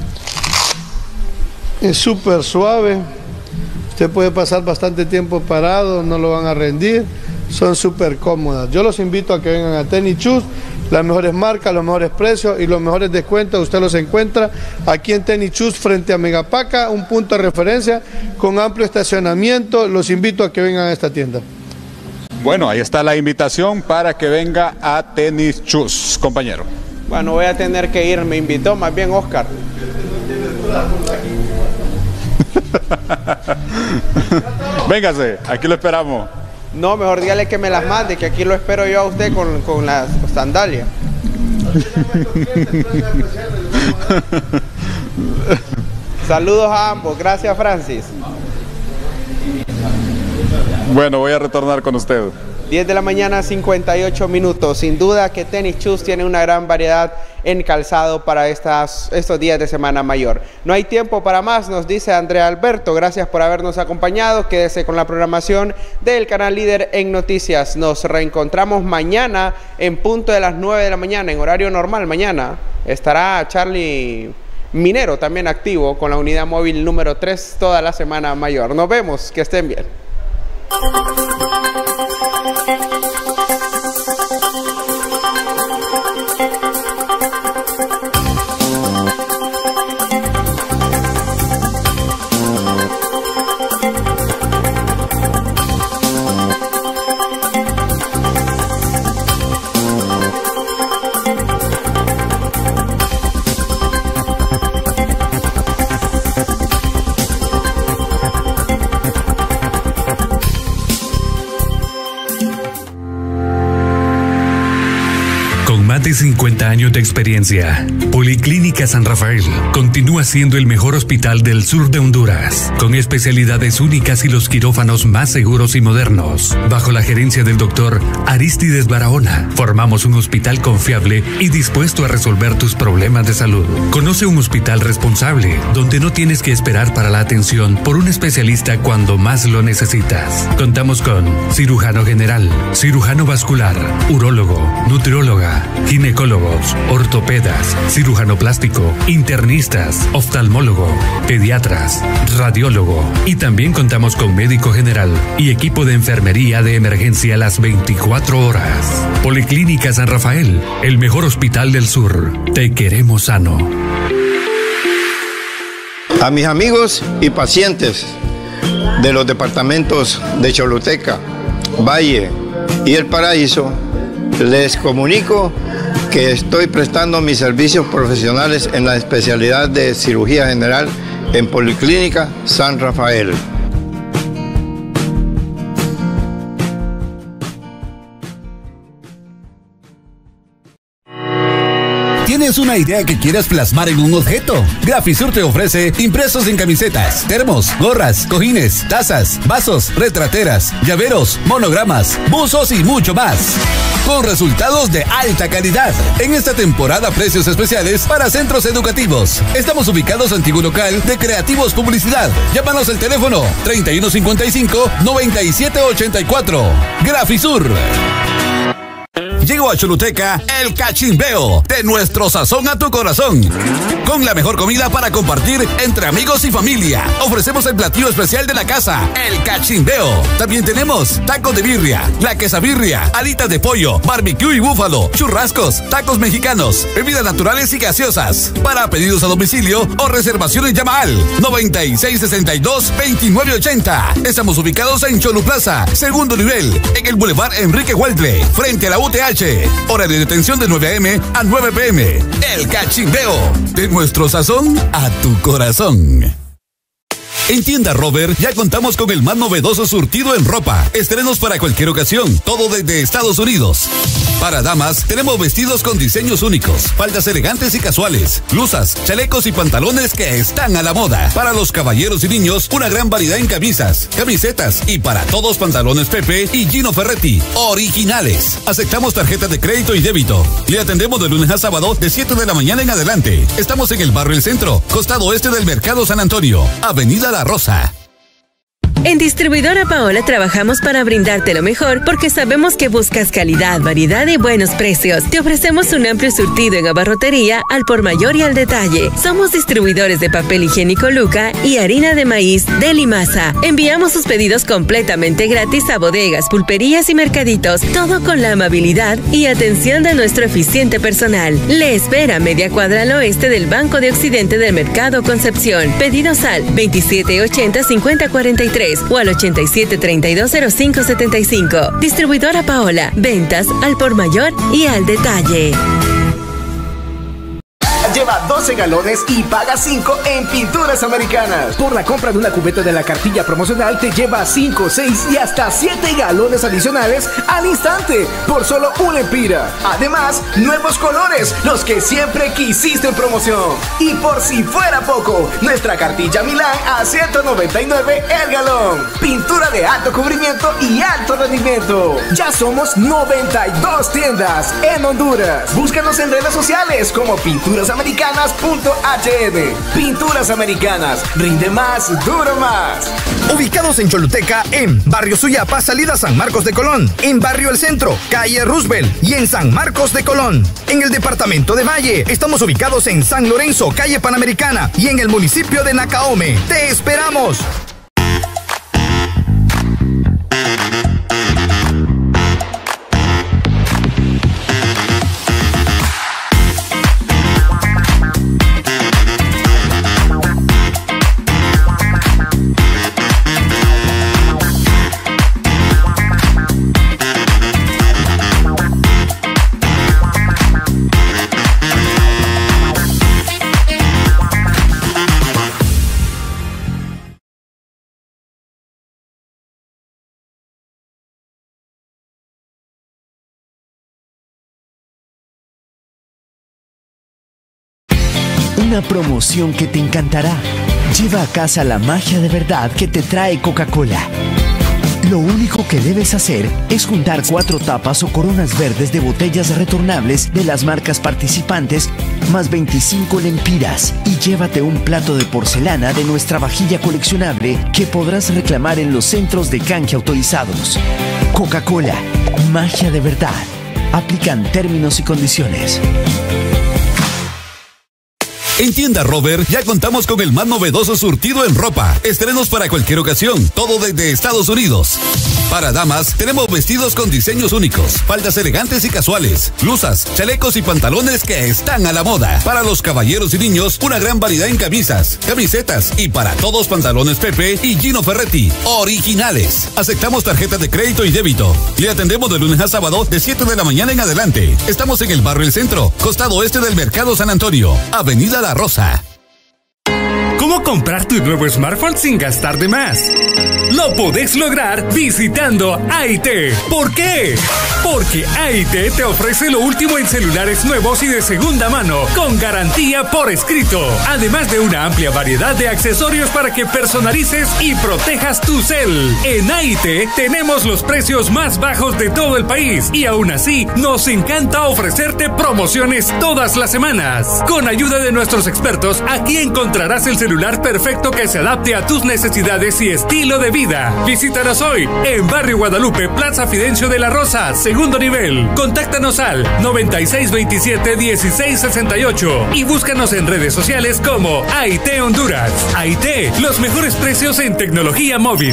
Es súper suave. Usted puede pasar bastante tiempo parado, no lo van a rendir. Son súper cómodas. Yo los invito a que vengan a Tennis Shoes. Las mejores marcas, los mejores precios y los mejores descuentos usted los encuentra aquí en Tennis Shoes frente a Megapaca, un punto de referencia con amplio estacionamiento. Los invito a que vengan a esta tienda. Bueno, ahí está la invitación para que venga a Tennis Shoes, compañero. Bueno, voy a tener que ir, me invitó más bien Oscar. Véngase, aquí lo esperamos. No, mejor dígale que me las mande, que aquí lo espero yo a usted con las sandalias. Saludos a ambos, gracias Francis. Bueno, voy a retornar con usted. 10 de la mañana, 58 minutos. Sin duda que Tennis Shoes tiene una gran variedad en calzado para estos días de Semana Mayor. No hay tiempo para más, nos dice Andrea Alberto. Gracias por habernos acompañado. Quédese con la programación del canal líder en noticias. Nos reencontramos mañana en punto de las 9 de la mañana, en horario normal. Mañana estará Charlie Minero también activo con la unidad móvil número 3 toda la Semana Mayor. Nos vemos, que estén bien. Más de 50 años de experiencia, Policlínica San Rafael continúa siendo el mejor hospital del sur de Honduras, con especialidades únicas y los quirófanos más seguros y modernos. Bajo la gerencia del doctor Aristides Barahona, formamos un hospital confiable y dispuesto a resolver tus problemas de salud. Conoce un hospital responsable, donde no tienes que esperar para la atención por un especialista cuando más lo necesitas. Contamos con cirujano general, cirujano vascular, urólogo, nutrióloga, ginecólogos, ortopedas, cirujano plástico, internistas, oftalmólogo, pediatras, radiólogo y también contamos con médico general y equipo de enfermería de emergencia las 24 horas. Policlínica San Rafael, el mejor hospital del sur. Te queremos sano. A mis amigos y pacientes de los departamentos de Choluteca, Valle y El Paraíso, les comunico que estoy prestando mis servicios profesionales en la especialidad de cirugía general en Policlínica San Rafael. ¿Tienes una idea que quieras plasmar en un objeto? Grafisur te ofrece impresos en camisetas, termos, gorras, cojines, tazas, vasos, retrateras, llaveros, monogramas, buzos y mucho más. Con resultados de alta calidad. En esta temporada, precios especiales para centros educativos. Estamos ubicados en antiguo local de Creativos Publicidad. Llámanos al teléfono 3155-9784. Grafisur. llegó a Choluteca el Cachimbeo, de nuestro sazón a tu corazón. Con la mejor comida para compartir entre amigos y familia. Ofrecemos el platillo especial de la casa, el Cachimbeo. También tenemos tacos de birria, la quesabirria, alitas de pollo, barbecue y búfalo, churrascos, tacos mexicanos, bebidas naturales y gaseosas. Para pedidos a domicilio o reservaciones llama al 9662-2980. Estamos ubicados en Choluplaza, segundo nivel, en el Boulevard Enrique Hueltre, frente a la UTH. Hora de detención de 9 a.m. a 9 p.m. El Cachimbeo, de nuestro sazón a tu corazón. En Tienda Robert ya contamos con el más novedoso surtido en ropa. Estrenos para cualquier ocasión, todo desde Estados Unidos. Para damas, tenemos vestidos con diseños únicos, faldas elegantes y casuales, blusas, chalecos y pantalones que están a la moda. Para los caballeros y niños, una gran variedad en camisas, camisetas y para todos pantalones Pepe y Gino Ferretti, originales. Aceptamos tarjetas de crédito y débito. Le atendemos de lunes a sábado de 7 de la mañana en adelante. Estamos en el barrio El Centro, costado oeste del Mercado San Antonio, Avenida La Rosa. En Distribuidora Paola trabajamos para brindarte lo mejor porque sabemos que buscas calidad, variedad y buenos precios. Te ofrecemos un amplio surtido en abarrotería, al por mayor y al detalle. Somos distribuidores de papel higiénico Luca y harina de maíz de Limasa. Enviamos sus pedidos completamente gratis a bodegas, pulperías y mercaditos, todo con la amabilidad y atención de nuestro eficiente personal. Le espera media cuadra al oeste del Banco de Occidente del Mercado Concepción. Pedidos al 2780-5043 o al 87320575. Distribuidora Paola. Ventas al por mayor y al detalle. Lleva 12 galones y paga 5 en Pinturas Americanas. Por la compra de una cubeta de la cartilla promocional te lleva 5, 6 y hasta 7 galones adicionales al instante por solo una empira. Además, nuevos colores, los que siempre quisiste en promoción. Y por si fuera poco, nuestra cartilla Milán a 199 el galón. Pintura de alto cubrimiento y alto rendimiento. Ya somos 92 tiendas en Honduras. Búscanos en redes sociales como PinturasAmericana.hn. Pinturas Americanas, rinde más, dura más. Ubicados en Choluteca, en Barrio Suyapa, salida San Marcos de Colón, en Barrio El Centro, calle Roosevelt y en San Marcos de Colón. En el departamento de Valle, estamos ubicados en San Lorenzo, calle Panamericana y en el municipio de Nacaome. ¡Te esperamos! Una promoción que te encantará. Lleva a casa la magia de verdad que te trae Coca-Cola. Lo único que debes hacer es juntar 4 tapas o coronas verdes de botellas retornables de las marcas participantes más 25 lempiras y llévate un plato de porcelana de nuestra vajilla coleccionable que podrás reclamar en los centros de canje autorizados. Coca-Cola, magia de verdad. Aplican términos y condiciones. En Tienda Robert ya contamos con el más novedoso surtido en ropa. Estrenos para cualquier ocasión, todo desde Estados Unidos. Para damas, tenemos vestidos con diseños únicos, faldas elegantes y casuales, blusas, chalecos y pantalones que están a la moda. Para los caballeros y niños, una gran variedad en camisas, camisetas y para todos pantalones Pepe y Gino Ferretti, originales. Aceptamos tarjetas de crédito y débito. Le atendemos de lunes a sábado de 7 de la mañana en adelante. Estamos en el barrio El Centro, costado oeste del Mercado San Antonio, Avenida La Rosa. ¿Cómo comprar tu nuevo smartphone sin gastar de más? Lo podés lograr visitando AIT. ¿Por qué? Porque AIT te ofrece lo último en celulares nuevos y de segunda mano, con garantía por escrito. Además de una amplia variedad de accesorios para que personalices y protejas tu cel. En AIT tenemos los precios más bajos de todo el país y aún así nos encanta ofrecerte promociones todas las semanas. Con ayuda de nuestros expertos, aquí encontrarás el celular celular perfecto que se adapte a tus necesidades y estilo de vida. Visítanos hoy en Barrio Guadalupe, Plaza Fidencio de la Rosa, segundo nivel. Contáctanos al 9627-1668 y búscanos en redes sociales como AIT Honduras. AIT, los mejores precios en tecnología móvil.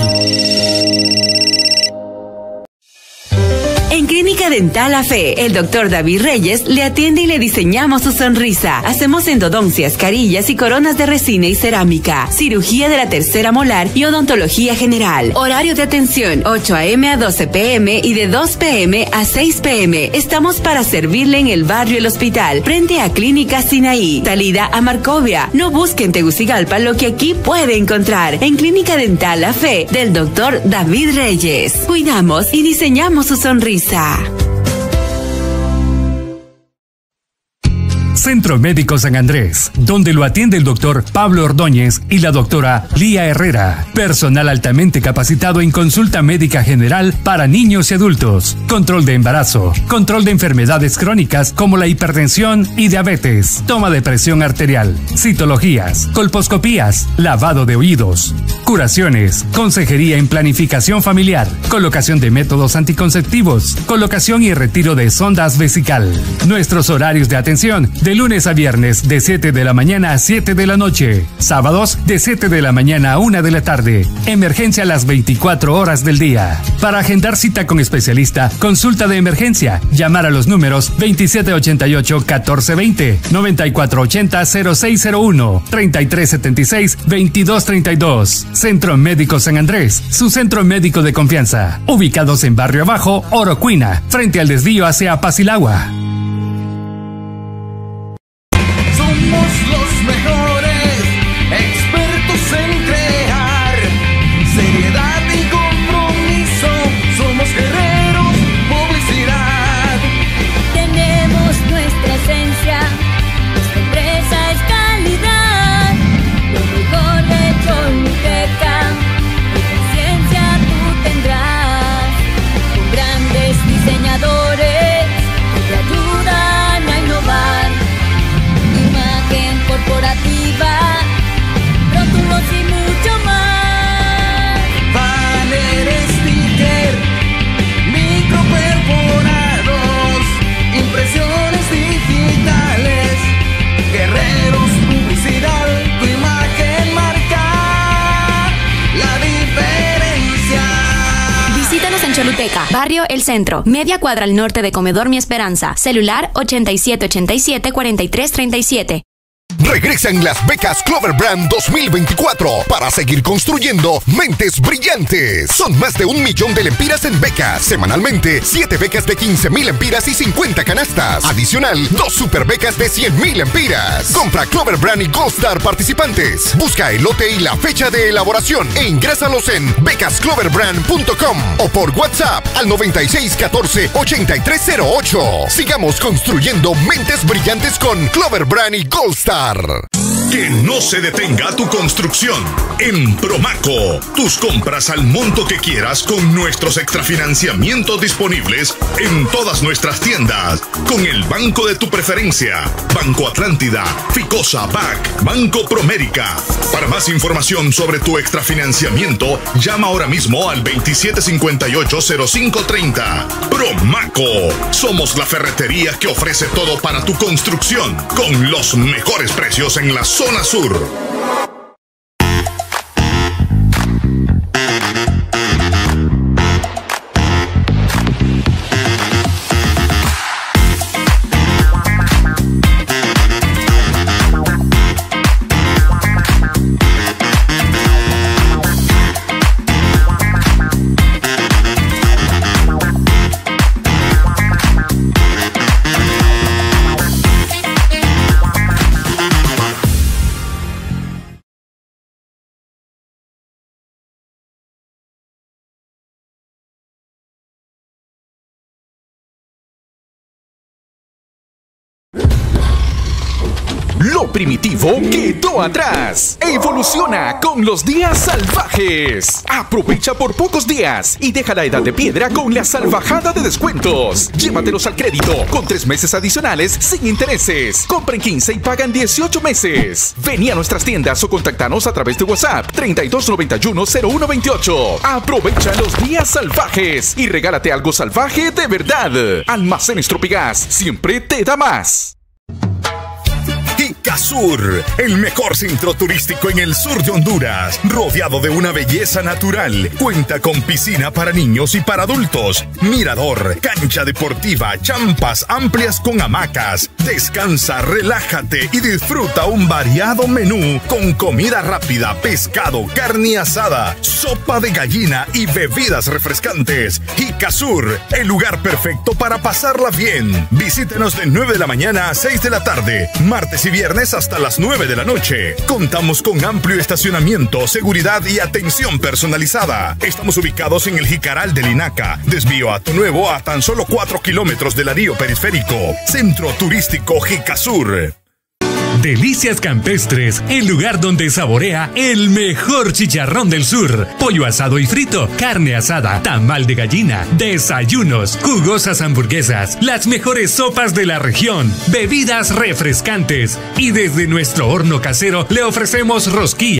En Clínica Dental La Fe, el doctor David Reyes le atiende y le diseñamos su sonrisa. Hacemos endodoncias, carillas y coronas de resina y cerámica, cirugía de la tercera molar y odontología general. Horario de atención 8 a.m. a 12 p.m. y de 2 p.m. a 6 p.m. Estamos para servirle en el barrio El Hospital, frente a Clínica Sinaí, salida a Marcovia. No busque en Tegucigalpa lo que aquí puede encontrar. En Clínica Dental La Fe, del doctor David Reyes. Cuidamos y diseñamos su sonrisa. Centro Médico San Andrés, donde lo atiende el doctor Pablo Ordóñez y la doctora Lía Herrera. Personal altamente capacitado en consulta médica general para niños y adultos, control de embarazo, control de enfermedades crónicas como la hipertensión y diabetes, toma de presión arterial, citologías, colposcopías, lavado de oídos, curaciones, consejería en planificación familiar, colocación de métodos anticonceptivos, colocación y retiro de sondas vesical. Nuestros horarios de atención de lunes a viernes de 7 de la mañana a 7 de la noche. Sábados de 7 de la mañana a 1 de la tarde. Emergencia a las 24 horas del día. Para agendar cita con especialista, consulta de emergencia. Llamar a los números 2788-1420, 9480-0601, 3376-2232. Centro Médico San Andrés, su centro médico de confianza. Ubicados en Barrio Abajo, Orocuina, frente al desvío hacia Apacilagua. Choluteca, Barrio El Centro, media cuadra al norte de Comedor Mi Esperanza, celular 8787-4337. Regresan las becas Clover Brand 2024 para seguir construyendo mentes brillantes. Son más de 1 millón de lempiras en becas. Semanalmente, 7 becas de 15,000 lempiras y 50 canastas. Adicional, 2 super becas de 100,000 lempiras. Compra Clover Brand y Gold Star participantes. Busca el lote y la fecha de elaboración e ingrésalos en becascloverbrand.com o por WhatsApp al 9614-8308. Sigamos construyendo mentes brillantes con Clover Brand y Gold Star. Que no se detenga tu construcción. En Promaco, tus compras al monto que quieras con nuestros extrafinanciamientos disponibles en todas nuestras tiendas. Con el banco de tu preferencia. Banco Atlántida, Ficosa, BAC, Banco Promérica. Para más información sobre tu extrafinanciamiento, llama ahora mismo al 2758-0530. Promaco, somos la ferretería que ofrece todo para tu construcción con los mejores precios en la zona sur. Lo primitivo quedó atrás. Evoluciona con los días salvajes. Aprovecha por pocos días y deja la edad de piedra con la salvajada de descuentos. Llévatelos al crédito con 3 meses adicionales sin intereses. Compra en 15 y paga en 18 meses. Vení a nuestras tiendas o contactanos a través de WhatsApp 3291-0128. Aprovecha los días salvajes y regálate algo salvaje de verdad. Almacenes Tropigas, siempre te da más. Icasur, el mejor centro turístico en el sur de Honduras, rodeado de una belleza natural. Cuenta con piscina para niños y para adultos, mirador, cancha deportiva, champas amplias con hamacas. Descansa, relájate y disfruta un variado menú con comida rápida, pescado, carne asada, sopa de gallina y bebidas refrescantes. Icasur, el lugar perfecto para pasarla bien. Visítenos de 9 de la mañana a 6 de la tarde, martes y viernes hasta las 9 de la noche. Contamos con amplio estacionamiento, seguridad y atención personalizada. Estamos ubicados en el Jicaral del Inaca, desvío a Ato Nuevo a tan solo 4 kilómetros del área periférico. Centro Turístico Jicasur. Delicias Campestres, el lugar donde saborea el mejor chicharrón del sur. Pollo asado y frito, carne asada, tamal de gallina, desayunos, jugosas hamburguesas, las mejores sopas de la región, bebidas refrescantes. Y desde nuestro horno casero le ofrecemos rosquillas.